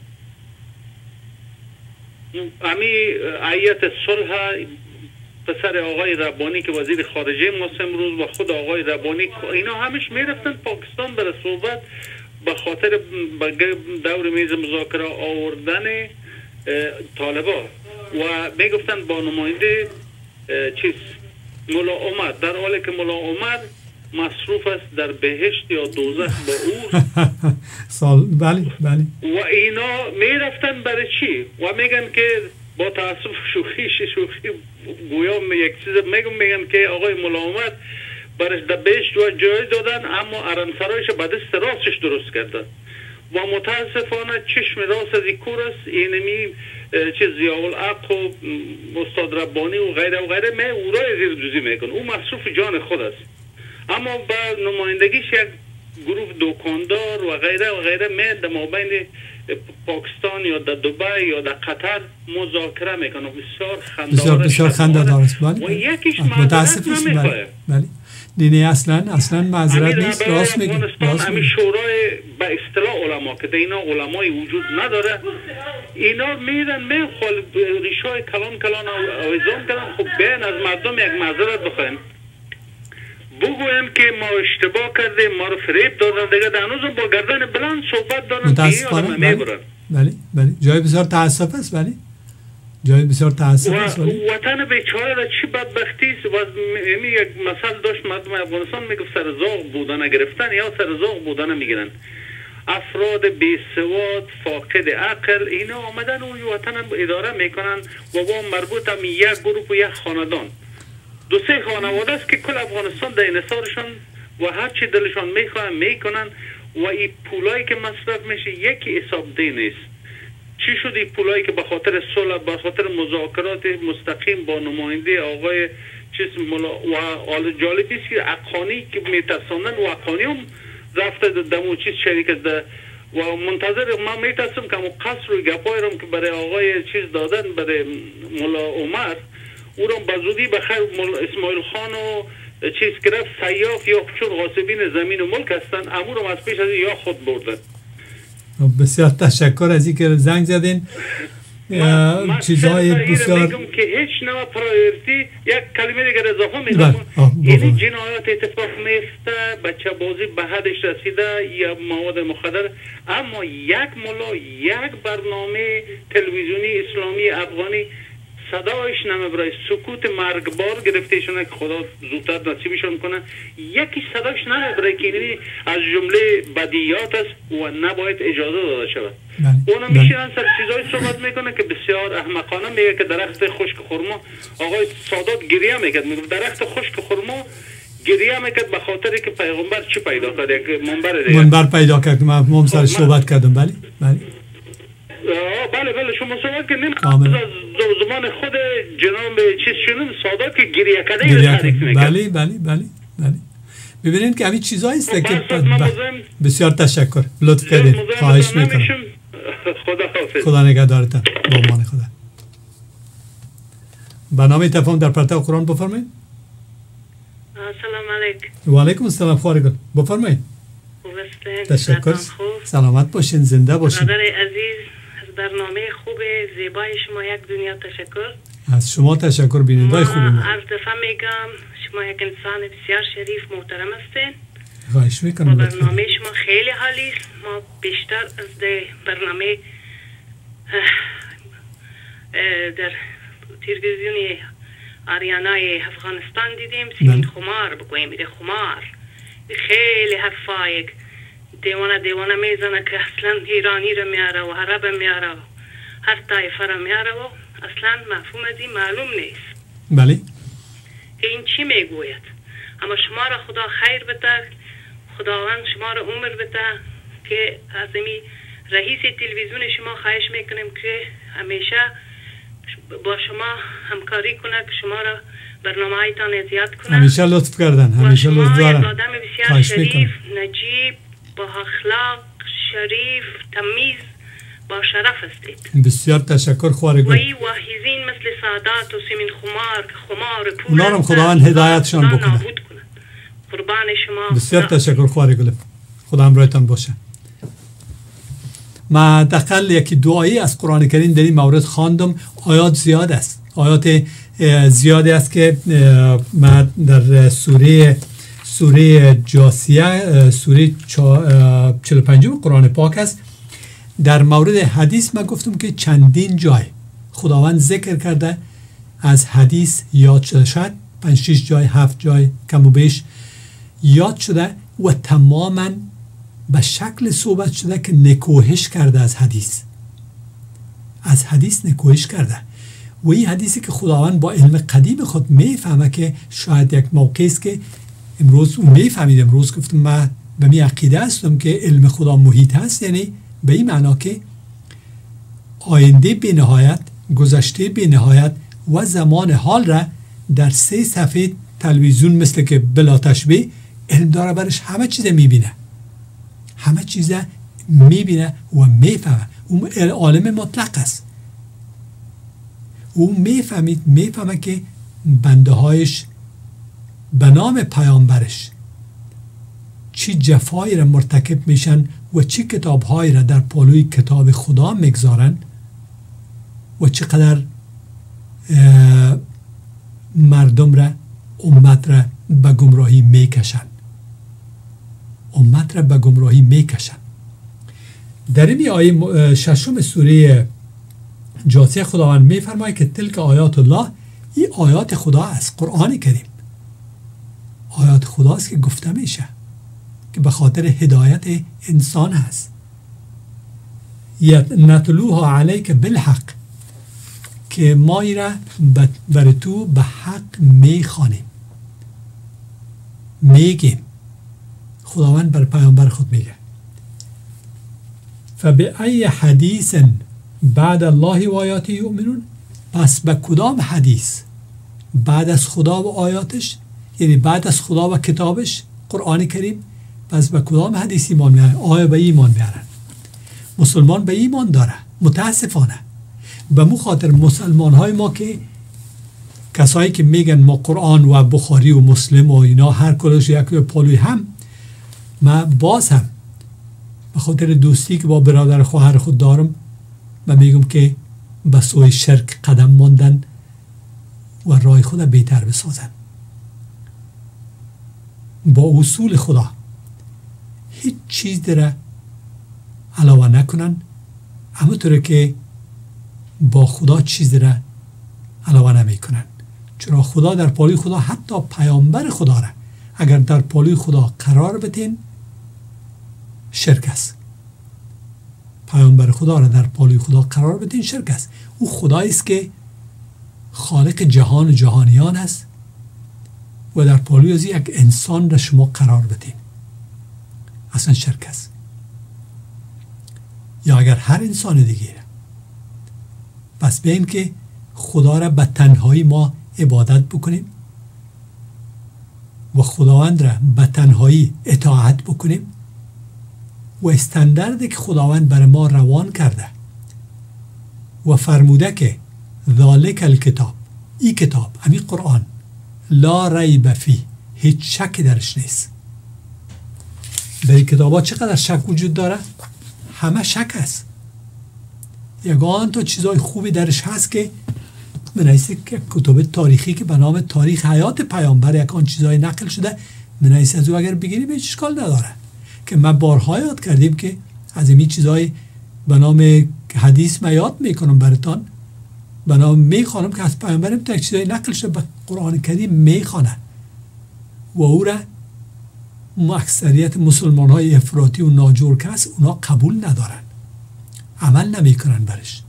S4: امی ایت صلح پسر آقای ربانی که وزیر خارجه ماست امروز و خود آقای ربانی اینا همش میرفتن پاکستان برای صحبت به خاطر دور میز مذاکره آوردن طالبا و میگفتن با نماینده چیز ملا عمر، در حالی که ملا عمر مصروف است در بهشت یا دوزخ با او
S1: سال بله بله.
S4: و اینا میرفتن برای چی و میگن که با تاسف شوخیش شوخی گویا یک چیز میگم میگن که آقای ملامت برش در بهشت و جای دادن اما ارمسرایش به دست راستش درست کردن و متاسفانه چشم راست از این کور است. اینمی چه ضیاءالحق و استاد ربانی و غیره و غیره می او را زیر دوزی میکن. او مصروف جان خود است اما با نمایندگیش یک گروه دکاندار و غیره و غیره می در مابین پاکستان یا در دبی یا در قطر مذاکره میکنه. بسیار خنده‌دار
S1: بسیار خنده‌دار است.
S4: و یکیش معذرت نمیخواه.
S1: بله دینی اصلا اصلا معذرت نیست. راست میگی.
S4: همین شورای به اصطلاح علما که اینا علمای وجود نداره اینا میرن میخوال ریشای کلان کلان آویزان کردن. خب بیان از مردم یک معذرت بخوایم بگویم که ما اشتباه کردیم ما رو فریب دادن دیگه در هنوز با گردن بلند صحبت دارن که آدم میبرن.
S1: بله بله جای بسیار تاسف است. بله جای بسیار تاسف است.
S4: و وطن بیچاره را چی بدبختی است. و یک مثل داشت مردم افغانستان میگفت سرزاق بودن گرفتن یا سرزاق بودن میگیرن. افراد بیسواد فاقد عقل اینا آمدن و وطن اداره میکنن و با مربوط هم یک گروه و یک خاندان دو سه خانواده است که کل افغانستان در انحصارشان و هر چی دلشان میخواه میکنن و این پولایی که مصرف میشه یکی حساب ده نیست. چی شد این پولایی که به خاطر صلح به خاطر مذاکرات مستقیم با نماینده آقای چیز ملا و حال جالبی است که اقانی که میترساندن و اقانی هم رفته دمو چیز شریک ده و منتظر ما میترسم که مو قصر و گپای رم که برای آقای چیز دادن برای ملا عمر او را بزودی بخیر اسماعیل خان و چیز گرفت سیاف یا چون غاصبین زمین و ملک هستن امور هم از پیش از یا خود بردن.
S1: بسیار تشکر از این که زنگ زدین. چیزهای بسیار
S4: میگم که هیچ نوع پرایورتی یک کلمه دیگر اضافه میکنم. یعنی جنایات اتفاق میفته بچه بازی به حدش رسیده یا مواد مخدر اما یک ملا یک برنامه تلویزیونی اسلامی افغانی صدایش نمیبره سکوت مرگبار گرفتهشونه که خدا زودتر نصیبشون کنه یکی صدایش نمیبره که اینی از جمله بدیات است و نباید اجازه داده شود. اونم میشینن سر چیزای صحبت میکنه که بسیار احمقانه میگه که درخت خشک خرما آقای سادات گریه میکرد میگه درخت خشک خرما گریه میکرد به خاطری که پیغمبر چی پیدا کرد یک منبر دیگه
S1: منبر پیدا کرد. من هم سر صحبت کردم. بله بله
S4: بله بله شما صحبت کردیم از زمان خود جناب چیز شنون سادات که گریه کرده اینو تعریف میکرد.
S1: بله بله بله بله ببینید که همین چیزایی است که بسیار تشکر لطف کردید. خواهش میکنم.
S4: خدا حافظ.
S1: خدا نگهدارتان. با امان خدا. برنامه تفاهم در پرتو قرآن بفرمایید.
S6: السلام علیکم.
S1: و علیکم السلام خواهرگان بفرمایید. تشکر. سلامت باشین زنده باشین.
S6: برادر عزیز از برنامه خوب زیبای شما یک دنیا تشکر.
S1: از شما تشکر بینندای خوبی ما.
S6: هر دفعه میگم شما یک انسان بسیار شریف محترم هستین.
S1: خواهش میکنم.
S6: برنامه شما خیلی حالی است. ما بیشتر از ده برنامه در تلویزیون آریانای افغانستان دیدیم سیمین خمار بگویم میده خمار خیلی حرفای دیوانه دیوانه میزنه که اصلا ایرانی رو میاره و عرب میاره و هر طایفه رو میاره و اصلا مفهوم از این معلوم نیست.
S1: بله
S6: که این چی میگوید. اما شما را خدا خیر بده خداوند شما را عمر بده که از امی رئیس تلویزیون شما خواهش میکنیم که همیشه با شما همکاری کنه که شما را برنامه هایتان زیاد کنه.
S1: همیشه لطف کردن. همیشه لطف دارن.
S6: و شما یک آدم بسیار شریف نجیب با اخلاق شریف تمیز با شرف هستید.
S1: بسیار تشکر خواهرگان.
S6: و این واحزین مثل سادات و سیمین خمار که خمار پول
S1: اونا رو خداوند هدایتشان بکنه.
S6: قربان شما.
S1: بسیار تشکر خواهرگان. خدا همراهتان باشه. ما دقیقاً یکی دعایی از قرآن کریم در این مورد خواندم. آیات زیاد است. آیات زیادی است که ما در سوره سوره جاثیه سوره چهل و پنج قرآن پاک است. در مورد حدیث من گفتم که چندین جای خداوند ذکر کرده از حدیث یاد شده. شاید پنج شش جای هفت جای کم و بیش یاد شده و تماما به شکل صحبت شده که نکوهش کرده از حدیث از حدیث نکوهش کرده. و این حدیثی که خداوند با علم قدیم خود میفهمه که شاید یک موقعی است که امروز اون میفهمید، امروز گفتم من به می عقیده هستم که علم خدا محیط هست، یعنی به این معنا که آینده بی نهایت، گذشته بی نهایت و زمان حال را در سه صفحه تلویزیون مثل که بلا تشبیه علم داره، برش همه چیز میبینه، همه چیز میبینه و میفهمه. اون عالم مطلق است. او میفهمید میفهمه که بنده هایش به نام پیامبرش چی جفایی را مرتکب میشن و چی کتاب هایی را در پالوی کتاب خدا میگذارن و چقدر مردم را، امت را به گمراهی میکشن امت را به گمراهی میکشن. در این آیه ششم سوره جاثیه خداوند میفرماید که تلک آیات الله، این آیات خدا است. قرآن کریم آیات خداست که گفته میشه که به خاطر هدایت انسان هست. نتلوها علیک بالحق، که ما ای را بر تو به حق میخوانیم، میگیم. خداوند بر پیامبر خود میگه فبأی حدیث بعد الله و آیاته یؤمنون، پس به کدام حدیث بعد از خدا و آیاتش، یعنی بعد از خدا و کتابش قرآن کریم، پس به کدام حدیث ایمان میارن؟ آیا به ایمان میارن؟ مسلمان به ایمان داره. متاسفانه به مو خاطر مسلمان های ما که کسایی که میگن ما قرآن و بخاری و مسلم و اینا هر کلش یک پالوی هم، من باز هم به خاطر دوستی که با برادر خواهر خود دارم من میگم که به سوی شرک قدم ماندن و راه خود بهتر بسازن. با اصول خدا هیچ چیز داره علاوه نکنن، همونطوره که با خدا چیز داره علاوه نمی کنن. چرا خدا در پالوی خدا حتی پیامبر خدا را اگر در پالوی خدا قرار بتین شرک است. پیامبر خدا را در پالوی خدا قرار بدین شرک است. او خدایی است که خالق جهان و جهانیان است و در پالوی از یک انسان را شما قرار بدین، اصلا شرک است. یا اگر هر انسان دیگه پس بیم که خدا را به تنهایی ما عبادت بکنیم و خداوند را به تنهایی اطاعت بکنیم و استانداردی که خداوند بر ما روان کرده و فرموده که ذالک الکتاب، این کتاب، همین قرآن، لا ریب فیه، هیچ شک درش نیست. در این کتابات چقدر شک وجود داره؟ همه شک است. یگان تو چیزای خوبی درش هست که منعیسی که کتب تاریخی که به نام تاریخ حیات پیامبر یکان چیزای نقل شده، منعیسی از او اگر بگیریم هیچ اشکال نداره. که من بارها یاد کردیم که از این چیزای به نام حدیث من یاد میکنم براتان، به نام میخوانم که از پیامبر یک چیزای نقل شده به قرآن کریم میخوانه و او را اکثریت مسلمان های افراطی و ناجور کس اونا قبول ندارن، عمل نمیکنن برش.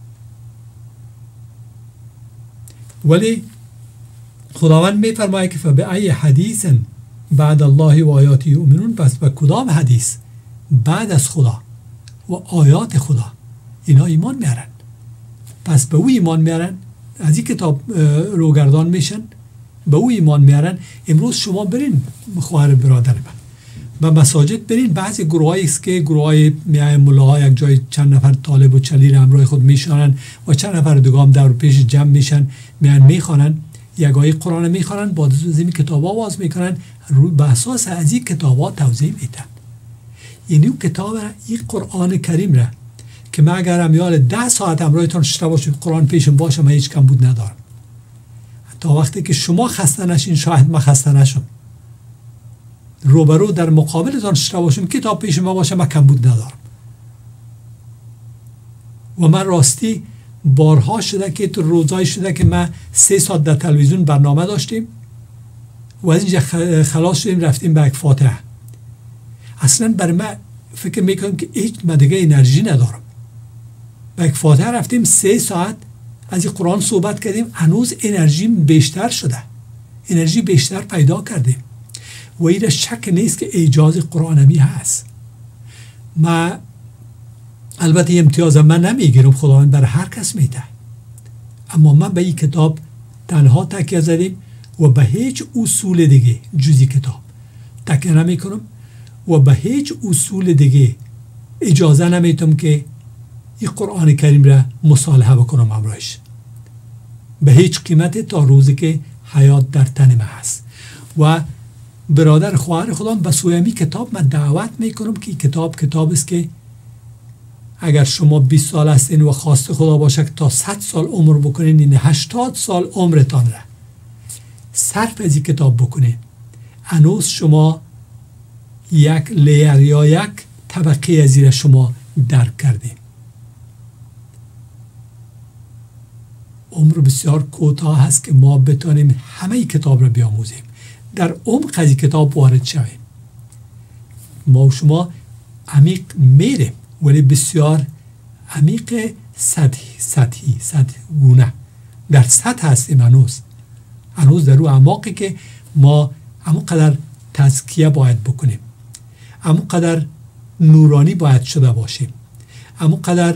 S1: ولی خداوند میفرماید که فبأی حدیث بعد الله و آیاته یؤمنون، پس به کدام حدیث بعد از خدا و آیات خدا اینا ایمان میارن. پس به او ایمان میارن، از این کتاب روگردان میشن، به او ایمان میارن. امروز شما برین خواهر برادر من به مساجد برین، بعضی گروهایی است که گروهای میای ملاها یک جای چند نفر طالب و چلی را همراه خود میشانن و چند نفر دیگه هم دور پیش جمع میشن، میان میخوانن، یک آیه قرآن میخوانن، با از این کتابا واز میکنن، رو به اساس از این کتابا توضیح میدن. یعنی اون کتاب را، این قرآن کریم را که من اگر هم یال ده ساعت همراهتان شده باشم قرآن پیشم باشه من هیچ کم بود ندارم. تا وقتی که شما خسته نشین شاید من خسته نشم، روبرو در مقابلتان شده باشم کتاب پیش ما باشه من کم بود ندارم. و من راستی بارها شده که تو روزای شده که من سه ساعت در تلویزیون برنامه داشتیم و از اینجا خلاص شدیم رفتیم به یک فاتحه. اصلا بر من فکر میکنم که هیچ من دیگه انرژی ندارم. به یک فاتحه رفتیم سه ساعت از این قرآن صحبت کردیم، هنوز انرژی بیشتر شده، انرژی بیشتر پیدا کردیم و این شک نیست که اعجاز قرآن همی هست. ما البته امتیاز من نمیگیرم، خداوند بر هر کس میده، اما من به این کتاب تنها تکیه زدیم و به هیچ اصول دیگه جزی کتاب تکیه نمی کنم و به هیچ اصول دیگه اجازه نمیتم که این قرآن کریم را مصالحه بکنم امروز به هیچ قیمت، تا روزی که حیات در تن من هست. و برادر خواهر خودم به سوی می کتاب من دعوت میکنم که این کتاب کتاب است که اگر شما بیست سال هستین و خواست خدا باشه که تا صد سال عمر بکنین، این هشتاد سال عمرتان را صرف از این کتاب بکنین، هنوز شما یک لیر یا یک طبقه از این شما درک کردین. عمر بسیار کوتاه هست که ما بتانیم همه کتاب را بیاموزیم، در عمق از کتاب وارد شویم. ما و شما عمیق میریم ولی بسیار عمیق سطحی سطحی سطح گونه در سطح هستیم، هنوز هنوز در اون اعماقی که ما همون قدر تزکیه باید بکنیم، همون قدر نورانی باید شده باشیم، همون قدر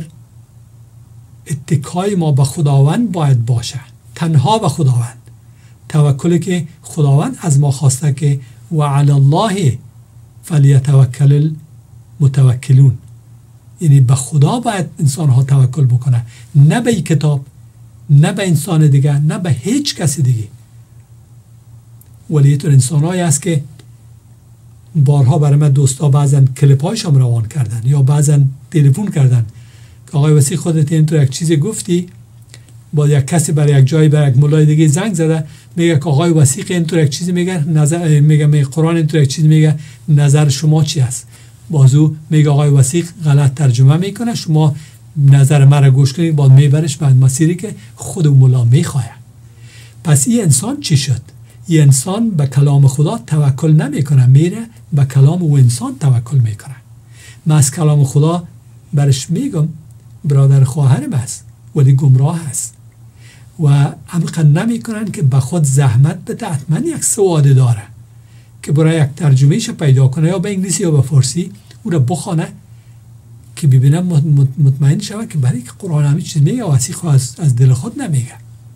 S1: اتکای ما به خداوند باید باشه، تنها به خداوند، توکلی که خداوند از ما خواسته که و علی الله فلیتوکل المتوکلون، یعنی به خدا باید انسان ها توکل بکنه، نه به کتاب، نه به انسان دیگه، نه به هیچ کسی دیگه. ولی اینطور انسان هایی هست که بارها برای من دوستا بعضا کلیپ هایشم روان کردن یا بعضا تلفن کردن که آقای وسیع خودت اینطور یک چیزی گفتی، با یک کسی برای یک جایی برای یک مولای دیگه زنگ زده میگه که آقای وسیع اینطور یک چیزی میگه، نظر میگه میگه قرآن اینطور یک چیزی میگه، نظر شما چی است؟ بازو میگه آقای وسیع غلط ترجمه میکنه، شما نظر مرا گوش کنید، بعد میبرش بعد مسیری که خود مولا میخواه. پس این انسان چی شد؟ این انسان به کلام خدا توکل نمیکنه، میره به کلام او انسان توکل میکنه. من از کلام خدا برش میگم برادر خواهرم است ولی گمراه است و عمیقا نمیکنن که به خود زحمت بده، حتما یک سواده داره که برای یک ترجمهش پیدا کنه یا به انگلیسی یا به فارسی او را بخونه که ببینم مطمئن شود که برای که قرآن همین چیز میگه وسیق از, از دل خود نمیگه،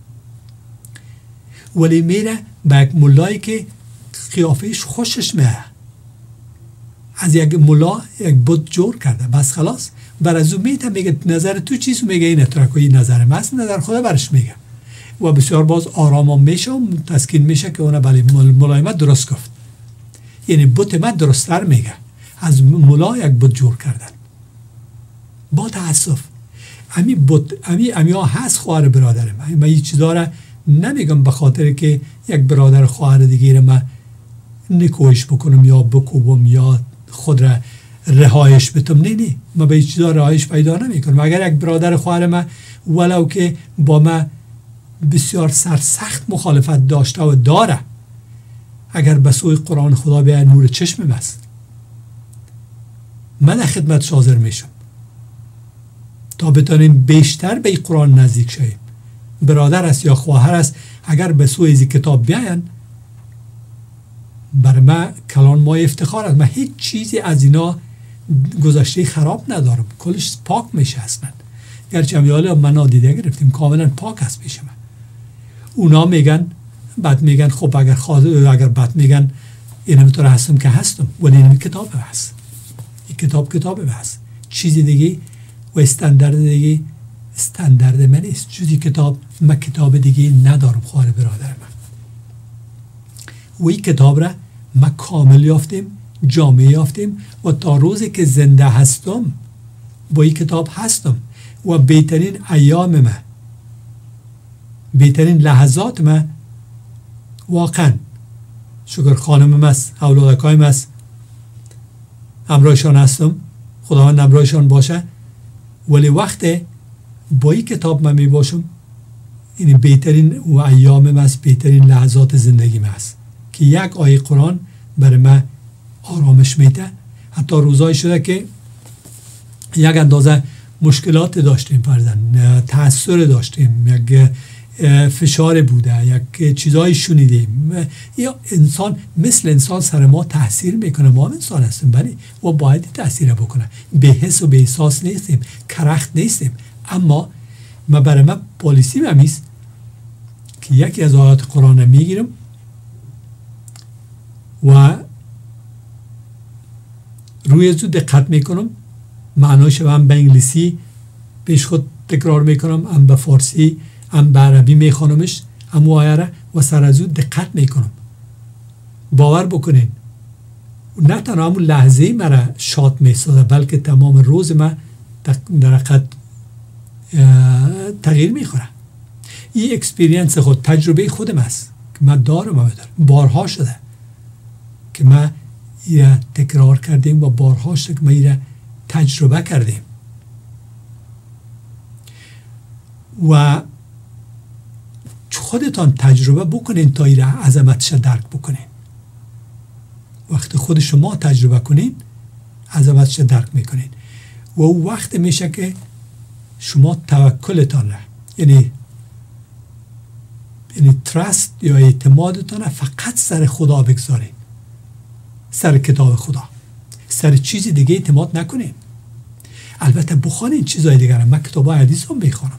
S1: ولی میره به یک ملایی که قیافهش خوشش میه، از یک ملا یک بت جور کرده، بس خلاص بر از او میته میگه نظر تو چیز، میگه این اترکوی نظر من است، نظر خدا برش میگه و بسیار باز آرام میشه و تسکین میشه که اون بله ملایمت درست گفت، یعنی بت من درست‌تر میگه، از ملا یک بت جور کردن. با تاسف امی بت امی امی ها هست خواهر برادرم، من این چیزا را نمیگم به خاطر که یک برادر خواهر دیگه من نکوهش بکنم یا بکوبم یا خود را رهایش بتم، نه نه، من به این چیزا رهایش پیدا نمیکنم. اگر یک برادر خواهر من ولو که با من بسیار سرسخت مخالفت داشته و داره، اگر به سوی قرآن خدا به نور چشم بست، من در خدمت حاضر میشم تا بتانیم بیشتر به قرآن نزدیک شویم. برادر است یا خواهر است اگر به سوی این کتاب بیاین، بر من کلان ما افتخار است. من هیچ چیزی از اینا گذشته خراب ندارم، کلش پاک میشه اصلا، گرچه امیاله من نادیده گرفتیم، کاملا پاک است پیش من. اونا میگن بعد میگن خب اگر خواهد اگر بعد میگن این همینطور هستم که هستم، ولی این کتاب هست، این کتاب کتاب هست، چیزی دیگه و استاندارد دیگه استاندارد من نیست جزی کتاب. من کتاب دیگه ندارم خواهر برادر من و این کتاب را ما کامل یافتیم، جامعه یافتیم و تا روزی که زنده هستم با این کتاب هستم و بهترین ایام من، بهترین لحظات من واقعا شکر خانمم است، اولادکایم است، همراهشان هستم، خداوند همراهشان باشه، ولی وقت با این کتاب من می باشم این بهترین و ایام من است، بهترین لحظات زندگی من است که یک آیه قرآن برای من آرامش میده. حتی روزایی شده که یک اندازه مشکلات داشتیم، فرزن تأثیر داشتیم، یک فشار بوده، یک چیزایی شنیدیم، یا انسان مثل انسان سر ما تاثیر میکنه. ما هم انسان هستیم، ولی و باید تاثیر بکنه. به حس و به احساس نیستیم، کرخت نیستیم. اما ما برای من پالیسی همیست که یکی از آیات قرآن میگیرم و روی زود دقت میکنم، معناش هم به انگلیسی پیش خود تکرار میکنم، هم به فارسی، هم به عربی میخوانمش، هم آیه و سر از اون دقت میکنم. باور بکنین نه تنها همون لحظه مرا شاد میسازه، بلکه تمام روز من در حقیقت تغییر میخوره. این اکسپیرینس خود، تجربه خودم است که من دارم و دارم. بارها شده که من ایره تکرار کردیم و بارها شده که من ایره تجربه کردیم و خودتان تجربه بکنین تا ایره عظمتش درک بکنین. وقتی خود شما تجربه کنین عظمتش درک میکنین و او وقت میشه که شما توکلتان را، یعنی یعنی ترست یا اعتمادتان را فقط سر خدا بگذارین، سر کتاب خدا، سر چیزی دیگه اعتماد نکنین. البته بخوانین چیزای دیگر هم، من کتاب های حدیث هم میخوانم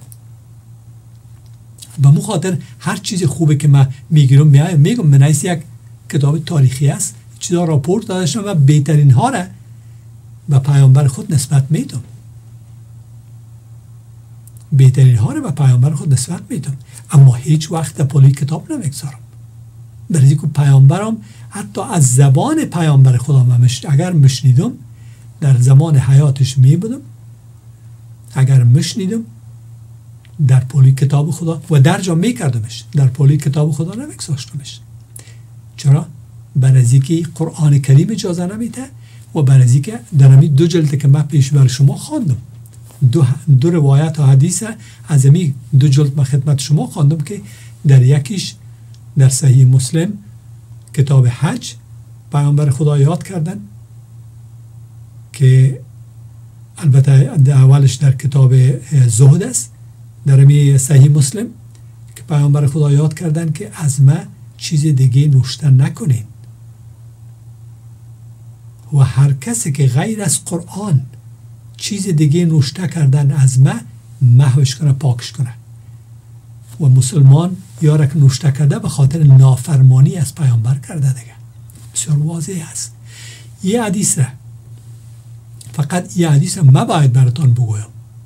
S1: به مخاطر هر چیز خوبه که من میگیرم میایم میگم من ایسی یک کتاب تاریخی است، چیزا راپورت دادشم و بهترین ها را به پیامبر خود نسبت میدم، بهترین ها را به پیامبر خود نسبت میدم، اما هیچ وقت پالی کتاب نمیگذارم. برای اینکه پیامبرم حتی از زبان پیامبر خدا من اگر مشنیدم در زمان حیاتش میبودم، اگر مشنیدم در پالی کتاب خدا و درجا میکردمش، در پالی کتاب خدا نمیگذاشتمش. چرا؟ برای اینکه قرآن کریم اجازه نمیده و برای اینکه در همین دو جلد که من پیش بر شما خواندم، دو, دو روایت و حدیث از همین دو جلد من خدمت شما خواندم که در یکیش در صحیح مسلم کتاب حج پیامبر خدا یاد کردن که البته اولش در کتاب زهد است، در همین صحیح مسلم که پیامبر خدا یاد کردن که از ما چیز دیگه نوشتن نکنین و هر کسی که غیر از قرآن چیز دیگه نوشته کردن از ما محوش کنه، پاکش کنه. و مسلمان یارک نوشته کرده به خاطر نافرمانی از پیامبر کرده دیگه. بسیار واضح است. یه حدیث را فقط یه حدیث را مباید براتان بگویم،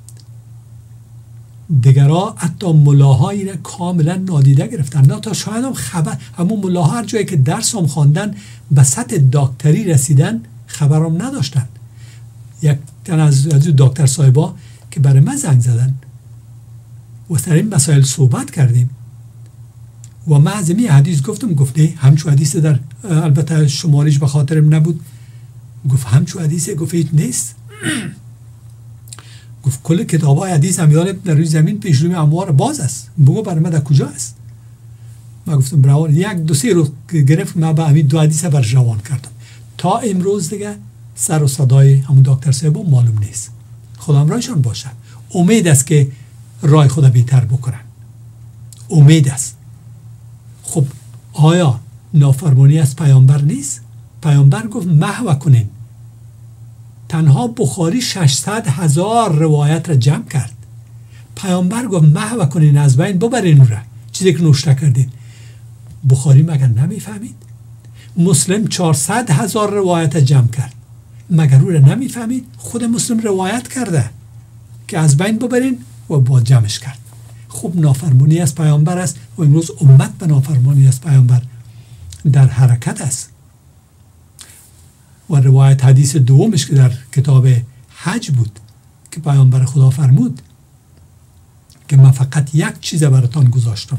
S1: دیگرها حتی ملاهایی را کاملا نادیده گرفتن، نه تا شاید هم خبر، همون ملاها هر جایی که درس هم خواندن به سطح دکتری رسیدن خبرم نداشتن. یک تن از دکتر صاحبا که برای من زنگ زدن و سر این مسائل صحبت کردیم و من از این حدیث گفتم، گفت نه همچو حدیث در البته شماریش به خاطرم نبود، گفت همچو حدیثه، گفت هیچ نیست. گفت کل کتاب های حدیث همیان در روی زمین پیش روی اموار باز است، بگو برای من در کجا است؟ من گفتم براون یک دو سه روز گرفت، من به همین دو حدیث بر جوان کردم. تا امروز دیگه سر و صدای همون دکتر صاحب معلوم نیست. خدا همراهشان باشه. امید است که راه خدا بهتر بکنن، امید است. خب آیا نافرمانی از پیامبر نیست؟ پیامبر گفت محو کنین. تنها بخاری ششصد هزار روایت را جمع کرد. پیامبر گفت محو کنین، از بین ببرین اون را، چیزی که نوشته کردین. بخاری مگر نمیفهمید؟ مسلم چهارصد هزار روایت جمع کرد، مگر او را نمیفهمید؟ خود مسلم روایت کرده که از بین ببرین و با جمعش کرد. خوب نافرمانی از پیامبر است و امروز امت به نافرمانی از پیامبر در حرکت است. و روایت حدیث دومش که در کتاب حج بود که پیامبر خدا فرمود که من فقط یک چیز براتان گذاشتم،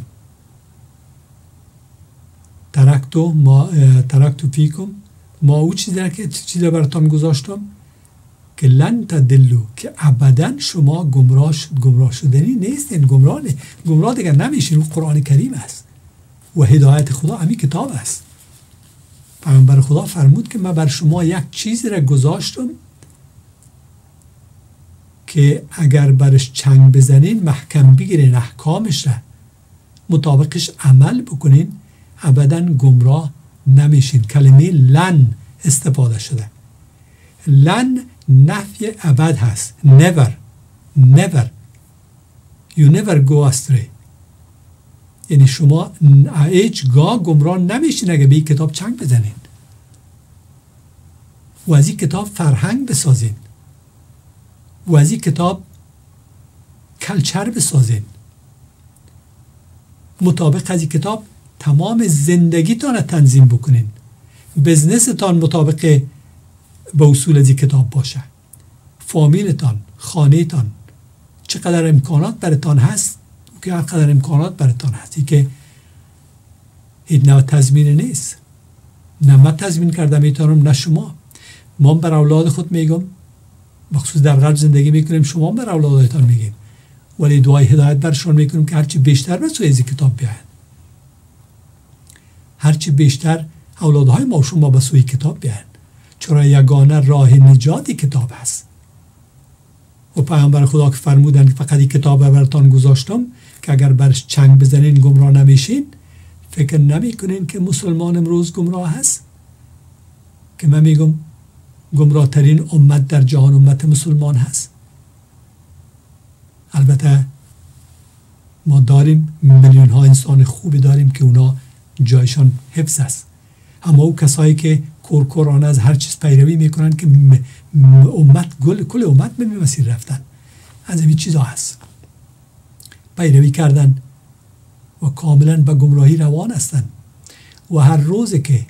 S1: ترکتو ما ترکتو فیکم ما او چیزی که چیزی براتان گذاشتم که لن تدلو، که ابدا شما گمراه شد گمراه شدنی نیستین، گمراه نه. گمراه دیگر نمیشین. اون قرآن کریم است و هدایت خدا همین کتاب است. پیامبر خدا فرمود که من بر شما یک چیزی را گذاشتم که اگر برش چنگ بزنین، محکم بگیرین، احکامش را مطابقش عمل بکنین، ابدا گمراه نمیشین. کلمه لن استفاده شده. لن نفی ابد هست. never never you never go astray. یعنی شما هیچگاه گمراه نمیشین اگه به این کتاب چنگ بزنین و از این کتاب فرهنگ بسازین و از این کتاب کلچر بسازین. مطابق از این کتاب تمام زندگیتان تنظیم بکنین. بزنستان مطابق به اصول از این کتاب باشه. فامیلتان، خانهتان، چقدر امکانات براتان هست که هر قدر امکانات براتان هست. این که این نه تضمین نیست. نه من تضمین کردم میتونم، نه شما. ما بر اولاد خود میگم، بخصوص در غرب زندگی میکنیم، شما بر اولادتان میگیم، ولی دعای هدایت برشون میکنیم که هرچی بیشتر به سوی از کتاب بیاین. هرچی بیشتر اولادهای ما شما به سوی کتاب بیاین، چرا یگانه راه نجاتی کتاب هست. و پیامبر خدا که فرمودن که فقط این کتاب براتان گذاشتم که اگر برش چنگ بزنین گمراه نمیشین، فکر نمی کنین که مسلمان امروز گمراه هست؟ که من میگم گمراه ترین امت در جهان امت مسلمان هست. البته ما داریم میلیون ها انسان خوبی داریم که اونا جایشان حفظ است، اما او کسایی که کورکورانه از هر چیز پیروی میکنن که امت گل کل امت به مسیر رفتن، از این چیزا هست، پیروی کردن و کاملا به گمراهی روان هستن. و هر روز که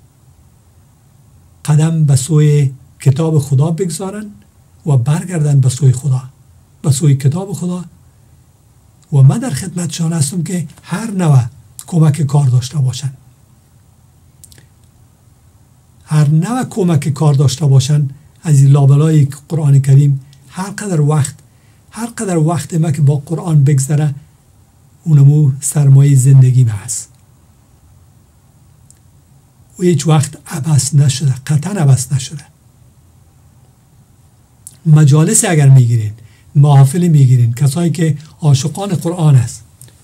S1: قدم به سوی کتاب خدا بگذارن و برگردن به سوی خدا، به سوی کتاب خدا، و من در خدمتشان هستم که هر نوع کمک کار داشته باشن، هر نوع کمک کار داشته باشن از این لابلای قرآن کریم. هر قدر وقت هر قدر وقت ما که با قرآن بگذره، اونمو سرمایه زندگی ما هست و هیچ وقت عبث نشده، قطعا عبث نشده. مجالس اگر میگیرین، محافل میگیرین، کسایی که عاشقان قرآن هست،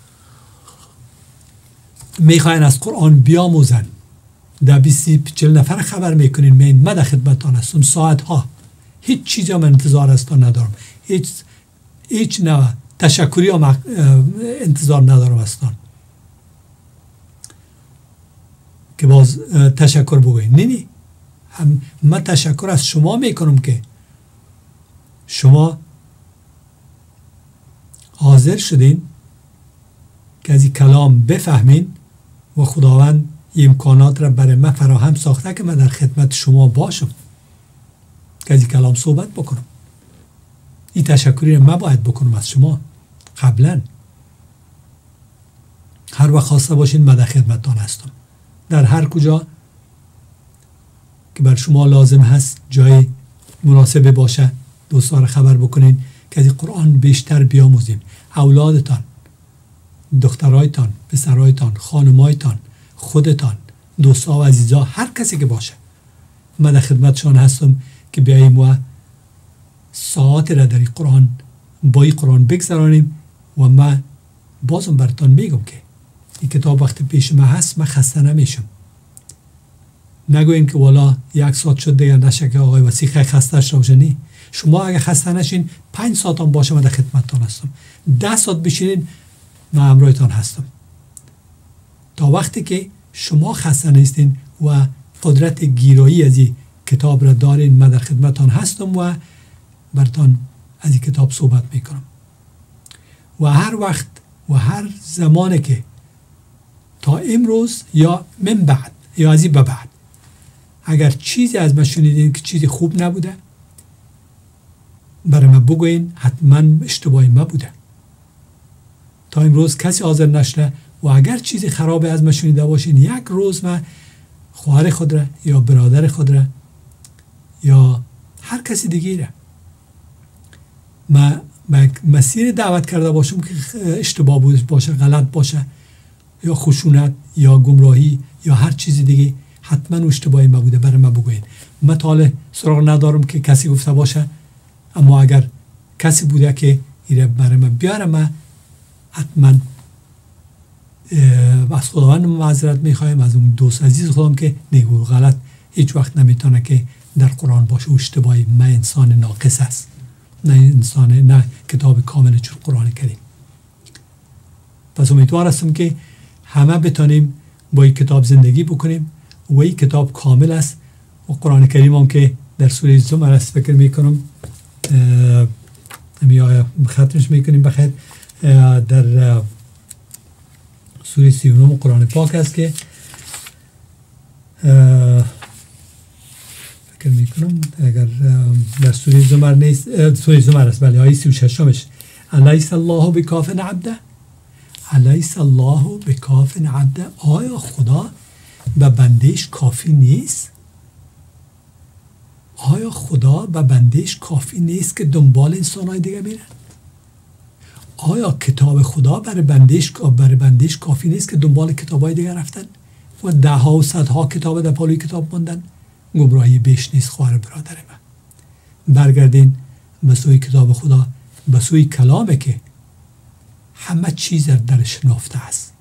S1: میخواین از قرآن بیاموزن، در بیسی پچل نفر خبر میکنین، من من در خدمتان هستم ساعت ها، هیچ چیزی من انتظار از تان ندارم، هیچ هیچ نوع تشکری هم انتظار ندارم از تان که باز تشکر بگوین. نه نه، هم من تشکر از شما میکنم که شما حاضر شدین که از این کلام بفهمین و خداوند امکانات را برای من فراهم ساخته که من در خدمت شما باشم، که از این کلام صحبت بکنم. این تشکری را من باید بکنم از شما قبلا. هر وقت خواسته باشین من در خدمتتان هستم، در هر کجا که بر شما لازم هست، جای مناسب باشه، دوستان خبر بکنین که از این قرآن بیشتر بیاموزیم. اولادتان، دخترایتان، پسرایتان، خانمایتان، خودتان، دوستا و عزیزا، هر کسی که باشه، من در خدمتشان هستم که بیاییم و ساعت را در این قرآن با این قرآن بگذرانیم. و من بازم براتون میگم که این کتاب وقتی پیش من هست من خسته نمیشم. نگوین که والا یک ساعت شد دیگر نشه که آقای وسیخ خسته شده باشه. نه، شما اگه خسته نشین پنج ساعت هم باشه من در خدمتتان هستم، ده ساعت بشینین من همراهتان هستم، تا وقتی که شما خسته نیستین و قدرت گیرایی از این کتاب را دارین من در خدمتتان هستم و براتون از این کتاب صحبت میکنم. و هر وقت و هر زمانی که تا امروز یا من بعد یا از این به بعد اگر چیزی از من شنیدین که چیزی خوب نبوده، برای من بگوین، حتما اشتباهی من بوده. تا امروز کسی حاضر نشده و اگر چیزی خرابه از من شنیده باشین، یک روز من خواهر خود را یا برادر خود را یا هر کسی دیگه را من به مسیر دعوت کرده باشم که اشتباه باشه، غلط باشه، یا خشونت یا گمراهی یا هر چیزی دیگه، حتما اشتباهی ما بوده، برای من بگوین. من تا حالا سراغ ندارم که کسی گفته باشه، اما اگر کسی بوده که ایره برای من بیاره، من حتما از خداوند معذرت میخوایم، از اون دوست عزیز خودم که نگو غلط هیچ وقت نمیتونه که در قرآن باشه و اشتباهی. من انسان ناقص است، نه انسان، نه کتاب کامل چون قرآن کریم. پس امیدوار هستم که همه بتانیم با این کتاب زندگی بکنیم و این کتاب کامل است و قرآن کریم هم که در سوره زمر است فکر میکنم می آیا ختمش میکنیم بخیر، در سوره سی و نه قرآن پاک است که فکر میکنم اگر در سوره زمر نیست، سوره زمر است بله، آیه سی و ششمش الیس الله بکاف عبده، الیس الله بکاف عبده، آیا خدا به بندهش کافی نیست؟ آیا خدا به بندهش کافی نیست که دنبال انسان‌های دیگه میرن؟ آیا کتاب خدا برای بندهش برای بندهش کافی نیست که دنبال کتاب‌های دیگه رفتن و ده ها و صدها کتاب در پالوی کتاب ماندن؟ گمراهی بیش نیست خواهر برادر من. برگردین به سوی کتاب خدا، به سوی کلامه که همه چیز درش نهفته است.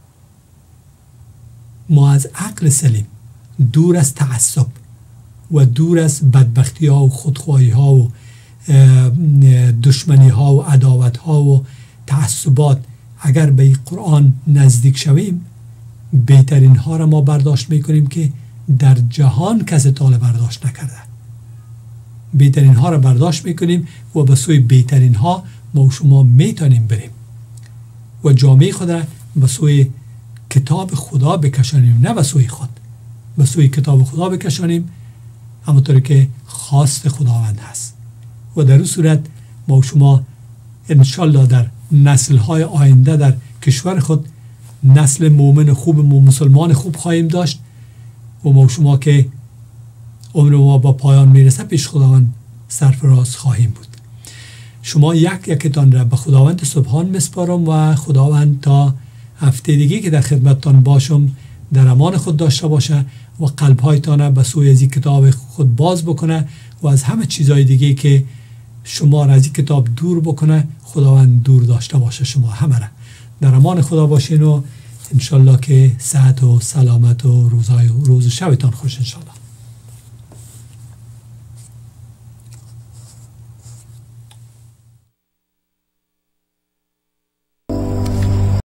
S1: ما از عقل سلیم، دور از تعصب و دور از بدبختی ها و خودخواهی ها و دشمنی ها و عداوت ها و تعصبات، اگر به قرآن نزدیک شویم، بهترین ها را ما برداشت میکنیم که در جهان کسی طال برداشت نکرده. بهترین ها را برداشت میکنیم و به سوی بهترین ها ما و شما میتونیم بریم و جامعه خود را به سوی کتاب خدا بکشانیم، نه به سوی خود، به سوی کتاب خدا بکشانیم همونطور که خواست خداوند هست. و در اون صورت ما و شما انشالله در نسل‌های آینده در کشور خود نسل مؤمن خوب و مسلمان خوب خواهیم داشت و ما و شما که عمر ما با پایان میرسه پیش خداوند سرفراز خواهیم بود. شما یک یکتان را به خداوند سبحان مسپارم و خداوند تا هفته دیگه که در خدمتتان باشم در امان خود داشته باشه و قلب‌هایتان به سوی از این کتاب خود باز بکنه و از همه چیزهای دیگه که شما را از این کتاب دور بکنه خداوند دور داشته باشه شما همه را. در امان خدا باشین و انشالله که صحت و سلامت و روزهای روز و شبتان خوش انشالله.